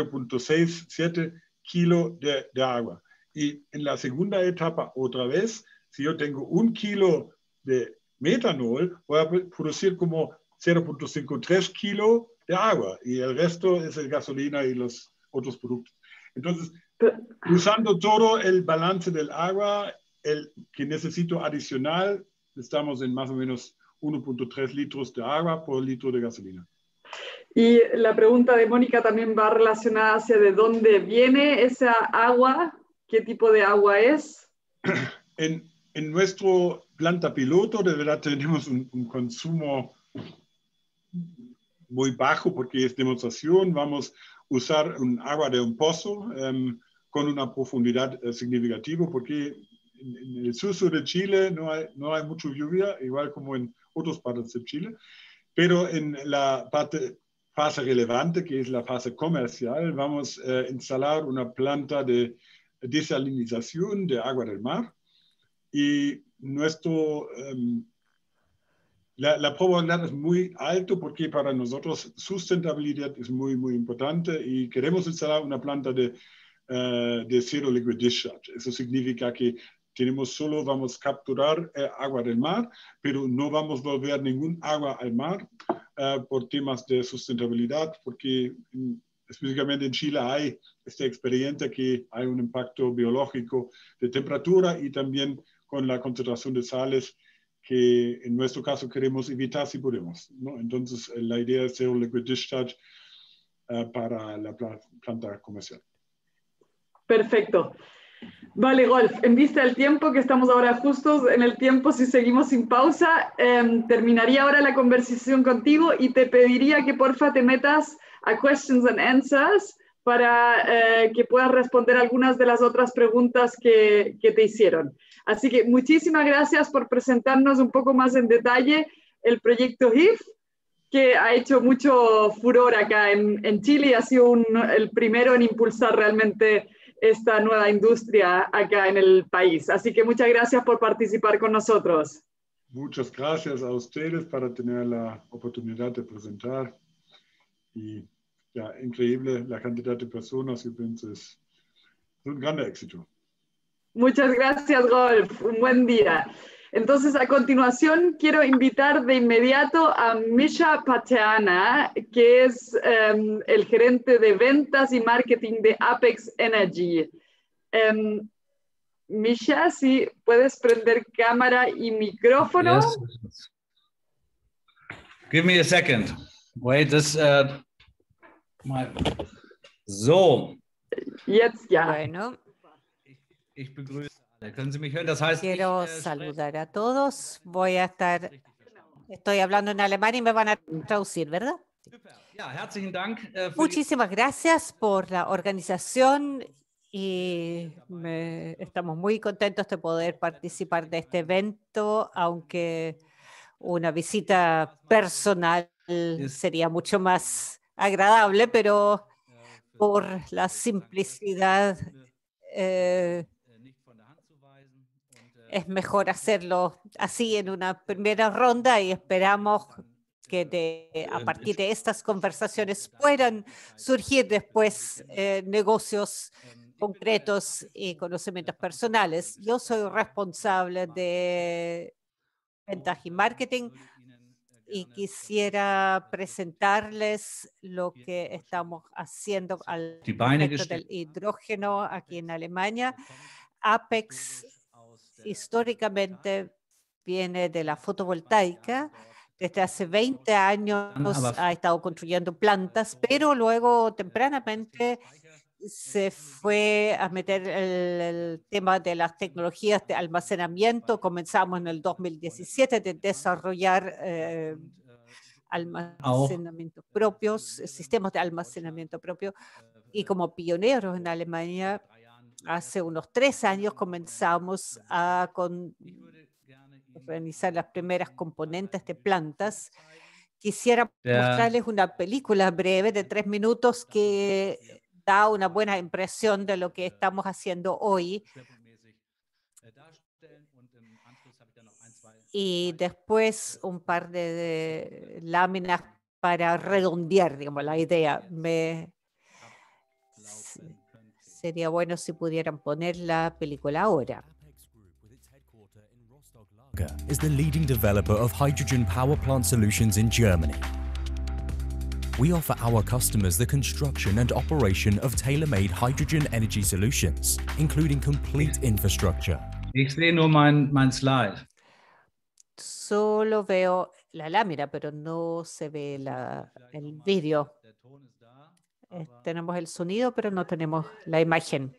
0.67 kilo de agua. Y en la segunda etapa, otra vez, si yo tengo 1 kilo de metanol, voy a producir como 0.53 kilo de agua y el resto es el gasolina y los otros productos. Entonces, usando todo el balance del agua, el que necesito adicional, estamos en más o menos 1.3 litros de agua por litro de gasolina.
Y la pregunta de Mónica también va relacionada hacia de dónde viene esa agua, qué tipo de agua es.
En nuestro planta piloto, de verdad, tenemos un consumo muy bajo porque es demostración. Vamos a usar un agua de un pozo con una profundidad significativa porque en el sur de Chile no hay mucha lluvia, igual como en otras partes de Chile, pero en la fase relevante, que es la fase comercial, vamos a instalar una planta de desalinización de agua del mar y la probabilidad es muy alta porque para nosotros sustentabilidad es muy, muy importante y queremos instalar una planta de zero liquid discharge. Eso significa que vamos a capturar agua del mar, pero no vamos a volver ningún agua al mar por temas de sustentabilidad, porque específicamente en Chile hay esta experiencia que hay un impacto biológico de temperatura y también con la concentración de sales que en nuestro caso queremos evitar si podemos, ¿no? Entonces la idea de zero liquid discharge para la planta comercial.
Perfecto. Vale, Golf, en vista del tiempo, que estamos ahora justos en el tiempo, si seguimos sin pausa, terminaría ahora la conversación contigo y te pediría que porfa te metas a Questions and Answers para que puedas responder algunas de las otras preguntas que te hicieron. Así que muchísimas gracias por presentarnos un poco más en detalle el proyecto HIF, que ha hecho mucho furor acá en Chile y ha sido el primero en impulsar realmente esta nueva industria acá en el país. Así que muchas gracias por participar con nosotros.
Muchas gracias a ustedes para tener la oportunidad de presentar. Y ya, increíble la cantidad de personas, yo pienso, es un gran éxito.
Muchas gracias, Golf. Un buen día. Entonces, a continuación, quiero invitar de inmediato a Misha Pateana, que es el gerente de ventas y marketing de Apex Energy. Misha, si puedes prender cámara y micrófono.
Yes. Give me a second. Wait, this... So.
Jetzt ja.
Bueno.
Ich begrüße alle. Können Sie mich hören? Das heißt,
quiero saludar a todos. Estoy hablando en alemán y me van a traducir, ¿verdad?
Ja, herzlichen Dank.
Muchísimas gracias por la organización y estamos muy contentos de poder participar de este evento, aunque una visita personal sería mucho más agradable, pero por la simplicidad es mejor hacerlo así en una primera ronda y esperamos que a partir de estas conversaciones puedan surgir después negocios concretos y conocimientos personales. Yo soy responsable de ventas y marketing y quisiera presentarles lo que estamos haciendo al respecto del hidrógeno aquí en Alemania. Apex históricamente viene de la fotovoltaica. Desde hace 20 años ha estado construyendo plantas, pero luego tempranamente se fue a meter el tema de las tecnologías de almacenamiento. Comenzamos en el 2017 de desarrollar almacenamientos propios, sistemas de almacenamiento propio, y como pioneros en Alemania, hace unos 3 años comenzamos a organizar las primeras componentes de plantas. Quisiera mostrarles una película breve de 3 minutos que da una buena impresión de lo que estamos haciendo hoy. Y después un par de láminas para redondear, digamos, la idea. Sería bueno si pudieran poner la película ahora.
Is the leading developer of hydrogen power plant solutions in Germany. We offer our customers the construction and operation of tailor-made hydrogen energy solutions, including complete infrastructure.
Ich sehe nur mein Slide.
Solo veo la lámina, pero no se ve el vídeo. Tenemos el sonido, pero no tenemos la imagen.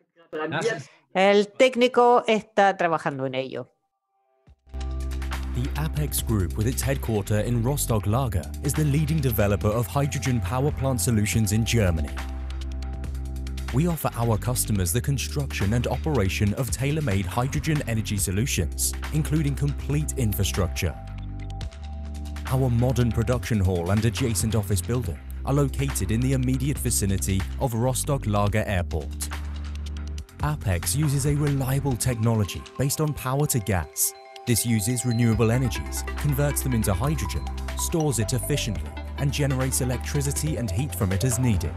El técnico está trabajando en ello.
The Apex Group, with its headquarter in Rostock-Lager, is the leading developer of hydrogen power plant solutions in Germany. We offer our customers the construction and operation of tailor-made hydrogen energy solutions, including complete infrastructure. Our modern production hall and adjacent office building are located in the immediate vicinity of Rostock-Lager Airport. Apex uses a reliable technology based on power to gas. This uses renewable energies, converts them into hydrogen, stores it efficiently, and generates electricity and heat from it as needed.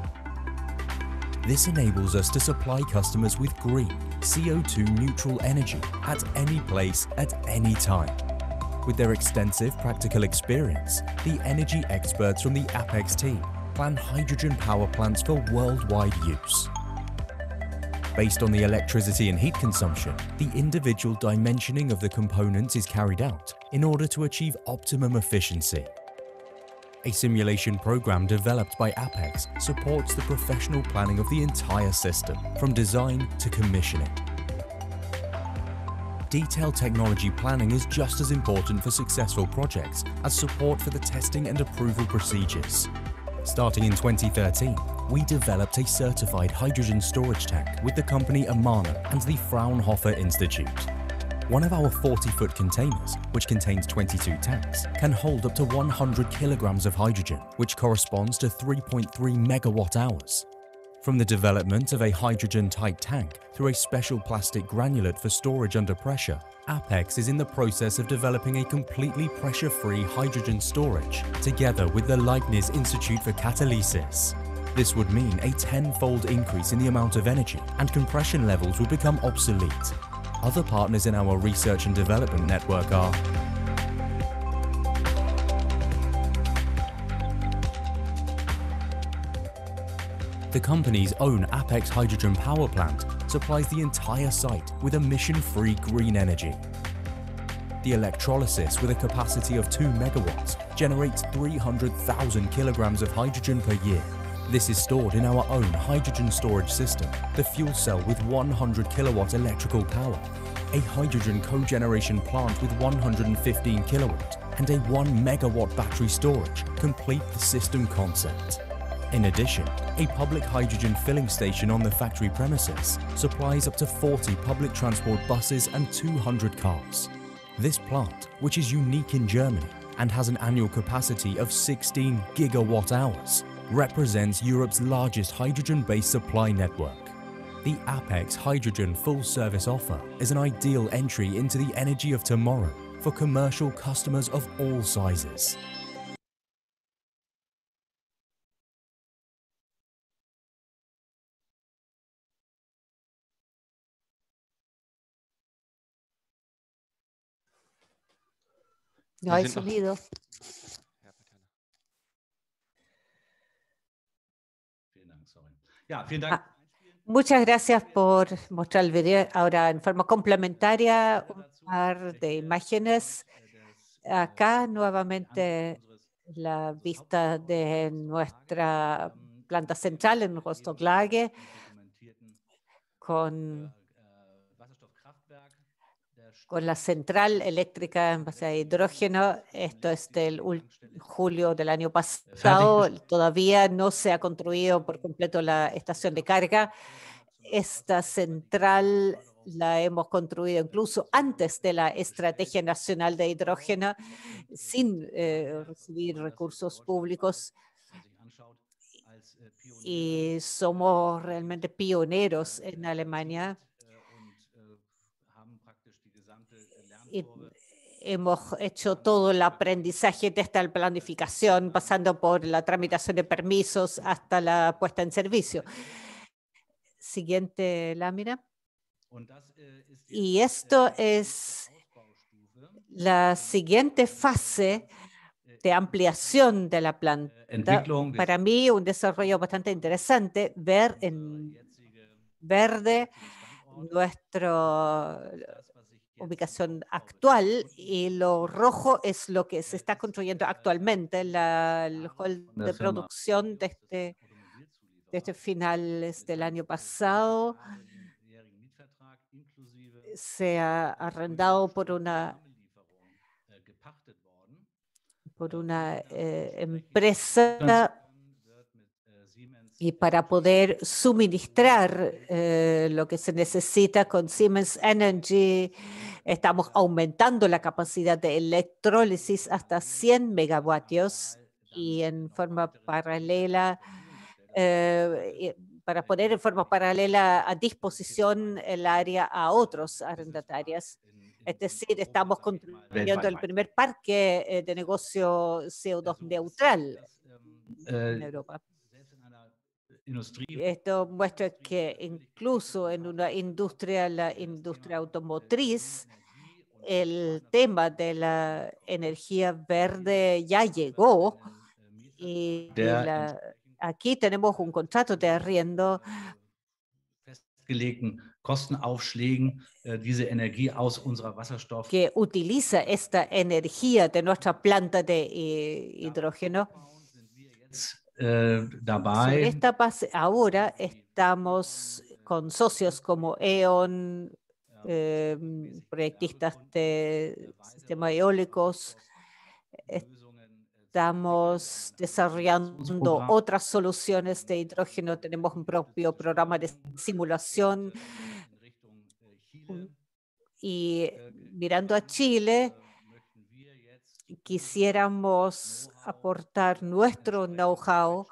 This enables us to supply customers with green, CO2 neutral energy at any place at any time. With their extensive practical experience, the energy experts from the Apex team plan hydrogen power plants for worldwide use. Based on the electricity and heat consumption, the individual dimensioning of the components is carried out in order to achieve optimum efficiency. A simulation program developed by Apex supports the professional planning of the entire system, from design to commissioning. Detailed technology planning is just as important for successful projects as support for the testing and approval procedures. Starting in 2013, we developed a certified hydrogen storage tank with the company Amana and the Fraunhofer Institute. One of our 40-foot containers, which contains 22 tanks, can hold up to 100 kilograms of hydrogen, which corresponds to 3.3 megawatt hours. From the development of a hydrogen-type tank through a special plastic granulate for storage under pressure, Apex is in the process of developing a completely pressure-free hydrogen storage together with the Leibniz Institute for Catalysis. This would mean a 10-fold increase in the amount of energy, and compression levels would become obsolete. Other partners in our research and development network are the company's own Apex hydrogen power plant supplies the entire site with emission-free green energy. The electrolysis, with a capacity of 2 megawatts, generates 300,000 kilograms of hydrogen per year. This is stored in our own hydrogen storage system, the fuel cell with 100 kilowatt electrical power, a hydrogen cogeneration plant with 115 kilowatt, and a 1 megawatt battery storage complete the system concept. In addition, a public hydrogen filling station on the factory premises supplies up to 40 public transport buses and 200 cars. This plant, which is unique in Germany and has an annual capacity of 16 gigawatt hours, represents Europe's largest hydrogen-based supply network. The Apex Hydrogen Full Service offer is an ideal entry into the energy of tomorrow for commercial customers of all sizes.
No hay sonido. Muchas gracias por mostrar el video. Ahora, en forma complementaria, un par de imágenes. Acá, nuevamente, la vista de nuestra planta central en Rostock-Lage con la central eléctrica en base a hidrógeno. Esto es del julio del año pasado. Todavía no se ha construido por completo la estación de carga. Esta central la hemos construido incluso antes de la Estrategia Nacional de Hidrógeno, sin recibir recursos públicos. Y somos realmente pioneros en Alemania. Y hemos hecho todo el aprendizaje desde la planificación, pasando por la tramitación de permisos hasta la puesta en servicio. Siguiente lámina. Y esto es la siguiente fase de ampliación de la planta. Para mí, un desarrollo bastante interesante, ver en verde nuestra ubicación actual, y lo rojo es lo que se está construyendo actualmente, el hall de producción desde finales del año pasado. Se ha arrendado por una empresa, y para poder suministrar lo que se necesita con Siemens Energy, estamos aumentando la capacidad de electrólisis hasta 100 megavatios, y en forma paralela, para poner en forma paralela a disposición el área a otros arrendatarios. Es decir, estamos construyendo el primer parque de negocio CO2 neutral en Europa. Esto muestra que incluso en una industria, la industria automotriz, el tema de la energía verde ya llegó, y aquí tenemos un contrato de arriendo que utiliza esta energía de nuestra planta de hidrógeno. Sobre esta base, ahora estamos con socios como E.ON, proyectistas de sistemas eólicos. Estamos desarrollando otras soluciones de hidrógeno. Tenemos un propio programa de simulación. Y mirando a Chile, quisiéramos aportar nuestro know-how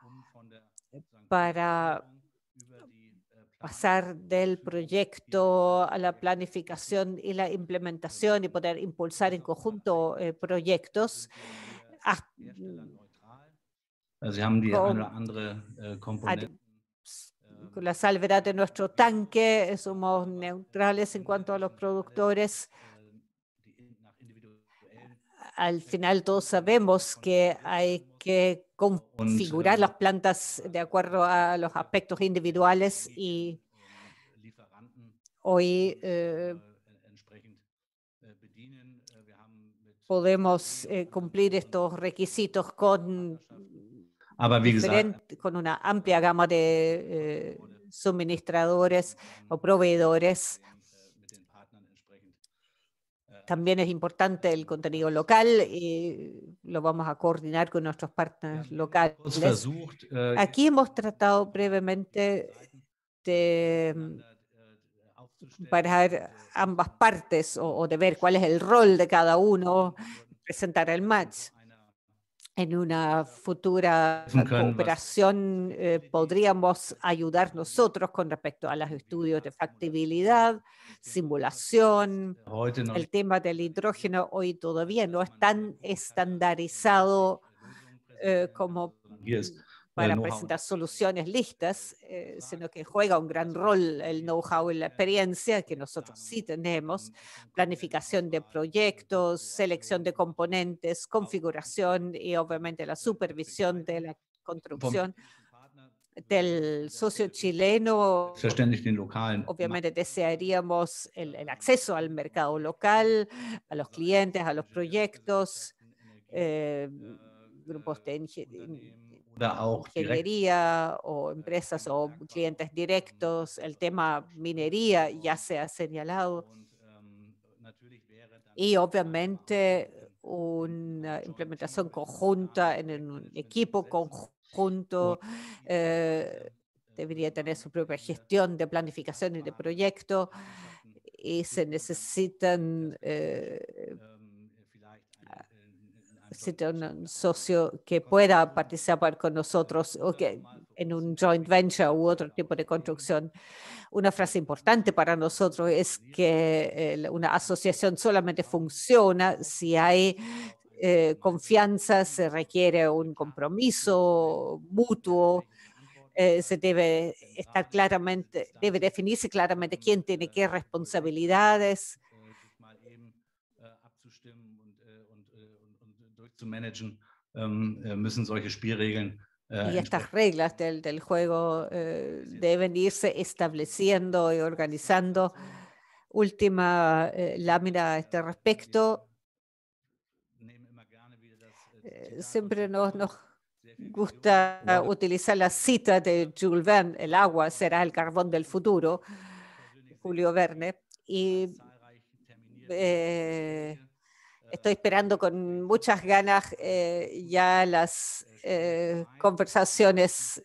para pasar del proyecto a la planificación y la implementación y poder impulsar en conjunto proyectos. Con la salvedad de nuestro tanque, somos neutrales en cuanto a los productores. Al final todos sabemos que hay que configurar las plantas de acuerdo a los aspectos individuales y hoy podemos cumplir estos requisitos con una amplia gama de suministradores o proveedores. También es importante el contenido local y lo vamos a coordinar con nuestros partners locales. Aquí hemos tratado brevemente de parar ambas partes o de ver cuál es el rol de cada uno, presentar el match. En una futura cooperación podríamos ayudar nosotros con respecto a los estudios de factibilidad, simulación. El tema del hidrógeno hoy todavía no es tan estandarizado como para presentar soluciones listas, sino que juega un gran rol el know-how y la experiencia que nosotros sí tenemos, planificación de proyectos, selección de componentes, configuración y obviamente la supervisión de la construcción. Del socio chileno, obviamente desearíamos el acceso al mercado local, a los clientes, a los proyectos, grupos de ingeniería o empresas o clientes directos. El tema minería ya se ha señalado. Y obviamente una implementación conjunta en un equipo conjunto debería tener su propia gestión de planificación y de proyecto y se necesitan un socio que pueda participar con nosotros o que en un joint venture u otro tipo de construcción. Una frase importante para nosotros es que una asociación solamente funciona si hay confianza, se requiere un compromiso mutuo, se debe estar claramente, debe definirse claramente quién tiene qué responsabilidades. Y estas reglas del juego deben irse estableciendo y organizando. Última lámina a este respecto. Siempre nos gusta utilizar la cita de Jules Verne: el agua será el carbón del futuro, Julio Verne. Y estoy esperando con muchas ganas ya las conversaciones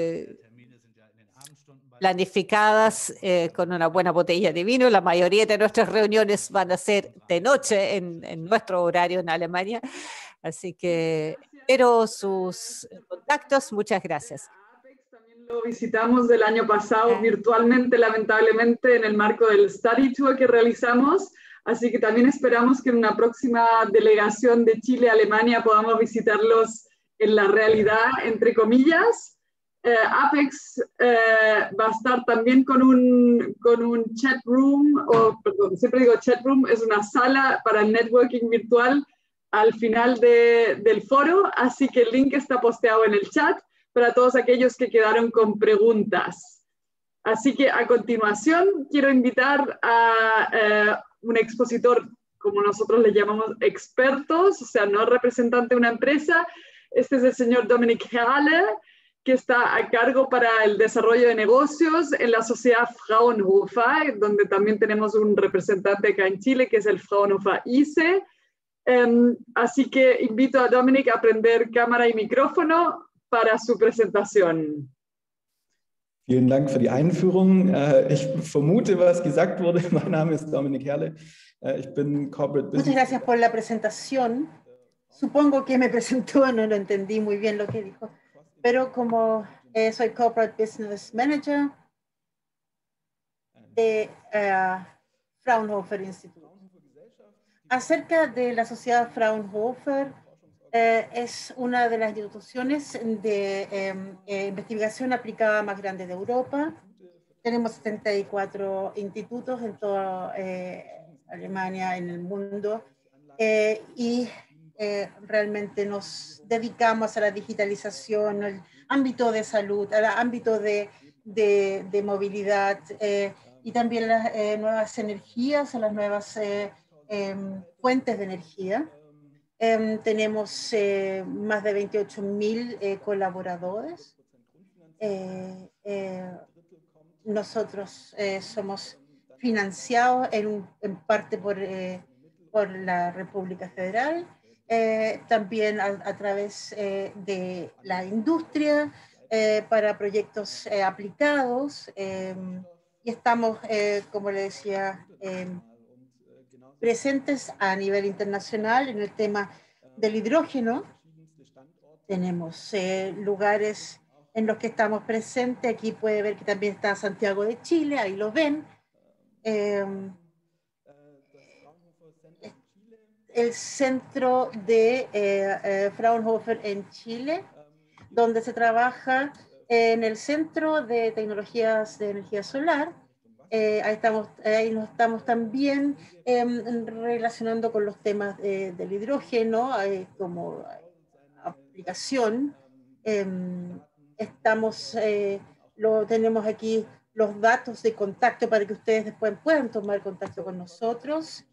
planificadas con una buena botella de vino. La mayoría de nuestras reuniones van a ser de noche en nuestro horario en Alemania. Así que espero sus contactos. Muchas gracias.
También lo visitamos del año pasado virtualmente, lamentablemente, en el marco del Study Tour que realizamos. Así que también esperamos que en una próxima delegación de Chile a Alemania podamos visitarlos en la realidad, entre comillas. Apex va a estar también con un chat room, perdón, siempre digo chat room, es una sala para el networking virtual al final del foro, así que el link está posteado en el chat para todos aquellos que quedaron con preguntas. Así que a continuación quiero invitar a un expositor, como nosotros le llamamos expertos, o sea, no representante de una empresa, Este es el señor Dominik Herle, que está a cargo para el desarrollo de negocios en la sociedad Fraunhofer, donde también tenemos un representante acá en Chile, que es el Fraunhofer ICE. Así que invito a Dominik a prender cámara y micrófono para su presentación.
Vielen Dank für die Einführung. Ich vermute, was gesagt wurde. Mein Name ist Dominik Herle. Ich bin Corporate Business.
Muchas gracias por la presentación. Supongo que me presentó, no lo entendí muy bien lo que dijo, pero como soy Corporate Business Manager de Fraunhofer Institute. Acerca de la sociedad Fraunhofer, es una de las instituciones de investigación aplicada más grandes de Europa. Tenemos 74 institutos en toda Alemania, en el mundo, y realmente nos dedicamos a la digitalización, al ámbito de salud, al ámbito de movilidad, y también las nuevas energías, a las nuevas fuentes de energía. Tenemos más de 28.000 colaboradores. Nosotros somos financiados en parte por la República Federal, también a través de la industria para proyectos aplicados, y estamos, como le decía, presentes a nivel internacional en el tema del hidrógeno. Tenemos lugares en los que estamos presentes. Aquí puede ver que también está Santiago de Chile, ahí lo ven. El centro de Fraunhofer en Chile, donde se trabaja en el Centro de Tecnologías de Energía Solar. Ahí nos estamos también relacionando con los temas del hidrógeno como aplicación. Tenemos aquí los datos de contacto para que ustedes después puedan tomar contacto con nosotros.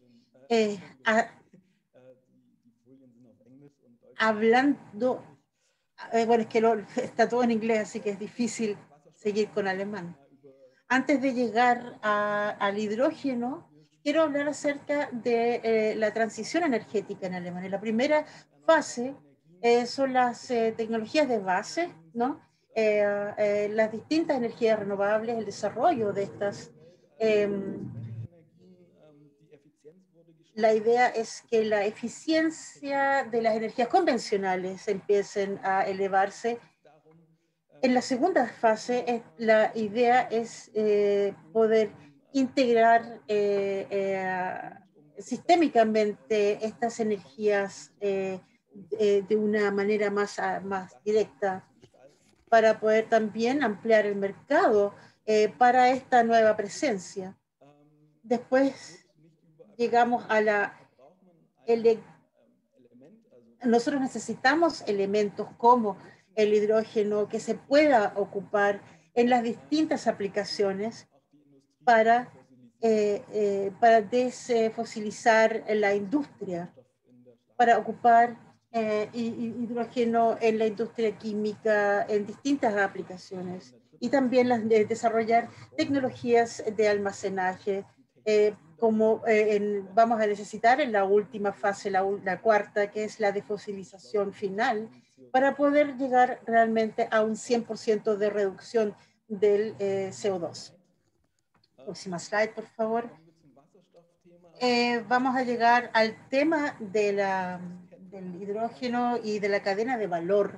Hablando, bueno, es que está todo en inglés, así que es difícil seguir con alemán. Antes de llegar al hidrógeno, quiero hablar acerca de la transición energética en Alemania. La primera fase son las tecnologías de base, ¿no? Las distintas energías renovables, el desarrollo de estas. La idea es que la eficiencia de las energías convencionales empiecen a elevarse. En la segunda fase, la idea es poder integrar sistémicamente estas energías de una manera más directa, para poder también ampliar el mercado para esta nueva presencia. Después llegamos a nosotros necesitamos elementos como el hidrógeno que se pueda ocupar en las distintas aplicaciones para desfosilizar la industria, para ocupar hidrógeno en la industria química en distintas aplicaciones, y también desarrollar tecnologías de almacenaje, como vamos a necesitar en la última fase, la cuarta, que es la desfosilización final, para poder llegar realmente a un 100% de reducción del CO2. Próxima slide, por favor. Vamos a llegar al tema del hidrógeno y de la cadena de valor.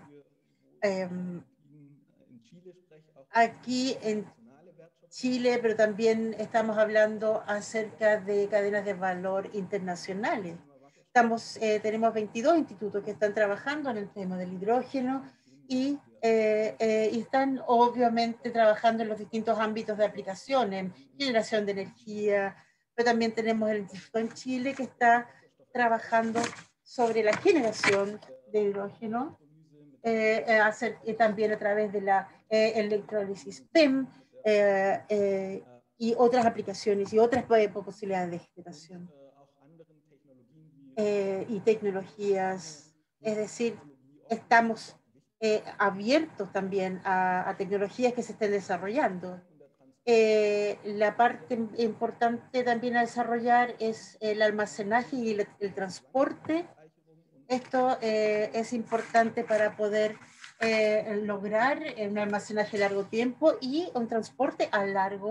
Aquí en Chile, pero también estamos hablando acerca de cadenas de valor internacionales. Tenemos 22 institutos que están trabajando en el tema del hidrógeno y están obviamente trabajando en los distintos ámbitos de aplicación, en generación de energía, pero también tenemos el instituto en Chile que está trabajando sobre la generación de hidrógeno, también a través de la electrólisis PEM, y otras aplicaciones y otras posibilidades de generación y tecnologías. Es decir, estamos abiertos también a tecnologías que se estén desarrollando. La parte importante también a desarrollar es el almacenaje y el transporte. Esto es importante para poder lograr un almacenaje a largo tiempo y un transporte a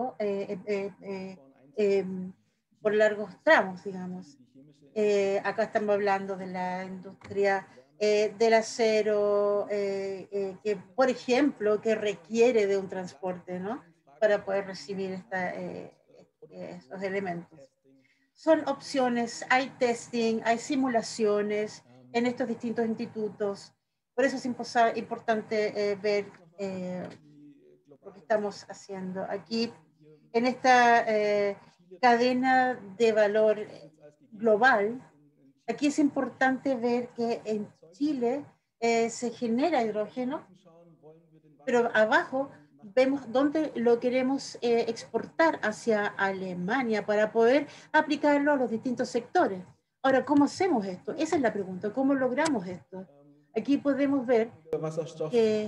por largos tramos, digamos. Acá estamos hablando de la industria del acero, que, por ejemplo, que requiere de un transporte, ¿no? Para poder recibir esos elementos. Son opciones, hay testing, hay simulaciones en estos distintos institutos. Por eso es importante ver lo que estamos haciendo. Aquí, en esta cadena de valor global, aquí es importante ver que en Chile se genera hidrógeno, pero abajo vemos dónde lo queremos exportar hacia Alemania para poder aplicarlo a los distintos sectores. Ahora, ¿cómo hacemos esto? Esa es la pregunta, ¿cómo logramos esto? Aquí podemos ver que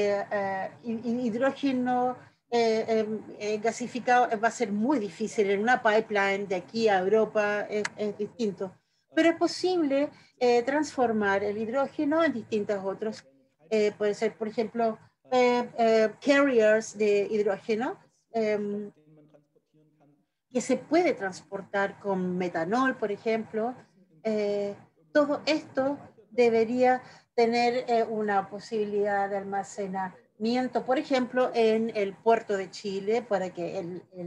hidrógeno gasificado va a ser muy difícil en una pipeline de aquí a Europa, es distinto. Pero es posible transformar el hidrógeno en distintos otros. Puede ser, por ejemplo, carriers de hidrógeno que se puede transportar con metanol, por ejemplo. Todo esto debería tener una posibilidad de almacenamiento, por ejemplo, en el puerto de Chile, para que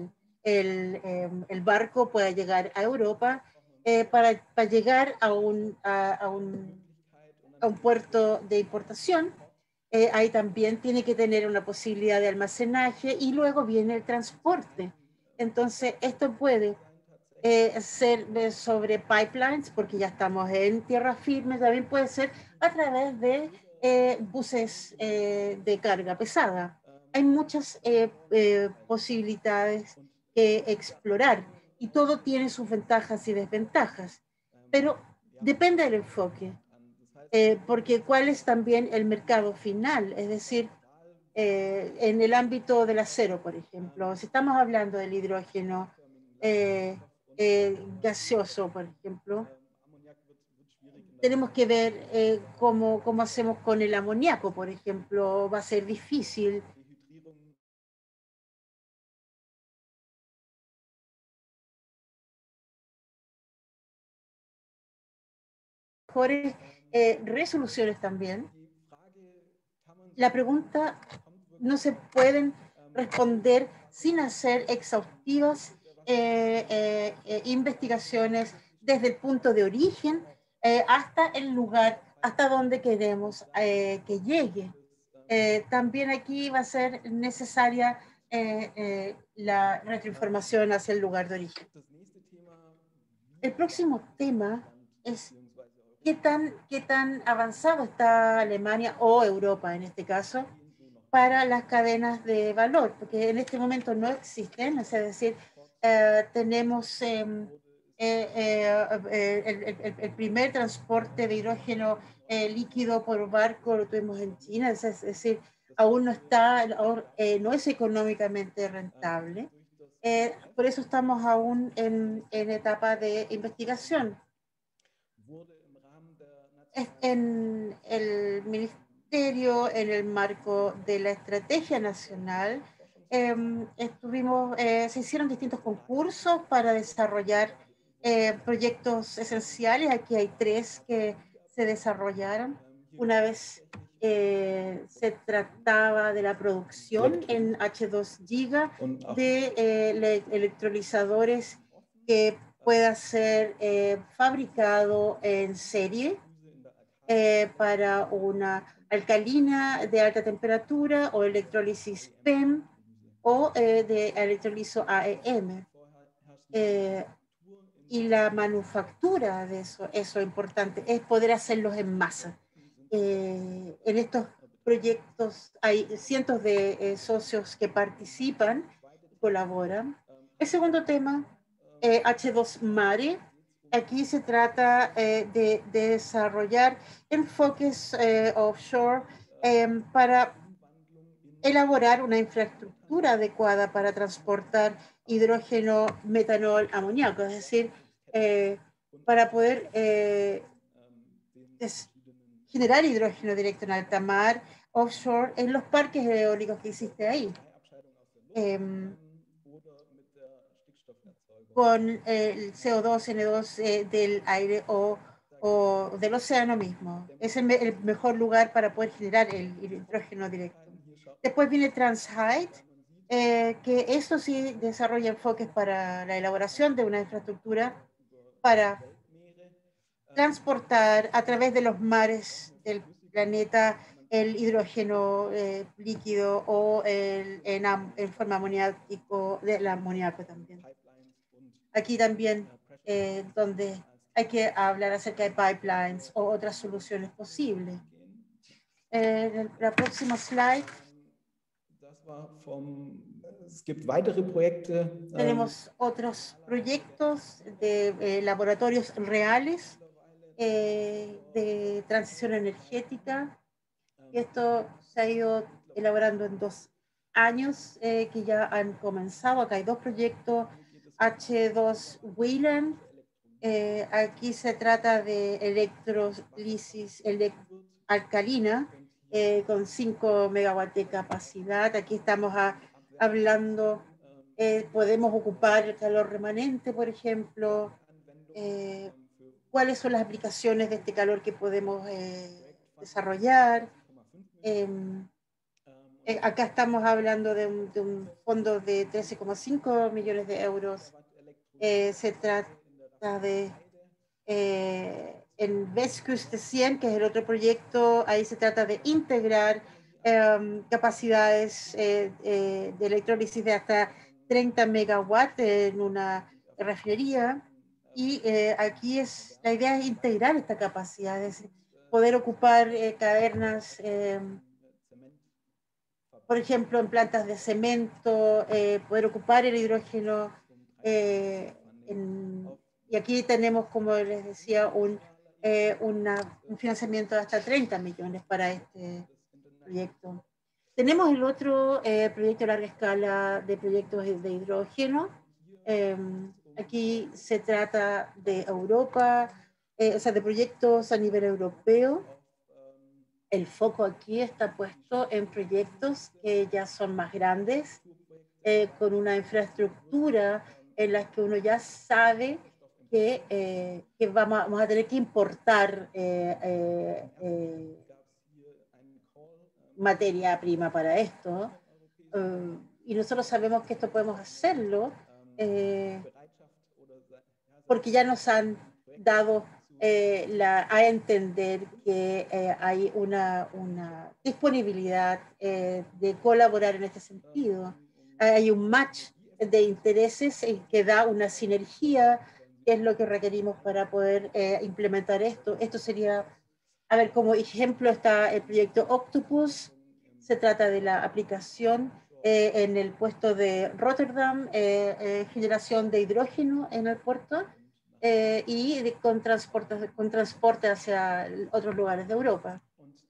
el barco pueda llegar a Europa, para llegar a un puerto de importación. Ahí también tiene que tener una posibilidad de almacenaje y luego viene el transporte. Entonces, esto puede ser sobre pipelines, porque ya estamos en tierra firme, también puede ser a través de buses de carga pesada. Hay muchas posibilidades que explorar y todo tiene sus ventajas y desventajas, pero depende del enfoque. Porque cuál es también el mercado final, es decir, en el ámbito del acero, por ejemplo, si estamos hablando del hidrógeno gaseoso, por ejemplo, tenemos que ver cómo hacemos con el amoníaco, por ejemplo, va a ser difícil. Mejores resoluciones también. La pregunta no se pueden responder sin hacer exhaustivas investigaciones desde el punto de origen hasta el lugar, hasta donde queremos que llegue. También aquí va a ser necesaria la retroinformación hacia el lugar de origen. El próximo tema es ¿qué tan avanzado está Alemania o Europa en este caso para las cadenas de valor? Porque en este momento no existen, es decir, tenemos el primer transporte de hidrógeno líquido por barco, lo tuvimos en China, es decir, aún no está, no es económicamente rentable. Por eso estamos aún en etapa de investigación. En el ministerio, en el marco de la estrategia nacional, se hicieron distintos concursos para desarrollar proyectos esenciales. Aquí hay 3 que se desarrollaron. Una vez se trataba de la producción en H2 Giga de electrolizadores que pueda ser fabricado en serie para una alcalina de alta temperatura o electrólisis PEM o de electrolizo AEM. Y la manufactura de eso es importante, es poder hacerlos en masa. En estos proyectos hay cientos de socios que participan y colaboran. El segundo tema, H2 Mare, aquí se trata de desarrollar enfoques offshore para elaborar una infraestructura adecuada para transportar hidrógeno, metanol, amoníaco, es decir, para poder generar hidrógeno directo en alta mar, offshore, en los parques eólicos que existe ahí. Con el CO2, N2 del aire o del océano mismo. Es el mejor lugar para poder generar el hidrógeno directo. Después viene TransHeight, que eso sí desarrolla enfoques para la elaboración de una infraestructura para transportar a través de los mares del planeta el hidrógeno líquido o en forma amoníaco, del amoníaco también. Aquí también donde hay que hablar acerca de pipelines o otras soluciones posibles. La próxima slide. Tenemos otros proyectos de laboratorios reales de transición energética. Esto se ha ido elaborando en 2 años que ya han comenzado. Acá hay 2 proyectos, H2 Wheeland. Aquí se trata de electrolisis alcalina con 5 megawatts de capacidad. Aquí estamos hablando, podemos ocupar el calor remanente, por ejemplo. ¿Cuáles son las aplicaciones de este calor que podemos desarrollar? Acá estamos hablando de un fondo de 13,5 millones de euros. Se trata de en Westküste 100, que es el otro proyecto, ahí se trata de integrar capacidades de electrólisis de hasta 30 megawatts en una refinería. Y aquí la idea es integrar esta capacidad, es poder ocupar cavernas, por ejemplo, en plantas de cemento, poder ocupar el hidrógeno. Y aquí tenemos, como les decía, un financiamiento de hasta 30 millones para este proyecto. Tenemos el otro proyecto a larga escala de proyectos de hidrógeno. Aquí se trata de Europa, o sea, de proyectos a nivel europeo. El foco aquí está puesto en proyectos que ya son más grandes, con una infraestructura en la que uno ya sabe que vamos a tener que importar materia prima para esto. Y nosotros sabemos que esto podemos hacerlo porque ya nos han dado a entender que hay una disponibilidad de colaborar en este sentido. Hay un match de intereses que da una sinergia, que es lo que requerimos para poder implementar esto. Esto sería, a ver, como ejemplo está el proyecto Octopus. Se trata de la aplicación en el puesto de Rotterdam, generación de hidrógeno en el puerto, y con transporte hacia otros lugares de Europa.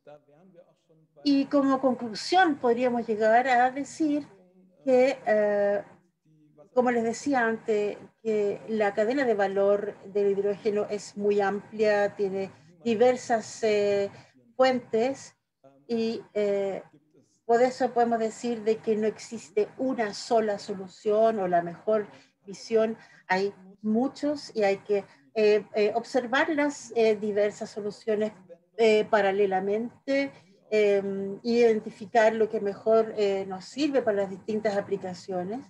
Y como conclusión podríamos llegar a decir que, como les decía antes, que la cadena de valor del hidrógeno es muy amplia, tiene diversas fuentes y por eso podemos decir de que no existe una sola solución o la mejor visión. Hay muchos y hay que observar las diversas soluciones paralelamente, identificar lo que mejor nos sirve para las distintas aplicaciones.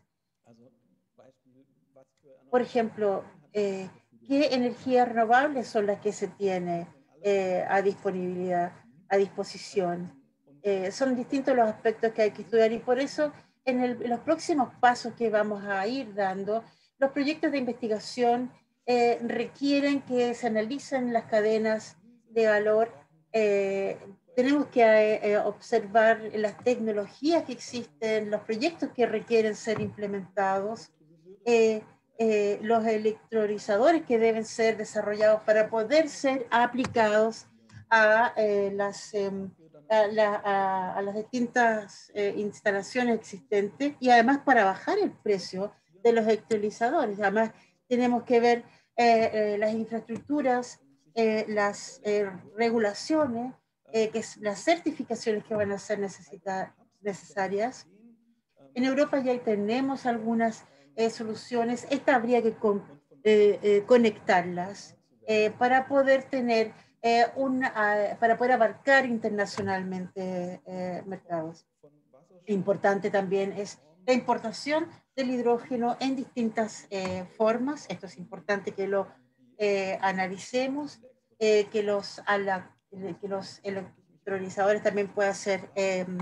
Por ejemplo, ¿qué energías renovables son las que se tiene a disposición? Son distintos los aspectos que hay que estudiar y por eso en los próximos pasos que vamos a ir dando, los proyectos de investigación requieren que se analicen las cadenas de valor. Tenemos que observar las tecnologías que existen, los proyectos que requieren ser implementados. los electrolizadores que deben ser desarrollados para poder ser aplicados a las distintas instalaciones existentes y además para bajar el precio de los electrolizadores. Además, tenemos que ver las infraestructuras, las regulaciones, las certificaciones que van a ser necesarias. En Europa ya tenemos algunas soluciones. Esta habría que conectarlas para poder tener para poder abarcar internacionalmente mercados. Importante también es la importación del hidrógeno en distintas formas. Esto es importante que lo analicemos, que los electrolizadores también puedan ser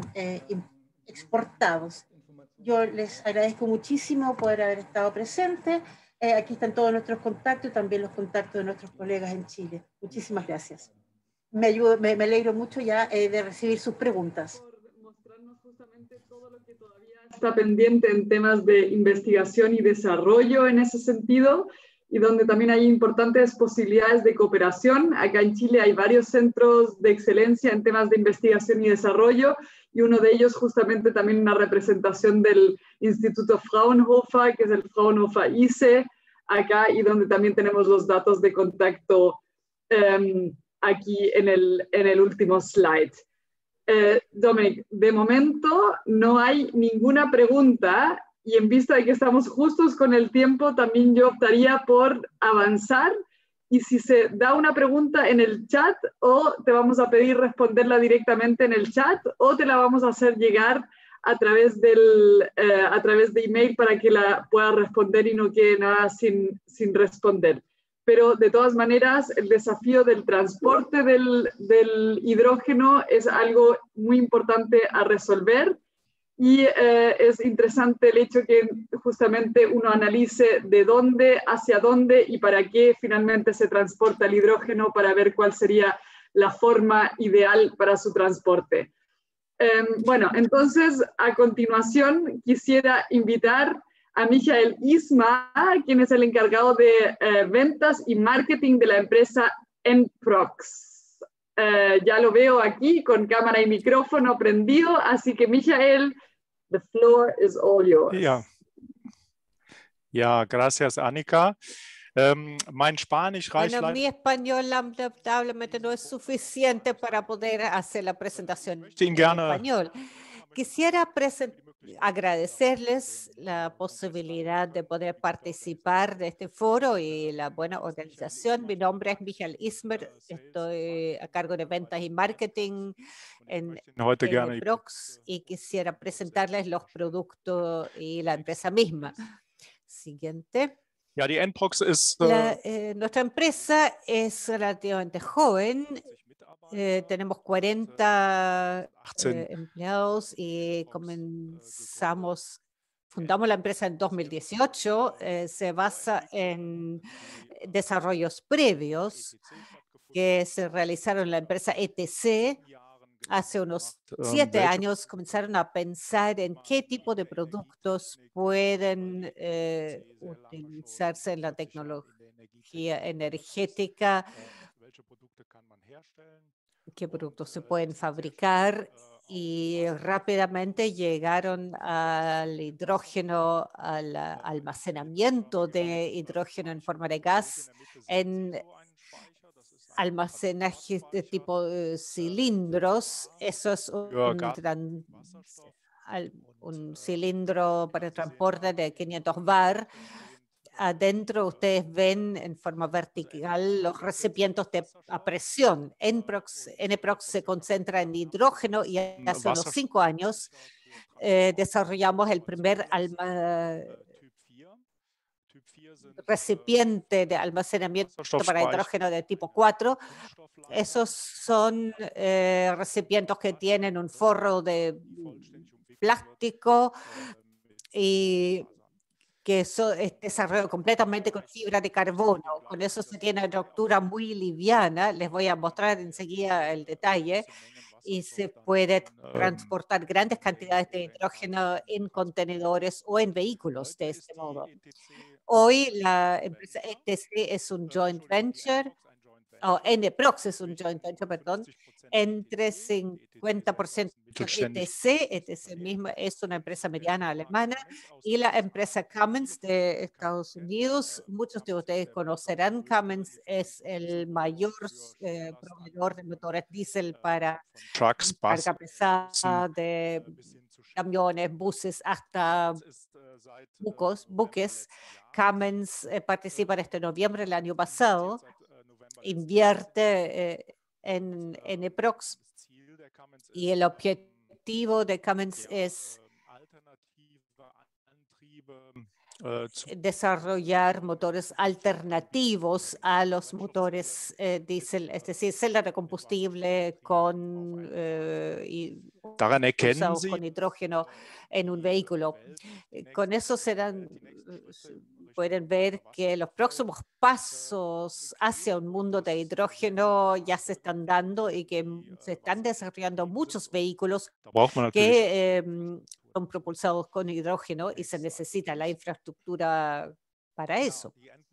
exportados. Yo les agradezco muchísimo por haber estado presente. Aquí están todos nuestros contactos y también los contactos de nuestros colegas en Chile. Muchísimas gracias. Me alegro mucho ya de recibir sus preguntas.
Mostrarnos justamente todo lo que todavía está pendiente en temas de investigación y desarrollo en ese sentido, y donde también hay importantes posibilidades de cooperación. Acá en Chile hay varios centros de excelencia en temas de investigación y desarrollo, y uno de ellos justamente también una representación del Instituto Fraunhofer, que es el Fraunhofer ICE, acá, y donde también tenemos los datos de contacto aquí en el último slide. Dominic, de momento no hay ninguna pregunta, y en vista de que estamos justos con el tiempo, también yo optaría por avanzar, y si se da una pregunta en el chat, o te vamos a pedir responderla directamente en el chat, o te la vamos a hacer llegar a través de email para que la puedas responder y no quede nada sin responder. Pero de todas maneras, el desafío del transporte del hidrógeno es algo muy importante a resolver, y es interesante el hecho que justamente uno analice de dónde, hacia dónde y para qué finalmente se transporta el hidrógeno, para ver cuál sería la forma ideal para su transporte. Bueno, entonces a continuación quisiera invitar a Michael Isma, quien es el encargado de ventas y marketing de la empresa NPROXX. Ya lo veo aquí con cámara y micrófono prendido, así que Michael, the floor is all yours.
Ja, gracias, Annika. Mein Spanisch reicht
Bueno, mi español lamentablemente no es suficiente para poder hacer la presentación en español. Quisiera agradecerles la posibilidad de poder participar de este foro y la buena organización. Mi nombre es Michael Ismer, estoy a cargo de ventas y marketing en NPROXX, y quisiera presentarles los productos y la empresa misma. Siguiente.
Ja, die NPROXX ist,
nuestra empresa es relativamente joven. Tenemos 40 empleados y fundamos la empresa en 2018. Se basa en desarrollos previos que se realizaron en la empresa ETC. Hace unos 7 años comenzaron a pensar en qué tipo de productos pueden utilizarse en la tecnología energética, qué productos se pueden fabricar, y rápidamente llegaron al hidrógeno, al almacenamiento de hidrógeno en forma de gas, en almacenaje de tipo cilindros. Eso es un cilindro para transporte de 500 bar. Adentro ustedes ven en forma vertical los recipientes a presión. NPROXX se concentra en hidrógeno, y hace unos 5 años desarrollamos el primer recipiente de almacenamiento para hidrógeno de tipo 4. Esos son recipientes que tienen un forro de plástico y que es desarrollado completamente con fibra de carbono. Con eso se tiene una estructura muy liviana. Les voy a mostrar enseguida el detalle. Y se puede transportar grandes cantidades de hidrógeno en contenedores o en vehículos de este modo. Hoy la empresa ETC es un joint venture, o NPROX es un joint venture, perdón, entre 50% ETC, ETC misma es una empresa mediana alemana, y la empresa Cummins de Estados Unidos. Muchos de ustedes conocerán, Cummins es el mayor proveedor de motores diésel para carga pesada, de camiones, buses, hasta buques. Cummins participa en este noviembre del año pasado, invierte en NPROX, y el objetivo de Cummins es desarrollar motores alternativos a los motores diésel, es decir, celdas de combustible con usados con hidrógeno en un vehículo. Con eso pueden ver que los próximos pasos hacia un mundo de hidrógeno ya se están dando y que se están desarrollando muchos vehículos que son propulsados con hidrógeno y se necesita la infraestructura para eso.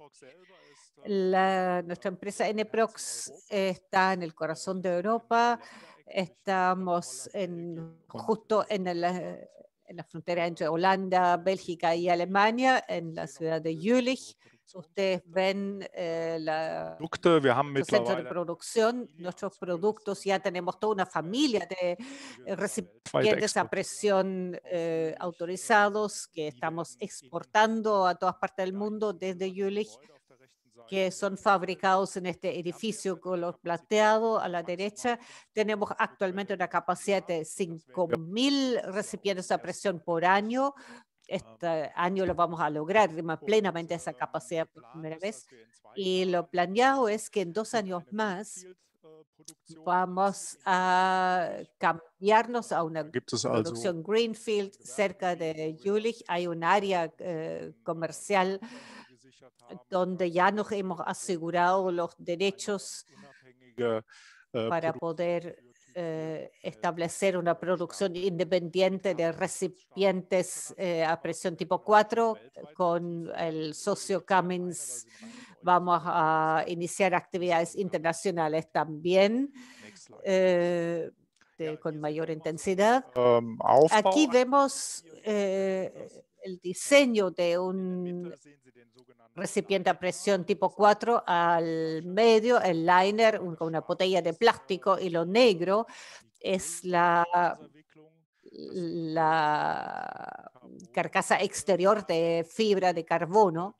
Nuestra empresa NPROX está en el corazón de Europa. Estamos justo en la frontera entre Holanda, Bélgica y Alemania, en la ciudad de Jülich. Ustedes ven nuestro centro de producción, nuestros productos. Ya tenemos toda una familia de recipientes a presión autorizados que estamos exportando a todas partes del mundo desde Jülich, que son fabricados en este edificio color plateado a la derecha. Tenemos actualmente una capacidad de 5.000 recipientes a presión por año. Este año lo vamos a lograr plenamente esa capacidad por primera vez. Y lo planeado es que en 2 años más vamos a cambiarnos a una producción Greenfield cerca de Jülich. Hay un área comercial donde ya nos hemos asegurado los derechos para poder establecer una producción independiente de recipientes a presión tipo 4. Con el socio Cummins vamos a iniciar actividades internacionales también con mayor intensidad. Aquí vemos el diseño de un recipiente a presión tipo 4. Al medio, el liner con una botella de plástico, y lo negro es la carcasa exterior de fibra de carbono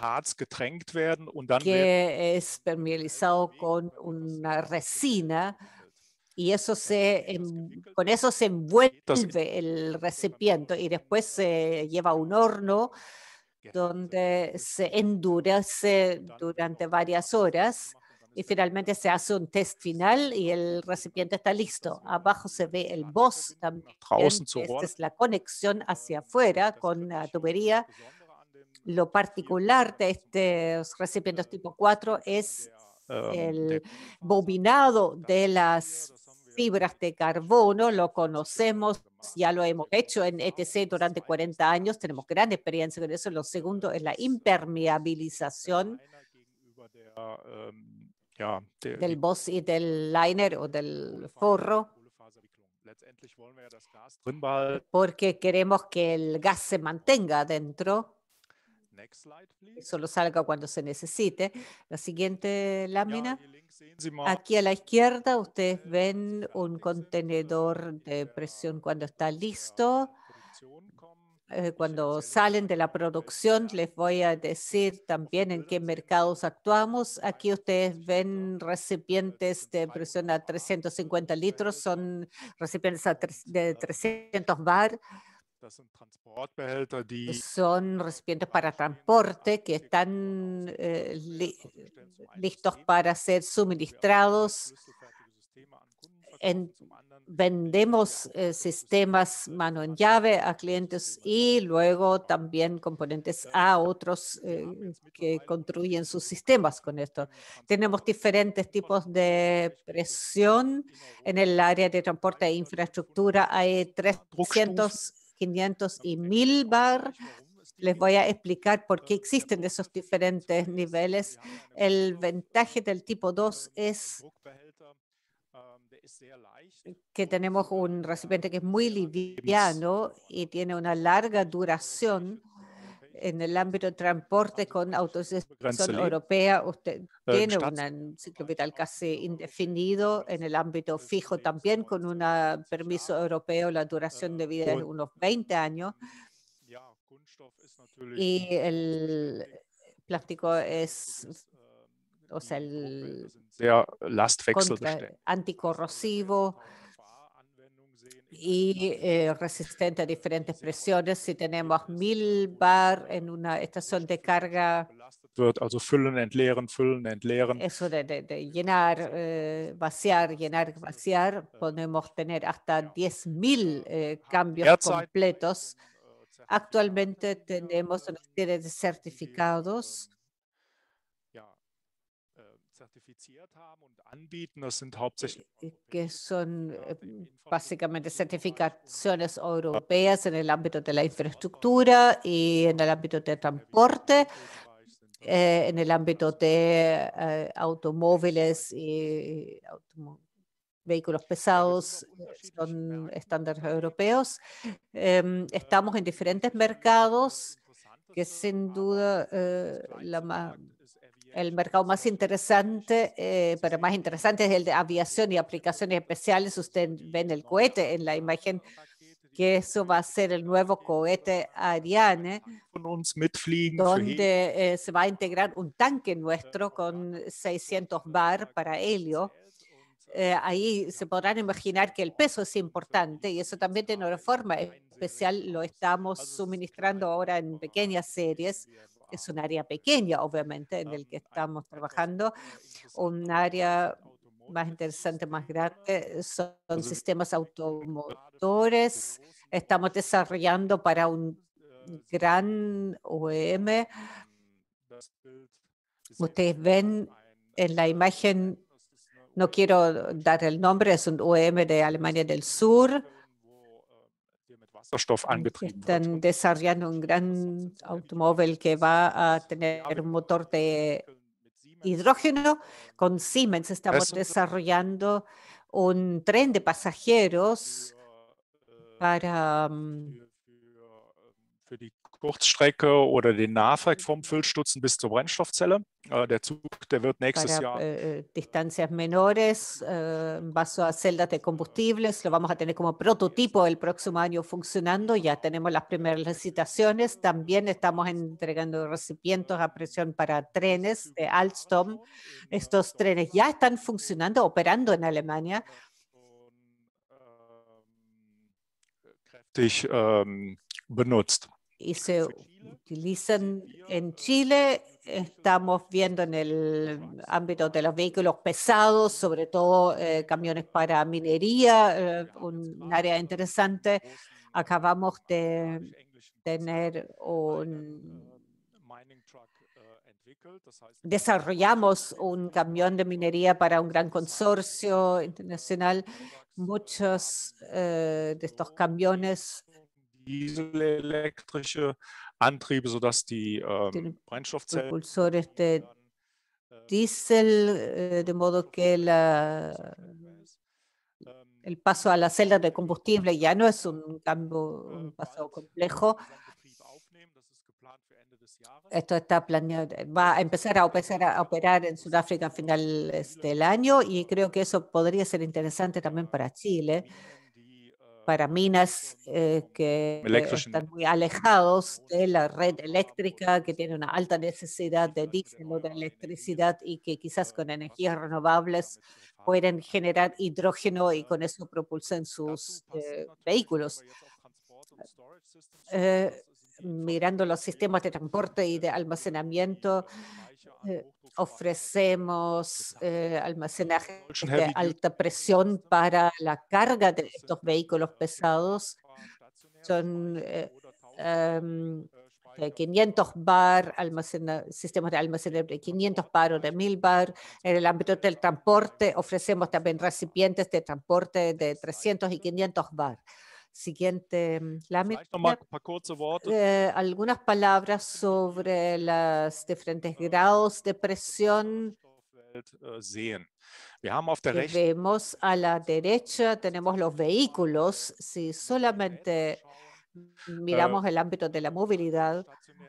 que es permeabilizado con una resina, y con eso se envuelve el recipiente y después se lleva a un horno donde se endurece durante varias horas y finalmente se hace un test final y el recipiente está listo. Abajo se ve el boss también. Esta es la conexión hacia afuera con la tubería. Lo particular de estos recipientes tipo 4 es el bobinado de las fibras de carbono. Lo conocemos, ya lo hemos hecho en ETC durante 40 años, tenemos gran experiencia con eso. Lo segundo es la impermeabilización del boss y del liner o del forro, porque queremos que el gas se mantenga dentro. Solo salga cuando se necesite. La siguiente lámina. Aquí a la izquierda ustedes ven un contenedor de presión cuando está listo. Cuando salen de la producción, les voy a decir también en qué mercados actuamos. Aquí ustedes ven recipientes de presión a 350 litros, son recipientes de 300 bar. Son recipientes para transporte que están listos para ser suministrados. Vendemos sistemas mano en llave a clientes y luego también componentes a otros que construyen sus sistemas con esto. Tenemos diferentes tipos de presión en el área de transporte e infraestructura. Hay 300, 500 y 1000 bar. Les voy a explicar por qué existen esos diferentes niveles. El ventaja del tipo 2 es que tenemos un recipiente que es muy liviano y tiene una larga duración. En el ámbito de transporte con autorización europea, usted tiene un ciclo vital casi indefinido. En el ámbito fijo también con un permiso europeo, la duración de vida es unos 20 años. Y el plástico es, o sea, el anticorrosivo y resistente a diferentes presiones. Si tenemos 1000 bar en una estación de carga,
also füllen, entleeren,
eso de llenar, vaciar, llenar, vaciar, podemos tener hasta 10.000 cambios completos. Actualmente tenemos una serie de certificados que son básicamente certificaciones europeas en el ámbito de la infraestructura y en el ámbito de transporte, en el ámbito de automóviles y vehículos pesados, son estándares europeos. Estamos en diferentes mercados que sin duda el mercado más interesante, pero más interesante es el de aviación y aplicaciones especiales. Usted ve en el cohete, en la imagen, que eso va a ser el nuevo cohete Ariane, donde se va a integrar un tanque nuestro con 600 bar para helio. Ahí se podrán imaginar que el peso es importante y eso también tiene una forma especial. Lo estamos suministrando ahora en pequeñas series. Es un área pequeña, obviamente, en el que estamos trabajando. Un área más interesante, más grande, son sistemas automotores. Estamos desarrollando para un gran OEM. Ustedes ven en la imagen, no quiero dar el nombre, es un OEM de Alemania del Sur. Están desarrollando un gran automóvil que va a tener un motor de hidrógeno. Con Siemens estamos desarrollando un tren de pasajeros para
für die Kurzstrecke oder den Nahverkehr vom Füllstutzen bis zur Brennstoffzelle. Der Zug, der wird nächstes Jahr
distancias menores, en base a celdas de combustibles. Lo vamos a tener como prototipo el próximo año funcionando. Ya tenemos las primeras licitaciones. También estamos entregando recipientes a presión para trenes de Alstom. Estos trenes ya están funcionando, operando en Alemania.
benutzt.
Y se utilizan en Chile. Estamos viendo en el ámbito de los vehículos pesados, sobre todo camiones para minería, un área interesante. Acabamos de tener desarrollamos un camión de minería para un gran consorcio internacional. Muchos de estos camiones
dieselelektrische Antriebe, sodass die Brennstoffzellen
propulsores de diésel, de modo que el paso a la celda de combustible ya no es un paso complejo. Esto está planeado, va a empezar a operar en Sudáfrica a finales del año y creo que eso podría ser interesante también para Chile, para minas que están muy alejados de la red eléctrica, que tiene una alta necesidad de diésel o de electricidad y que quizás con energías renovables pueden generar hidrógeno y con eso propulsen sus vehículos. Mirando los sistemas de transporte y de almacenamiento, ofrecemos almacenaje de alta presión para la carga de estos vehículos pesados. Son 500 bar, sistemas de almacenamiento de 500 bar o de 1000 bar. En el ámbito del transporte ofrecemos también recipientes de transporte de 300 y 500 bar. Siguiente lámina.
Vielleicht noch mal ein paar kurze Worte.
Algunas palabras sobre los diferentes grados de presión
Sehen. Wir haben auf der
que
rechten
vemos a la derecha. Tenemos los vehículos. Si solamente miramos el ámbito de la movilidad,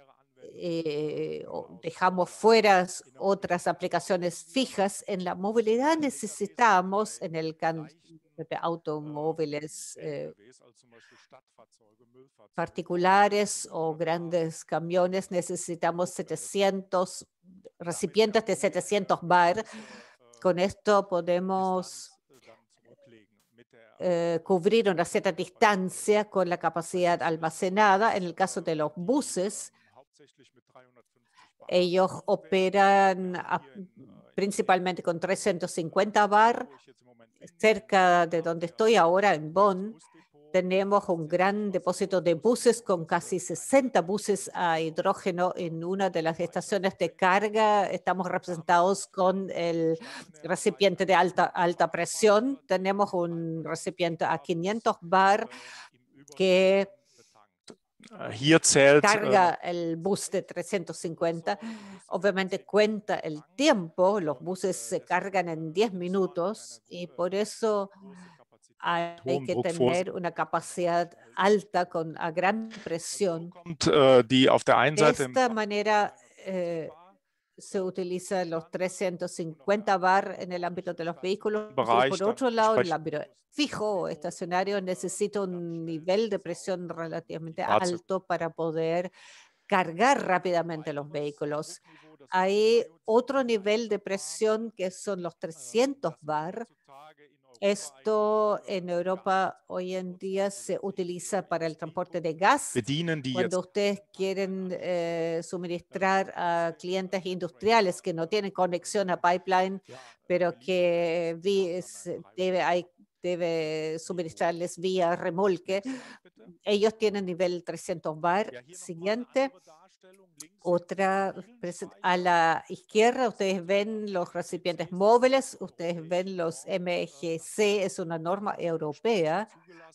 dejamos fuera otras aplicaciones fijas. En la movilidad necesitamos, en el campo de automóviles particulares o grandes camiones, necesitamos 700 recipientes de 700 bar. Con esto podemos cubrir una cierta distancia con la capacidad almacenada. En el caso de los buses, ellos operan principalmente con 350 bar. Cerca de donde estoy ahora, en Bonn, tenemos un gran depósito de buses con casi 60 buses a hidrógeno en una de las estaciones de carga. Estamos representados con el recipiente de alta presión. Tenemos un recipiente a 500 bar que carga el bus de 350. Obviamente cuenta el tiempo. Los buses se cargan en 10 minutos y por eso hay que tener una capacidad alta a gran presión. De esta manera se utilizan los 350 bar en el ámbito de los vehículos. Y por otro lado, en el ámbito fijo o estacionario, necesita un nivel de presión relativamente alto para poder cargar rápidamente los vehículos. Hay otro nivel de presión que son los 300 bar. Esto en Europa hoy en día se utiliza para el transporte de gas. Cuando ustedes quieren suministrar a clientes industriales que no tienen conexión a pipeline, pero que debe suministrarles vía remolque, ellos tienen nivel 300 bar. Siguiente. A la izquierda ustedes ven los recipientes móviles, ustedes ven los MGC, es una norma europea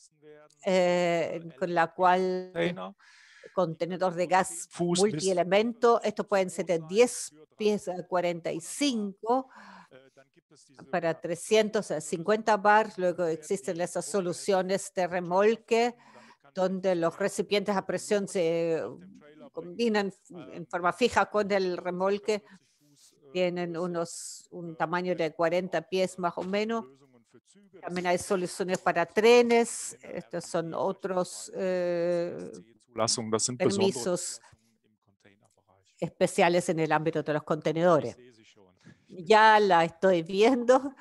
con la cual contenedor de gas multielemento, estos pueden ser de 10 pies a 45 para 350 bar. Luego existen esas soluciones de remolque donde los recipientes a presión se combinan en forma fija con el remolque. Tienen un tamaño de 40 pies más o menos. También hay soluciones para trenes. Estos son otros permisos especiales en el ámbito de los contenedores. Ya la estoy viendo.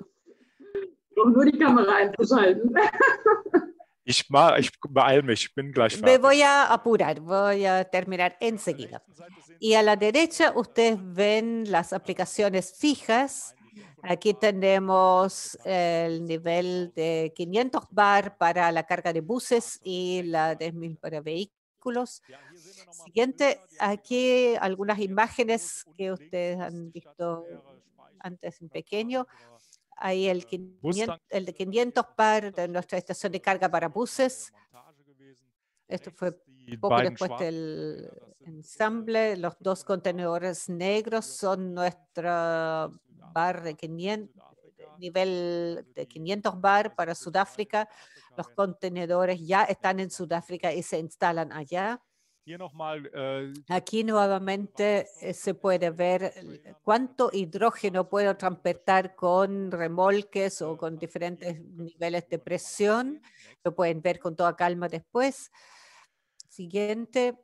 Ich beeile mich, bin gleich fertig.
Me voy a apurar, voy a terminar enseguida. Y a la derecha ustedes ven las aplicaciones fijas. Aquí tenemos el nivel de 500 bar para la carga de buses y la de 1000 para vehículos. Siguiente, aquí algunas imágenes que ustedes han visto antes en pequeño. Hay el de 500 par de nuestra estación de carga para buses. Esto fue poco después del ensamble. Los dos contenedores negros son nuestra bar de 500, nivel de 500 bar para Sudáfrica. Los contenedores ya están en Sudáfrica y se instalan allá. Aquí nuevamente se puede ver cuánto hidrógeno puedo transportar con remolques o con diferentes niveles de presión. Lo pueden ver con toda calma después. Siguiente.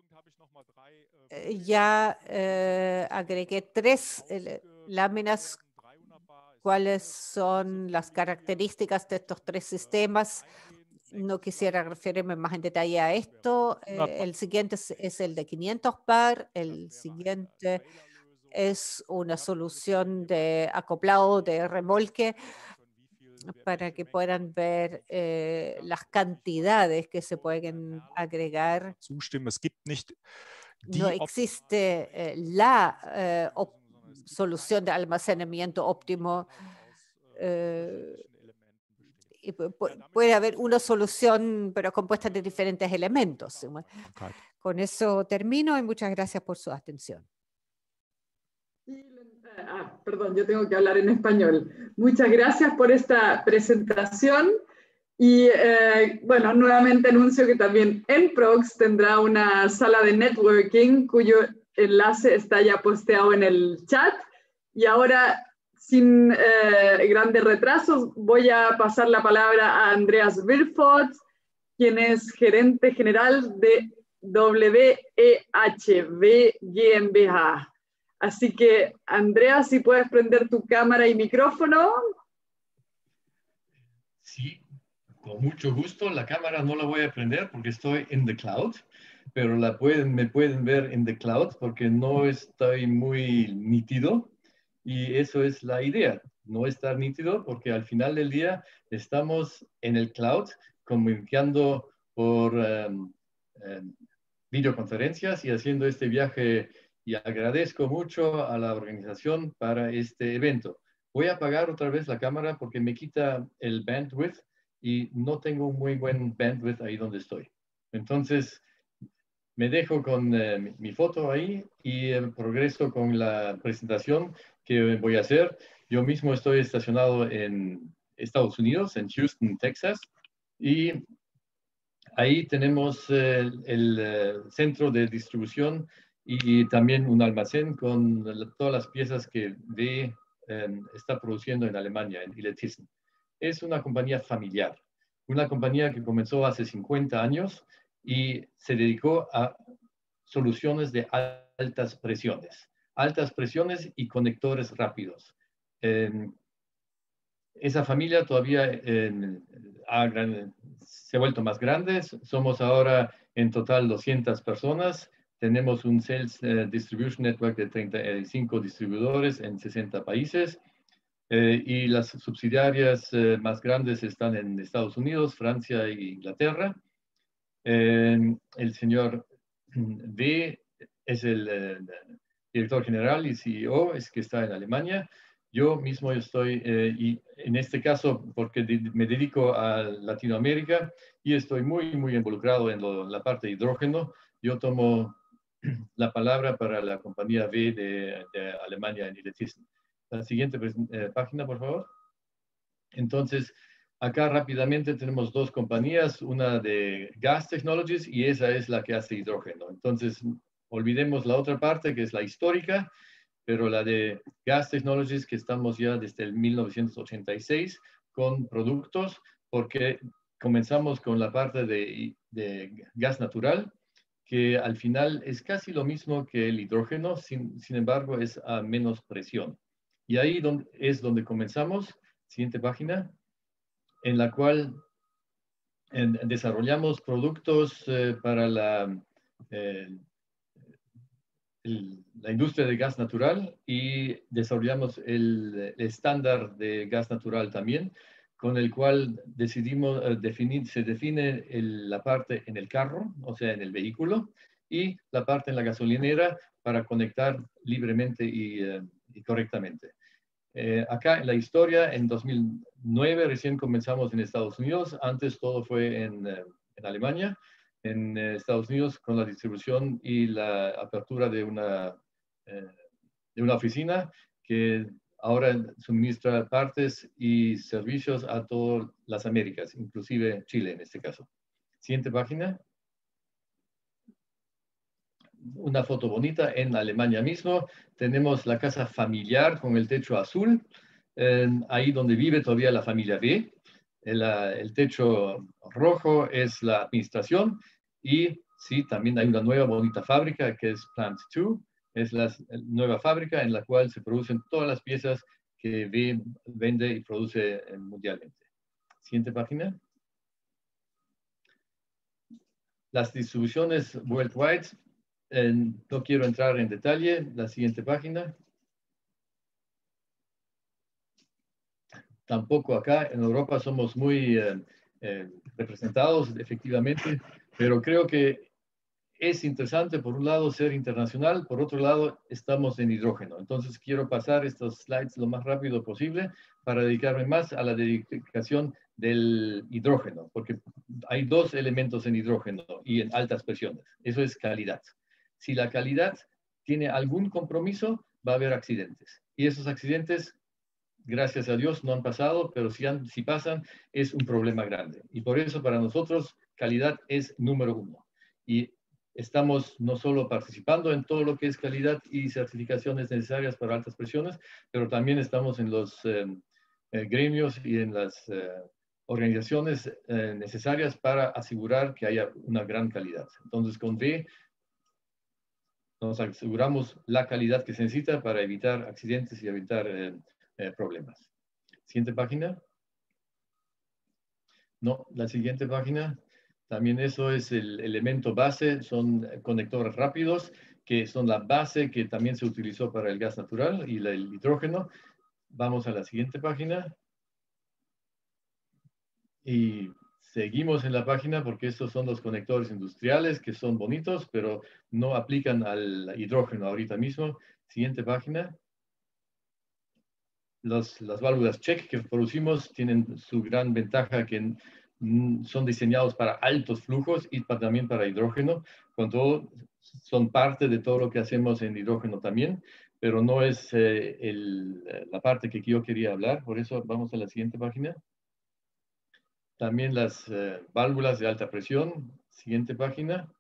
Ya agregué 3 láminas. ¿Cuáles son las características de estos 3 sistemas? No quisiera referirme más en detalle a esto. El siguiente es el de 500 par. El siguiente es una solución de acoplado de remolque para que puedan ver las cantidades que se pueden agregar. No existe la solución de almacenamiento óptimo. puede haber una solución, pero compuesta de diferentes elementos. Con eso termino y muchas gracias por su atención.
Perdón, yo tengo que hablar en español. Muchas gracias por esta presentación. Y bueno, nuevamente anuncio que también NPROXX tendrá una sala de networking cuyo enlace está ya posteado en el chat. Y ahora, sin grandes retrasos, voy a pasar la palabra a Andreas Wilford, quien es gerente general de WEHB GmbH. Así que, Andreas, si puedes prender tu cámara y micrófono.
Sí, con mucho gusto. La cámara no la voy a prender porque estoy en the cloud, pero me pueden ver en the cloud porque no estoy muy nítido. Y eso es la idea, no estar nítido, porque al final del día estamos en el cloud comunicando por videoconferencias y haciendo este viaje. Y agradezco mucho a la organización para este evento. Voy a apagar otra vez la cámara porque me quita el bandwidth y no tengo un muy buen bandwidth ahí donde estoy. Entonces, me dejo con mi foto ahí y progreso con la presentación que voy a hacer. Yo mismo estoy estacionado en Estados Unidos, en Houston, Texas, y ahí tenemos el centro de distribución y también un almacén con todas las piezas que VW está produciendo en Alemania, en Illertissen. Es una compañía familiar, una compañía que comenzó hace 50 años y se dedicó a soluciones de altas presiones y conectores rápidos. Esa familia todavía se ha vuelto más grande. Somos ahora en total 200 personas. Tenemos un Sales Distribution Network de 35 distribuidores en 60 países. Y las subsidiarias más grandes están en Estados Unidos, Francia e Inglaterra. El señor V es el director general y CEO, es que está en Alemania. Yo mismo estoy, y en este caso, porque me dedico a Latinoamérica y estoy muy involucrado en la parte de hidrógeno, yo tomo la palabra para la compañía V de Alemania en Illertissen. La siguiente página, por favor. Entonces, acá rápidamente tenemos dos compañías, una de Gas Technologies y esa es la que hace hidrógeno. Entonces, olvidemos la otra parte que es la histórica, pero la de Gas Technologies que estamos ya desde el 1986 con productos, porque comenzamos con la parte de gas natural, que al final es casi lo mismo que el hidrógeno, sin embargo es a menos presión. Y ahí es donde comenzamos, siguiente página, en la cual desarrollamos productos para la industria de gas natural y desarrollamos el estándar de gas natural también, con el cual decidimos se define la parte en el carro, o sea, en el vehículo, y la parte en la gasolinera para conectar libremente y correctamente. Acá en la historia, en 2009 recién comenzamos en Estados Unidos, antes todo fue en Alemania, en Estados Unidos con la distribución y la apertura de una oficina que ahora suministra partes y servicios a todas las Américas, inclusive Chile en este caso. Siguiente página. Una foto bonita en Alemania mismo. Tenemos la casa familiar con el techo azul, ahí donde vive todavía la familia B. El techo rojo es la administración y sí, también hay una nueva bonita fábrica que es Plant 2. Es la nueva fábrica en la cual se producen todas las piezas que vende y produce mundialmente. Siguiente página. Las distribuciones worldwide. No quiero entrar en detalle. La siguiente página. Tampoco acá en Europa somos muy representados, efectivamente, pero creo que es interesante, por un lado, ser internacional, por otro lado, estamos en hidrógeno. Entonces, quiero pasar estos slides lo más rápido posible para dedicarme más a la dedicación del hidrógeno, porque hay dos elementos en hidrógeno y en altas presiones. Eso es calidad. Si la calidad tiene algún compromiso, va a haber accidentes. Y esos accidentes, gracias a Dios, no han pasado, pero si pasan, es un problema grande. Y por eso para nosotros, calidad es número uno. Y estamos no solo participando en todo lo que es calidad y certificaciones necesarias para altas presiones, pero también estamos en los gremios y en las organizaciones necesarias para asegurar que haya una gran calidad. Entonces, con D nos aseguramos la calidad que se necesita para evitar accidentes y evitar problemas. Siguiente página. No, la siguiente página. También eso es el elemento base, son conectores rápidos, que son la base que también se utilizó para el gas natural y el hidrógeno. Vamos a la siguiente página. Y seguimos en la página porque estos son los conectores industriales que son bonitos, pero no aplican al hidrógeno ahorita mismo. Siguiente página. Las válvulas check que producimos tienen su gran ventaja que son diseñados para altos flujos y también para hidrógeno. Con todo, son parte de todo lo que hacemos en hidrógeno también, pero no es la parte que yo quería hablar. Por eso vamos a la siguiente página. También las válvulas de alta presión. Siguiente página.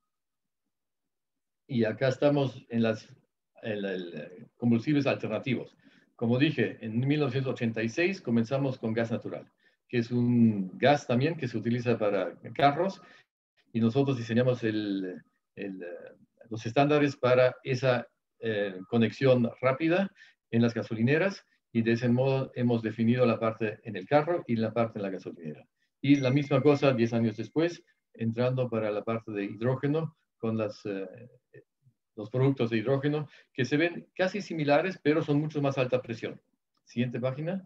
Y acá estamos en los combustibles alternativos. Como dije, en 1986 comenzamos con gas natural, que es un gas también que se utiliza para carros, y nosotros diseñamos los estándares para esa conexión rápida en las gasolineras, y de ese modo hemos definido la parte en el carro y la parte en la gasolinera. Y la misma cosa 10 años después, entrando para la parte de hidrógeno con los productos de hidrógeno que se ven casi similares, pero son mucho más alta presión. Siguiente página.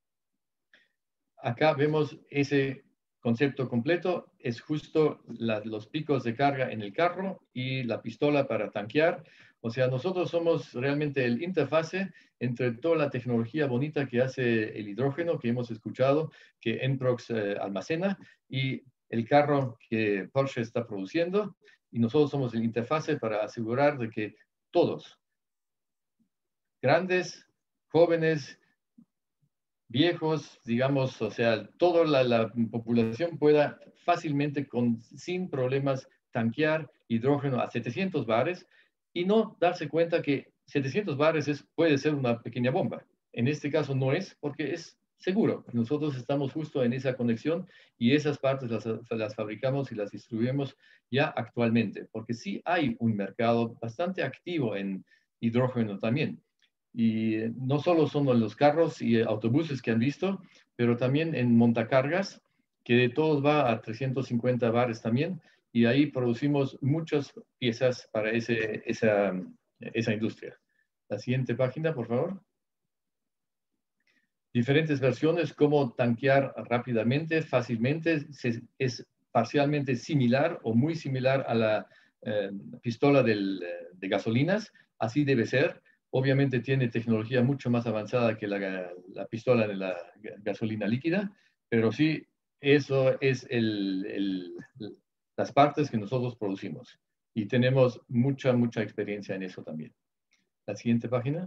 Acá vemos ese concepto completo. Es justo los picos de carga en el carro y la pistola para tanquear. O sea, nosotros somos realmente el interfase entre toda la tecnología bonita que hace el hidrógeno, que hemos escuchado, que Enprox almacena, y el carro que Porsche está produciendo. Y nosotros somos el interfase para asegurar de que todos, grandes, jóvenes, viejos, digamos, o sea, toda la población pueda fácilmente, sin problemas, tanquear hidrógeno a 700 bares y no darse cuenta que 700 bares puede ser una pequeña bomba. En este caso no es, porque es seguro. Nosotros estamos justo en esa conexión y esas partes las fabricamos y las distribuimos ya actualmente, porque sí hay un mercado bastante activo en hidrógeno también. Y no solo son los carros y autobuses que han visto, pero también en montacargas, que de todos va a 350 bares también, y ahí producimos muchas piezas para esa industria. La siguiente página, por favor. Diferentes versiones, cómo tanquear rápidamente, fácilmente, es parcialmente similar o muy similar a la pistola de gasolinas, así debe ser. Obviamente tiene tecnología mucho más avanzada que la pistola de la gasolina líquida, pero sí, eso es las partes que nosotros producimos. Y tenemos mucha experiencia en eso también. La siguiente página.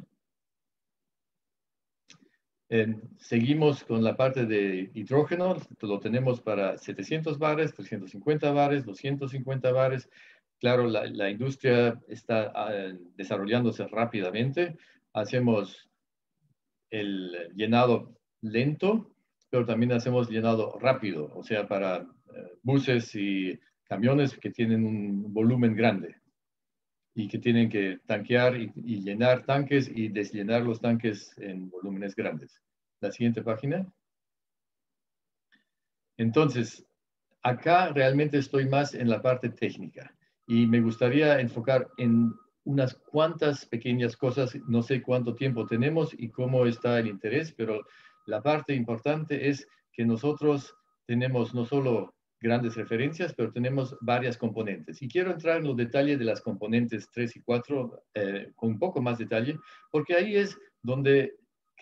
Seguimos con la parte de hidrógeno. Lo tenemos para 700 bares, 350 bares, 250 bares. Claro, la industria está desarrollándose rápidamente. Hacemos el llenado lento, pero también hacemos llenado rápido, o sea, para buses y camiones que tienen un volumen grande y que tienen que tanquear y llenar tanques y desllenar los tanques en volúmenes grandes. La siguiente página. Entonces, acá realmente estoy más en la parte técnica. Y me gustaría enfocar en unas cuantas pequeñas cosas. No sé cuánto tiempo tenemos y cómo está el interés, pero la parte importante es que nosotros tenemos no solo grandes referencias, pero tenemos varias componentes. Y quiero entrar en los detalles de las componentes 3 y 4 con un poco más detalle, porque ahí es donde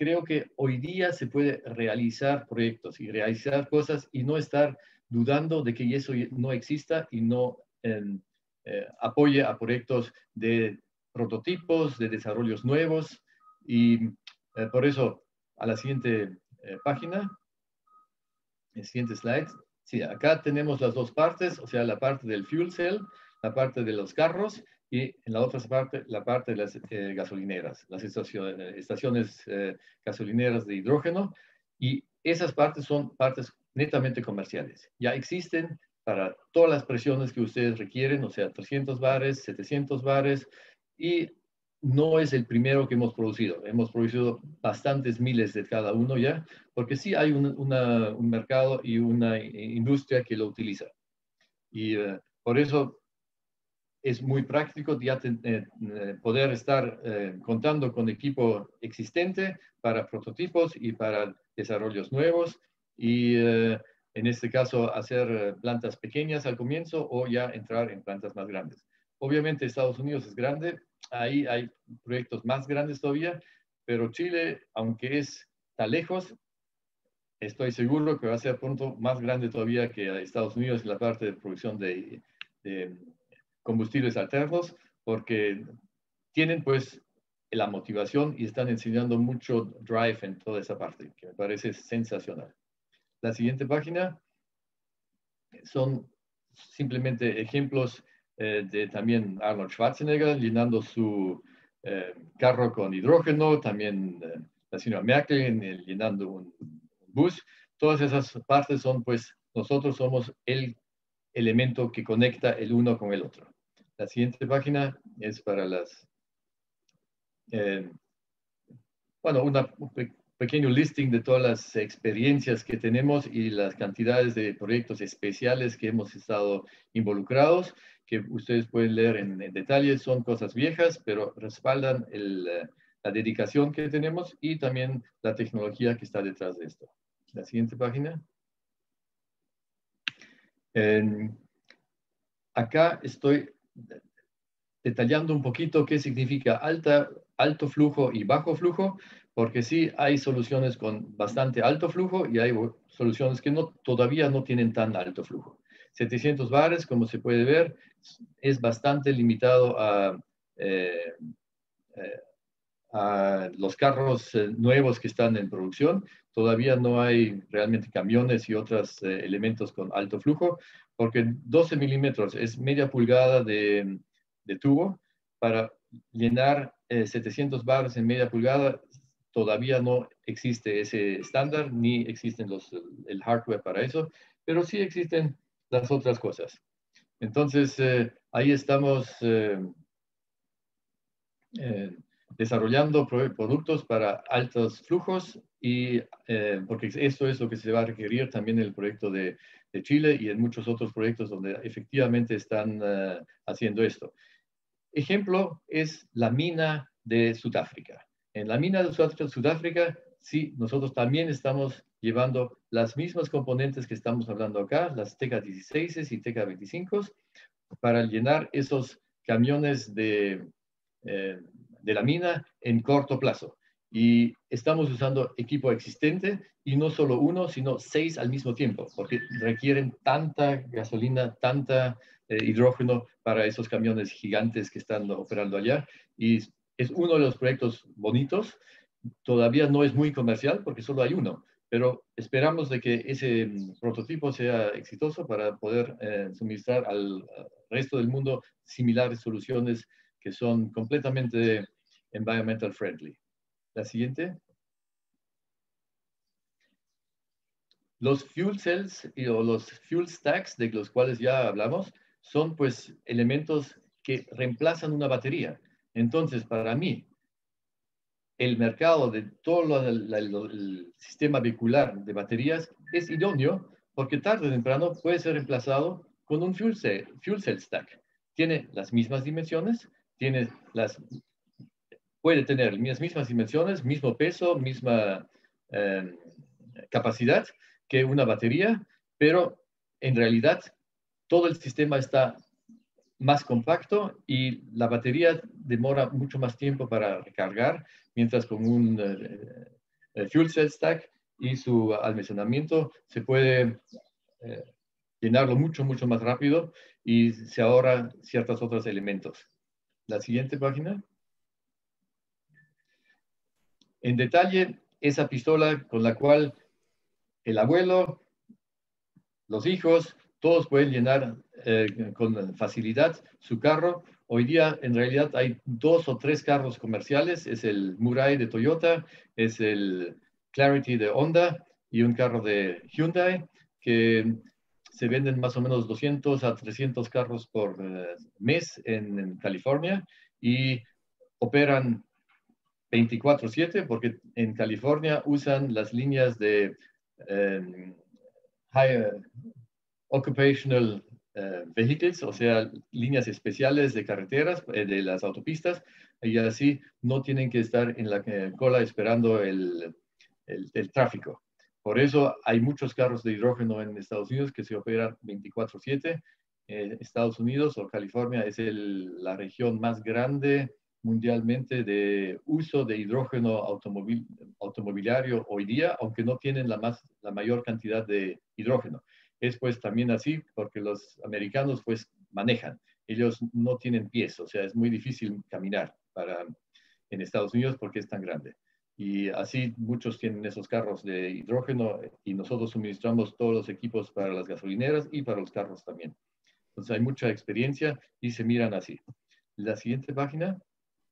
creo que hoy día se puede realizar proyectos y realizar cosas y no estar dudando de que eso no exista y no apoye a proyectos de prototipos, de desarrollos nuevos. Y por eso, a la siguiente página, el siguiente slide. Sí, acá tenemos las dos partes, o sea, la parte del fuel cell, la parte de los carros, y en la otra parte, la parte de las gasolineras, las estaciones gasolineras de hidrógeno, y esas partes son partes netamente comerciales. Ya existen para todas las presiones que ustedes requieren, o sea, 300 bares, 700 bares, y no es el primero que hemos producido. Hemos producido bastantes miles de cada uno ya, porque sí hay un mercado y una industria que lo utiliza. Y por eso es muy práctico ya poder estar contando con equipo existente para prototipos y para desarrollos nuevos. Y en este caso, hacer plantas pequeñas al comienzo o ya entrar en plantas más grandes. Obviamente Estados Unidos es grande, ahí hay proyectos más grandes todavía, pero Chile, aunque está lejos, estoy seguro que va a ser pronto más grande todavía que Estados Unidos en la parte de producción de combustibles alternos, porque tienen pues la motivación y están enseñando mucho drive en toda esa parte, que me parece sensacional. La siguiente página son simplemente ejemplos de también Arnold Schwarzenegger llenando su carro con hidrógeno, también la señora Merkel llenando un bus. Todas esas partes son, pues, nosotros somos el elemento que conecta el uno con el otro. La siguiente página es para las, bueno, un pequeño listing de todas las experiencias que tenemos y las cantidades de proyectos especiales que hemos estado involucrados, que ustedes pueden leer en detalle. Son cosas viejas, pero respaldan la dedicación que tenemos y también la tecnología que está detrás de esto. La siguiente página. Acá estoy detallando un poquito qué significa alto flujo y bajo flujo, porque sí hay soluciones con bastante alto flujo y hay soluciones que todavía no tienen tan alto flujo. 700 bares, como se puede ver, es bastante limitado a los carros nuevos que están en producción. Todavía no hay realmente camiones y otros elementos con alto flujo, porque 12 milímetros es media pulgada de tubo. Para llenar 700 bares en media pulgada, todavía no existe ese estándar, ni existen el hardware para eso, pero sí existen las otras cosas. Entonces, ahí estamos desarrollando productos para altos flujos, y porque esto es lo que se va a requerir también en el proyecto de Chile y en muchos otros proyectos donde efectivamente están haciendo esto. Ejemplo es la mina de Sudáfrica. En la mina de Sudáfrica, sí, nosotros también estamos llevando las mismas componentes que estamos hablando acá, las TK16 y TK25, para llenar esos camiones de la mina en corto plazo. Y estamos usando equipo existente, y no solo uno, sino 6 al mismo tiempo, porque requieren tanta gasolina, tanta hidrógeno para esos camiones gigantes que están operando allá. Y es uno de los proyectos bonitos. Todavía no es muy comercial porque solo hay uno, pero esperamos de que ese prototipo sea exitoso para poder suministrar al resto del mundo similares soluciones que son completamente environmental friendly. La siguiente. Los fuel cells o los fuel stacks, de los cuales ya hablamos, son pues elementos que reemplazan una batería. Entonces, para mí, el mercado de todo el sistema vehicular de baterías es idóneo, porque tarde o temprano puede ser reemplazado con un fuel cell stack. Tiene las mismas dimensiones, puede tener las mismas dimensiones, mismo peso, misma capacidad que una batería, pero en realidad todo el sistema está más compacto y la batería demora mucho más tiempo para recargar, mientras con un fuel cell stack y su almacenamiento se puede llenarlo mucho más rápido y se ahorra ciertos otros elementos. La siguiente página. En detalle, esa pistola con la cual el abuelo, los hijos, todos pueden llenar con facilidad su carro. Hoy día, en realidad, hay 2 o 3 carros comerciales. Es el Mirai de Toyota, es el Clarity de Honda y un carro de Hyundai, que se venden más o menos 200 a 300 carros por mes en California y operan 24/7 porque en California usan las líneas de High Occupational Vehicles, o sea, líneas especiales de carreteras, de las autopistas, y así no tienen que estar en la cola esperando el tráfico. Por eso hay muchos carros de hidrógeno en Estados Unidos que se operan 24/7. Estados Unidos o California es la región más grande mundialmente de uso de hidrógeno automobiliario hoy día, aunque no tienen la mayor cantidad de hidrógeno. Es pues también así porque los americanos pues manejan. Ellos no tienen pies, o sea, es muy difícil caminar en Estados Unidos porque es tan grande. Y así muchos tienen esos carros de hidrógeno y nosotros suministramos todos los equipos para las gasolineras y para los carros también. Entonces hay mucha experiencia y se miran así. La siguiente página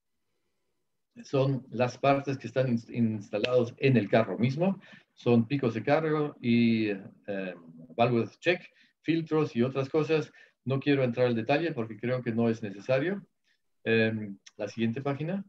son las partes que están instalados en el carro mismo. Son picos de cargo y válvulas check, filtros y otras cosas. No quiero entrar al detalle porque creo que no es necesario. La siguiente página.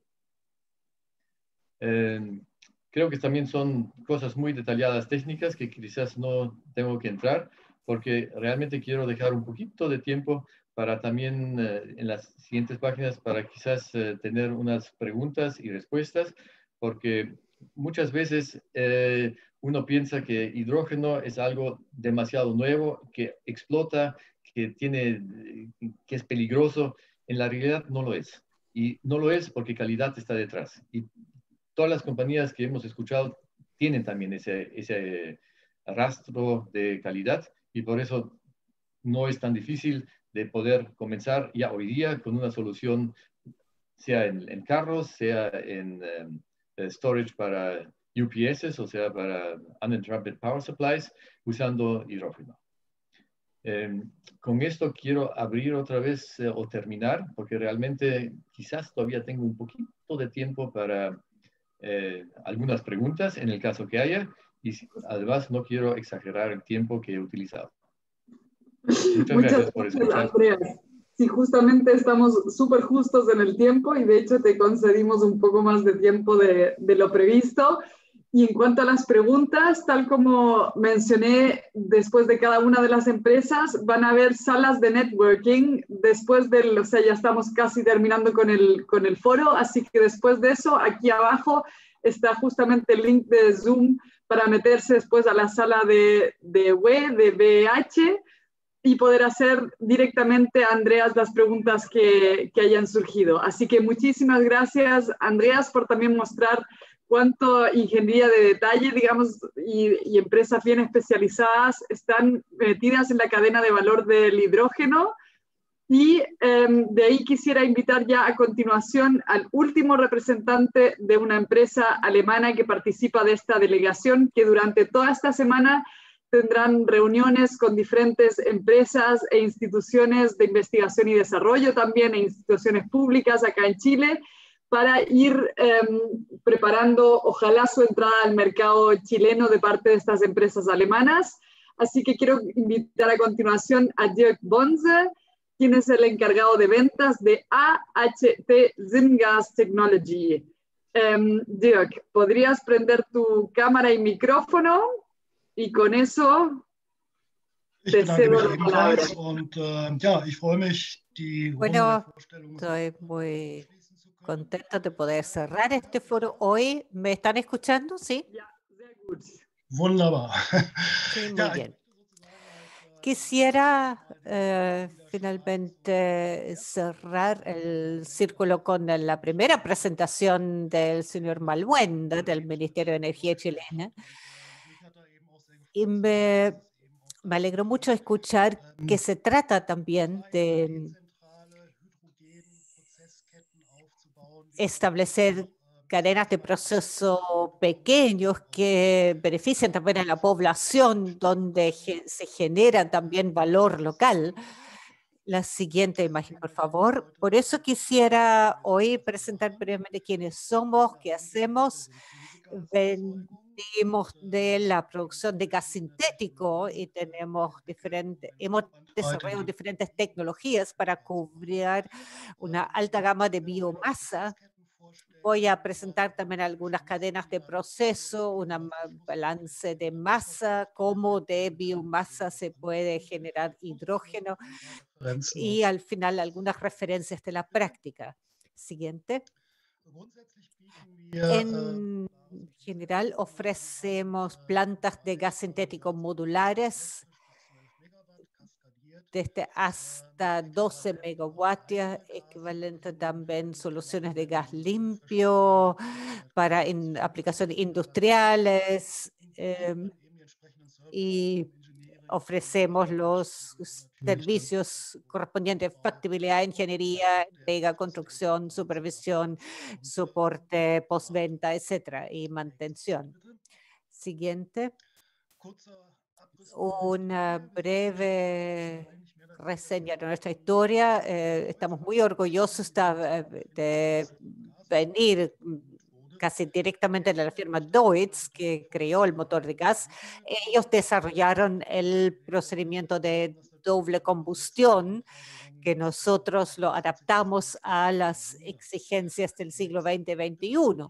Creo que también son cosas muy detalladas técnicas que quizás no tengo que entrar porque realmente quiero dejar un poquito de tiempo para también en las siguientes páginas para quizás tener unas preguntas y respuestas, porque muchas veces uno piensa que hidrógeno es algo demasiado nuevo, que explota, que es peligroso. En la realidad no lo es. Y no lo es porque calidad está detrás. Y todas las compañías que hemos escuchado tienen también ese rastro de calidad y por eso no es tan difícil de poder comenzar ya hoy día con una solución, sea en carros, sea en storage para UPS, o sea, para uninterrupted power supplies, usando hidrógeno. Con esto quiero abrir otra vez o terminar, porque realmente quizás todavía tengo un poquito de tiempo para algunas preguntas, en el caso que haya, y además no quiero exagerar el tiempo que he utilizado. Muchas gracias por escuchar.
Andreas. Sí, justamente estamos súper justos en el tiempo y de hecho te concedimos un poco más de tiempo de lo previsto. Y en cuanto a las preguntas, tal como mencioné, después de cada una de las empresas van a haber salas de networking después o sea, ya estamos casi terminando con el foro, así que después de eso, aquí abajo está justamente el link de Zoom para meterse después a la sala de web, de VH, y poder hacer directamente a Andreas las preguntas que hayan surgido. Así que muchísimas gracias, Andreas, por también mostrar cuánto ingeniería de detalle, digamos, y empresas bien especializadas están metidas en la cadena de valor del hidrógeno. Y de ahí quisiera invitar ya a continuación al último representante de una empresa alemana que participa de esta delegación, que durante toda esta semana tendrán reuniones con diferentes empresas e instituciones de investigación y desarrollo también, e instituciones públicas acá en Chile, para ir preparando, ojalá, su entrada al mercado chileno de parte de estas empresas alemanas. Así que quiero invitar a continuación a Dirk Bonse, quien es el encargado de ventas de AHT Syngas Technology. Dirk, ¿podrías prender tu cámara y micrófono? Y con eso te cedo la palabra.
Bueno, estoy muy contenta de poder cerrar este foro hoy. ¿Me están escuchando? ¿Sí?
Wunderbar.
Sí, muy bien. Quisiera finalmente cerrar el círculo con la primera presentación del señor Maluenda del Ministerio de Energía chilena. Y me alegró mucho escuchar que se trata también de establecer cadenas de proceso pequeños que benefician también a la población, donde se genera también valor local. La siguiente imagen, por favor. Por eso quisiera hoy presentar brevemente quiénes somos, qué hacemos. Venimos de la producción de gas sintético y hemos desarrollado diferentes tecnologías para cubrir una alta gama de biomasa. Voy a presentar también algunas cadenas de proceso, un balance de masa, cómo de biomasa se puede generar hidrógeno y al final algunas referencias de la práctica. Siguiente. En general ofrecemos plantas de gas sintético modulares desde hasta 12 megawatts, equivalente también soluciones de gas limpio para aplicaciones industriales y ofrecemos los servicios correspondientes, factibilidad, ingeniería, entrega, construcción, supervisión, soporte, postventa, etcétera, y mantención. Siguiente. Una breve reseña de nuestra historia. Estamos muy orgullosos de venir casi directamente de la firma Deutz, que creó el motor de gas. Ellos desarrollaron el procedimiento de doble combustión, que nosotros lo adaptamos a las exigencias del siglo XX-XXI.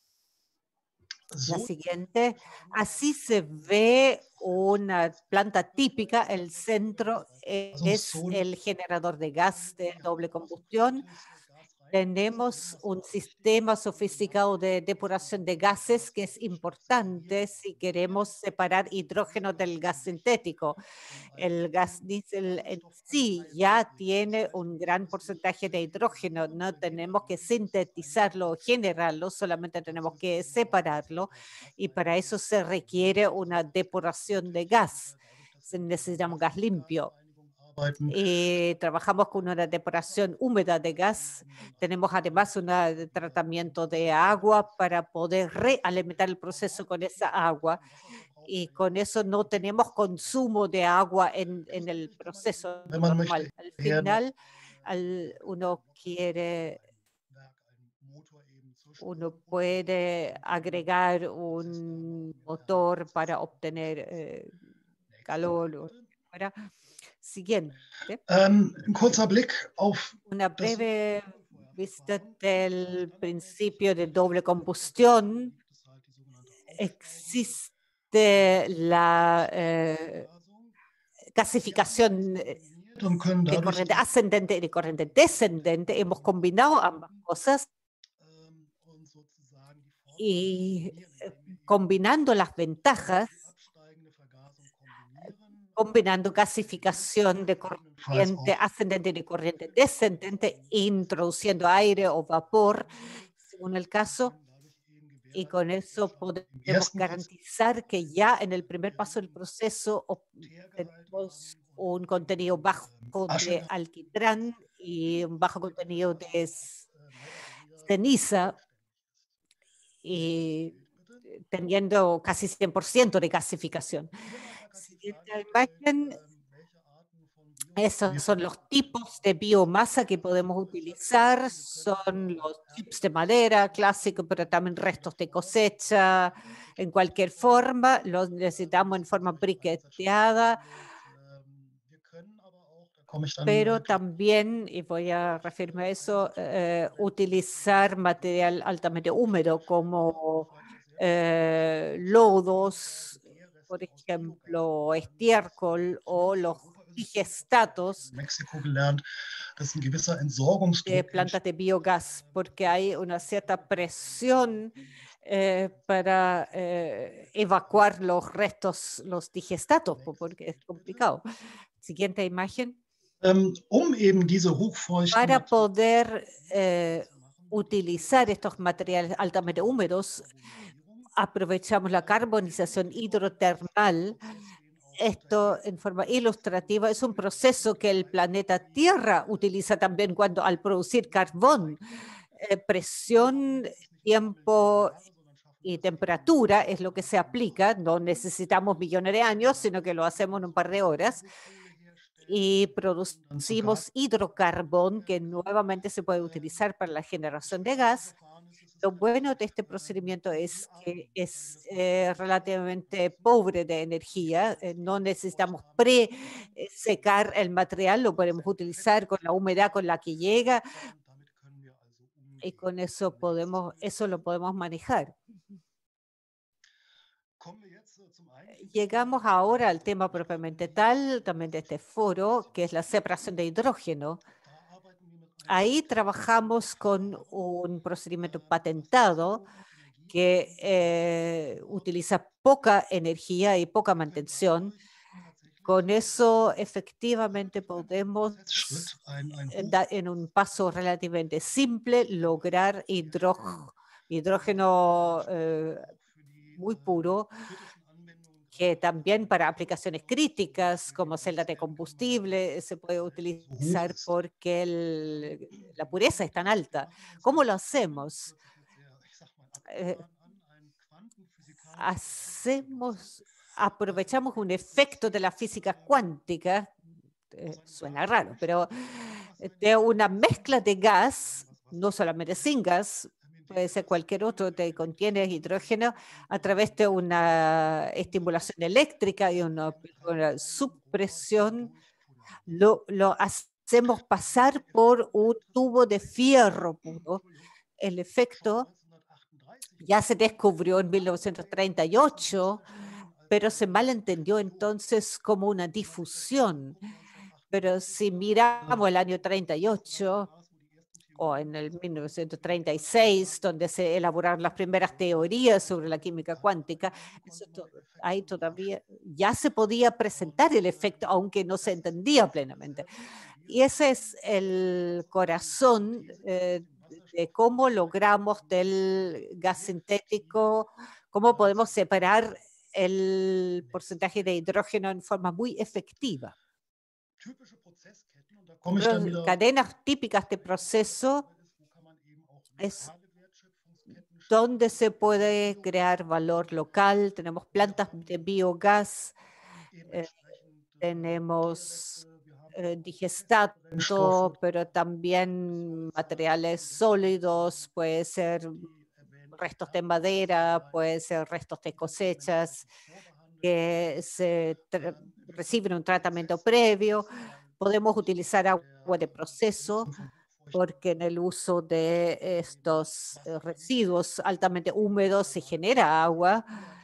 La siguiente. Así se ve una planta típica. El centro es el generador de gas de doble combustión. Tenemos un sistema sofisticado de depuración de gases que es importante si queremos separar hidrógeno del gas sintético. El gas diésel en sí ya tiene un gran porcentaje de hidrógeno. No tenemos que sintetizarlo o generarlo, solamente tenemos que separarlo y para eso se requiere una depuración de gas. Necesitamos gas limpio. Trabajamos con una depuración húmeda de gas. Tenemos además un tratamiento de agua para poder realimentar el proceso con esa agua. Y con eso no tenemos consumo de agua en el proceso normal. Al final, uno puede agregar un motor para obtener calor. Siguiente. Una breve vista del principio de doble combustión. Existe la clasificación de corriente ascendente y de corriente descendente. Hemos combinado ambas cosas y combinando las ventajas, combinando clasificación de corriente ascendente y de corriente descendente, introduciendo aire o vapor, según el caso, y con eso podemos garantizar que ya en el primer paso del proceso obtenemos un contenido bajo de alquitrán y un bajo contenido de ceniza, y teniendo casi 100% de gasificación. Siguiente imagen. Esos son los tipos de biomasa que podemos utilizar. Son los chips de madera clásicos, pero también restos de cosecha en cualquier forma. Los necesitamos en forma briqueteada. Pero también, y voy a referirme a eso, utilizar material altamente húmedo como lodos, por ejemplo, estiércol o los digestatos de plantas de biogás, porque hay una cierta presión para evacuar los restos, los digestatos, porque es complicado. Siguiente imagen. Para poder utilizar estos materiales altamente húmedos, aprovechamos la carbonización hidrotermal. Esto, en forma ilustrativa, es un proceso que el planeta Tierra utiliza también cuando al producir carbón. Presión, tiempo y temperatura es lo que se aplica. No necesitamos millones de años, sino que lo hacemos en un par de horas. Y producimos hidrocarbón que nuevamente se puede utilizar para la generación de gas. Lo bueno de este procedimiento es que es relativamente pobre de energía. No necesitamos pre-secar el material, lo podemos utilizar con la humedad con la que llega y con eso lo podemos manejar. Llegamos ahora al tema propiamente tal, también de este foro, que es la separación de hidrógeno. Ahí trabajamos con un procedimiento patentado que utiliza poca energía y poca mantención. Con eso, efectivamente, podemos, en un paso relativamente simple, lograr hidrógeno muy puro, que también para aplicaciones críticas como celdas de combustible se puede utilizar porque la pureza es tan alta. ¿Cómo lo hacemos? Aprovechamos un efecto de la física cuántica, suena raro, pero de una mezcla de gas, no solamente sin gas, puede ser cualquier otro que contiene hidrógeno, a través de una estimulación eléctrica y una subpresión, lo hacemos pasar por un tubo de fierro puro. El efecto ya se descubrió en 1938, pero se malentendió entonces como una difusión. Pero si miramos el año 38, o en el 1936, donde se elaboraron las primeras teorías sobre la química cuántica, ahí todavía ya se podía presentar el efecto, aunque no se entendía plenamente. Y ese es el corazón de cómo logramos del gas sintético, cómo podemos separar el porcentaje de hidrógeno en forma muy efectiva. Cadenas típicas de proceso es donde se puede crear valor local. Tenemos plantas de biogás, tenemos digestato, pero también materiales sólidos, puede ser restos de madera, puede ser restos de cosechas que reciben un tratamiento previo. Podemos utilizar agua de proceso, porque en el uso de estos residuos altamente húmedos se genera agua.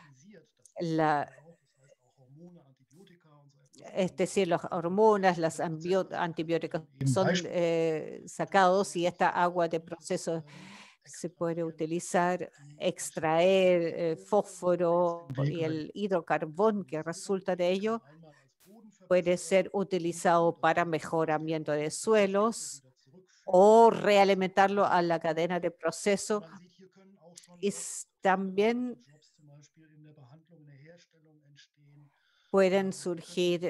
Es decir, las hormonas, los antibióticos son sacados y esta agua de proceso se puede utilizar, extraer fósforo y el hidrocarbón que resulta de ello puede ser utilizado para mejoramiento de suelos o realimentarlo a la cadena de proceso. Y también pueden surgir,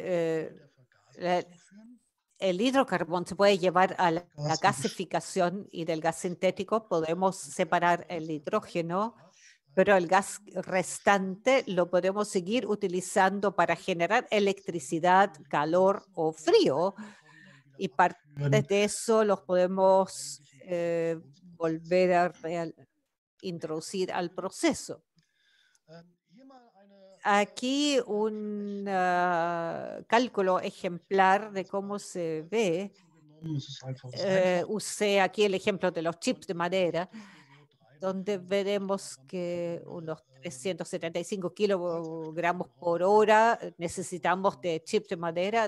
el hidrocarbón se puede llevar a la gasificación y del gas sintético podemos separar el hidrógeno, pero el gas restante lo podemos seguir utilizando para generar electricidad, calor o frío. Y parte de eso los podemos volver a introducir al proceso. Aquí un cálculo ejemplar de cómo se ve. Usé aquí el ejemplo de los chips de madera. donde veremos que unos 375 kilogramos por hora necesitamos de chips de madera,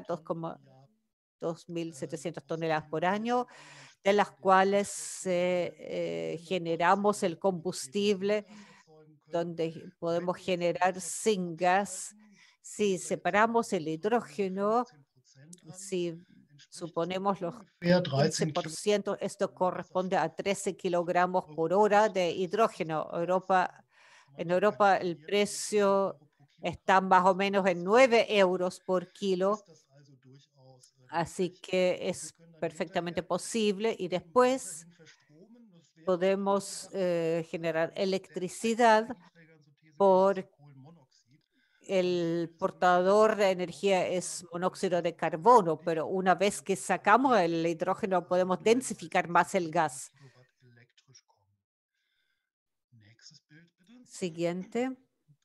2.700 toneladas por año, de las cuales generamos el combustible, donde podemos generar sin gas. Si separamos el hidrógeno, si suponemos los 15%, esto corresponde a 13 kilogramos por hora de hidrógeno. En Europa el precio está más o menos en 9 euros por kilo, así que es perfectamente posible. Y después podemos generar electricidad por el portador de energía es monóxido de carbono, pero una vez que sacamos el hidrógeno podemos densificar más el gas. Siguiente.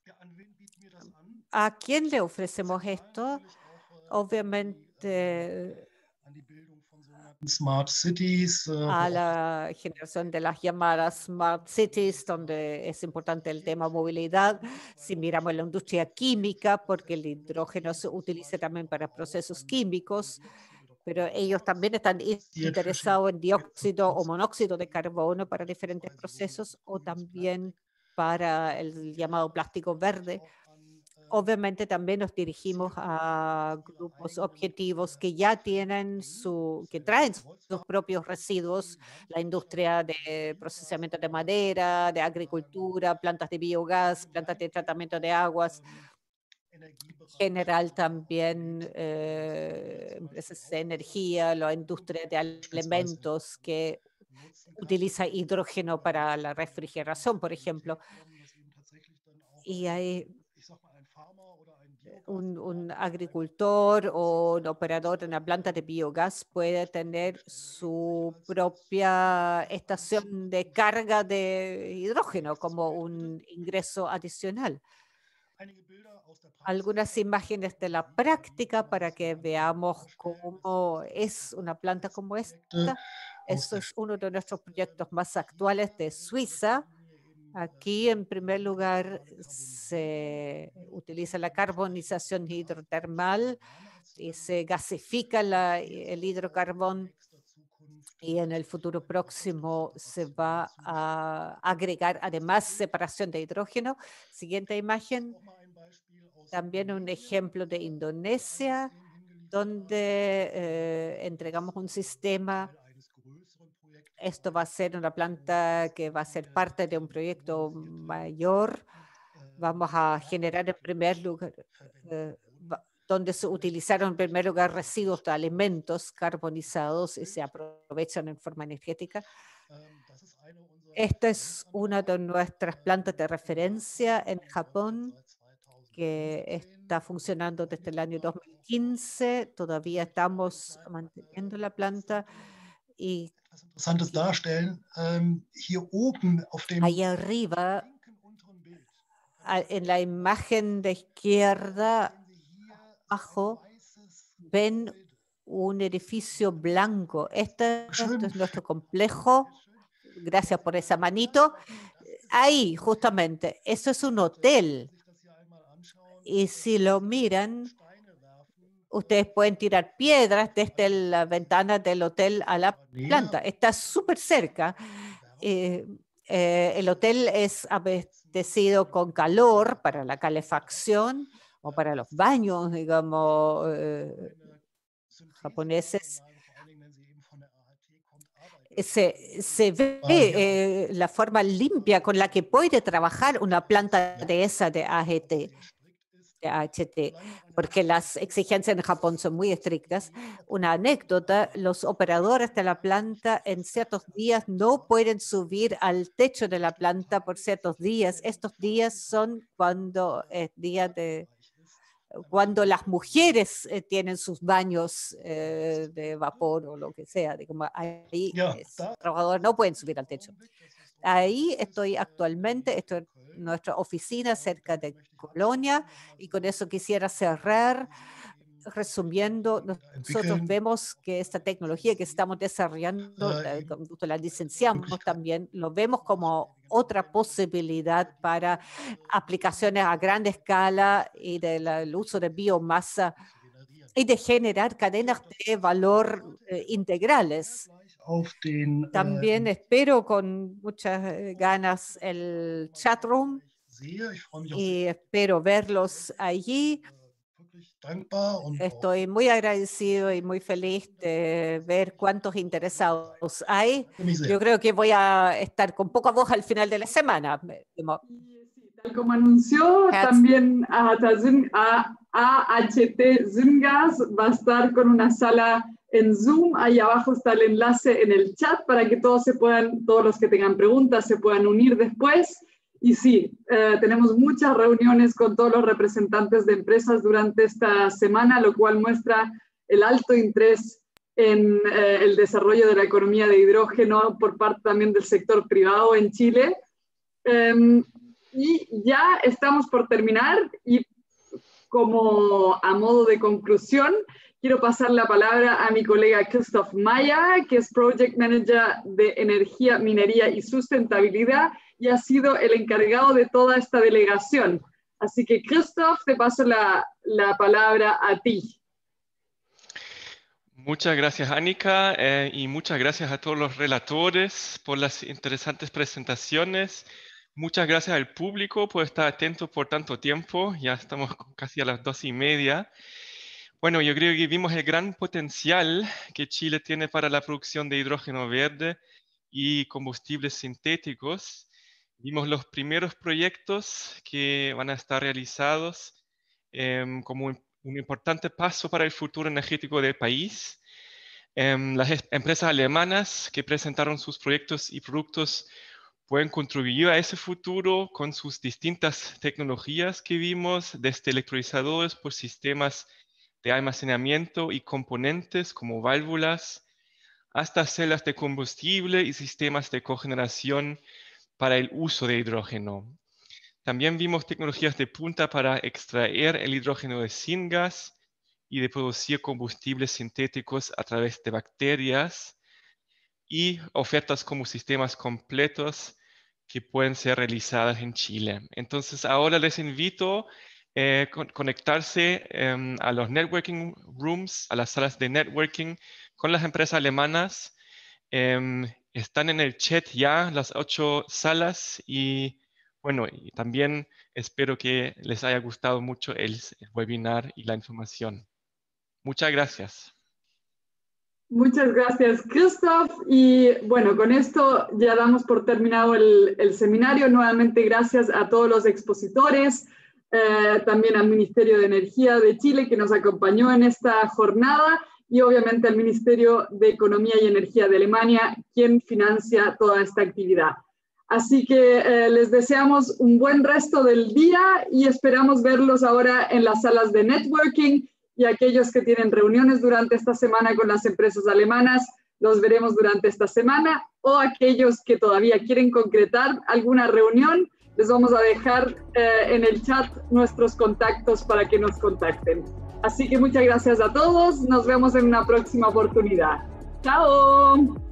¿A quién le ofrecemos esto? Obviamente
Smart Cities,
a la generación de las llamadas Smart Cities, donde es importante el tema movilidad. Si miramos la industria química, porque el hidrógeno se utiliza también para procesos químicos, pero ellos también están interesados en dióxido o monóxido de carbono para diferentes procesos, o también para el llamado plástico verde. Obviamente también nos dirigimos a grupos objetivos que ya tienen que traen sus propios residuos, la industria de procesamiento de madera, de agricultura, plantas de biogás, plantas de tratamiento de aguas, general también empresas de energía, la industria de alimentos que utiliza hidrógeno para la refrigeración, por ejemplo. Y hay un agricultor o un operador de una planta de biogás puede tener su propia estación de carga de hidrógeno como un ingreso adicional. Algunas imágenes de la práctica para que veamos cómo es una planta como esta. Esto es uno de nuestros proyectos más actuales de Suiza. Aquí, en primer lugar, se utiliza la carbonización hidrotermal y se gasifica el hidrocarbón, y en el futuro próximo se va a agregar además separación de hidrógeno. Siguiente imagen. También un ejemplo de Indonesia, donde entregamos un sistema. Esto va a ser una planta que va a ser parte de un proyecto mayor. Vamos a generar en primer lugar, donde se utilizaron en primer lugar residuos de alimentos carbonizados y se aprovechan en forma energética. Esta es una de nuestras plantas de referencia en Japón, que está funcionando desde el año 2015. Todavía estamos manteniendo la planta. Y ahí arriba, en la imagen de izquierda abajo, ven un edificio blanco. Este es nuestro complejo. Gracias por esa manito. Ahí, justamente, eso es un hotel. Y si lo miran, ustedes pueden tirar piedras desde la ventana del hotel a la planta. Está súper cerca. El hotel es abastecido con calor para la calefacción o para los baños, digamos, japoneses. Se ve la forma limpia con la que puede trabajar una planta de esa de AHT, porque las exigencias en Japón son muy estrictas. Una anécdota: los operadores de la planta en ciertos días no pueden subir al techo de la planta por ciertos días. Estos días son cuando las mujeres tienen sus baños de vapor o lo que sea. Ahí los trabajadores no pueden subir al techo. Ahí estoy actualmente, estoy en nuestra oficina cerca de Colonia, y con eso quisiera cerrar. Resumiendo, nosotros vemos que esta tecnología que estamos desarrollando, la licenciamos también, lo vemos como otra posibilidad para aplicaciones a gran escala y del uso de biomasa y de generar cadenas de valor integrales. También espero con muchas ganas el chatroom y espero verlos allí. Estoy muy agradecido y muy feliz de ver cuántos interesados hay. Yo creo que voy a estar con poca voz al final de la semana.
Tal como anunció, también AHT Zyngas va a estar con una sala en Zoom. Ahí abajo está el enlace en el chat para que todos los que tengan preguntas se puedan unir después. Y sí, tenemos muchas reuniones con todos los representantes de empresas durante esta semana, lo cual muestra el alto interés en el desarrollo de la economía de hidrógeno por parte también del sector privado en Chile. Y ya estamos por terminar y como a modo de conclusión, quiero pasar la palabra a mi colega Christoph Maya, que es Project Manager de Energía, Minería y Sustentabilidad y ha sido el encargado de toda esta delegación. Así que, Christoph, te paso la palabra a ti.
Muchas gracias, Annika, y muchas gracias a todos los relatores por las interesantes presentaciones. Muchas gracias al público por estar atento por tanto tiempo. Ya estamos casi a las 2:30. Bueno, yo creo que vimos el gran potencial que Chile tiene para la producción de hidrógeno verde y combustibles sintéticos. Vimos los primeros proyectos que van a estar realizados como un importante paso para el futuro energético del país. Las empresas alemanas que presentaron sus proyectos y productos pueden contribuir a ese futuro con sus distintas tecnologías que vimos, desde electrolizadores por sistemas de almacenamiento y componentes como válvulas, hasta celdas de combustible y sistemas de cogeneración para el uso de hidrógeno. También vimos tecnologías de punta para extraer el hidrógeno de syngas y de producir combustibles sintéticos a través de bacterias y ofertas como sistemas completos que pueden ser realizadas en Chile. Entonces ahora les invito a conectarse a los networking rooms, a las salas de networking con las empresas alemanas. Están en el chat ya las 8 salas y bueno, y también espero que les haya gustado mucho el webinar y la información. Muchas gracias.
Muchas gracias, Christoph. Y bueno, con esto ya damos por terminado el seminario. Nuevamente gracias a todos los expositores, también al Ministerio de Energía de Chile que nos acompañó en esta jornada y obviamente al Ministerio de Economía y Energía de Alemania, quien financia toda esta actividad. Así que les deseamos un buen resto del día y esperamos verlos ahora en las salas de networking y aquellos que tienen reuniones durante esta semana con las empresas alemanas, los veremos durante esta semana, o aquellos que todavía quieren concretar alguna reunión, les vamos a dejar en el chat nuestros contactos para que nos contacten. Así que muchas gracias a todos, nos vemos en una próxima oportunidad. ¡Chao!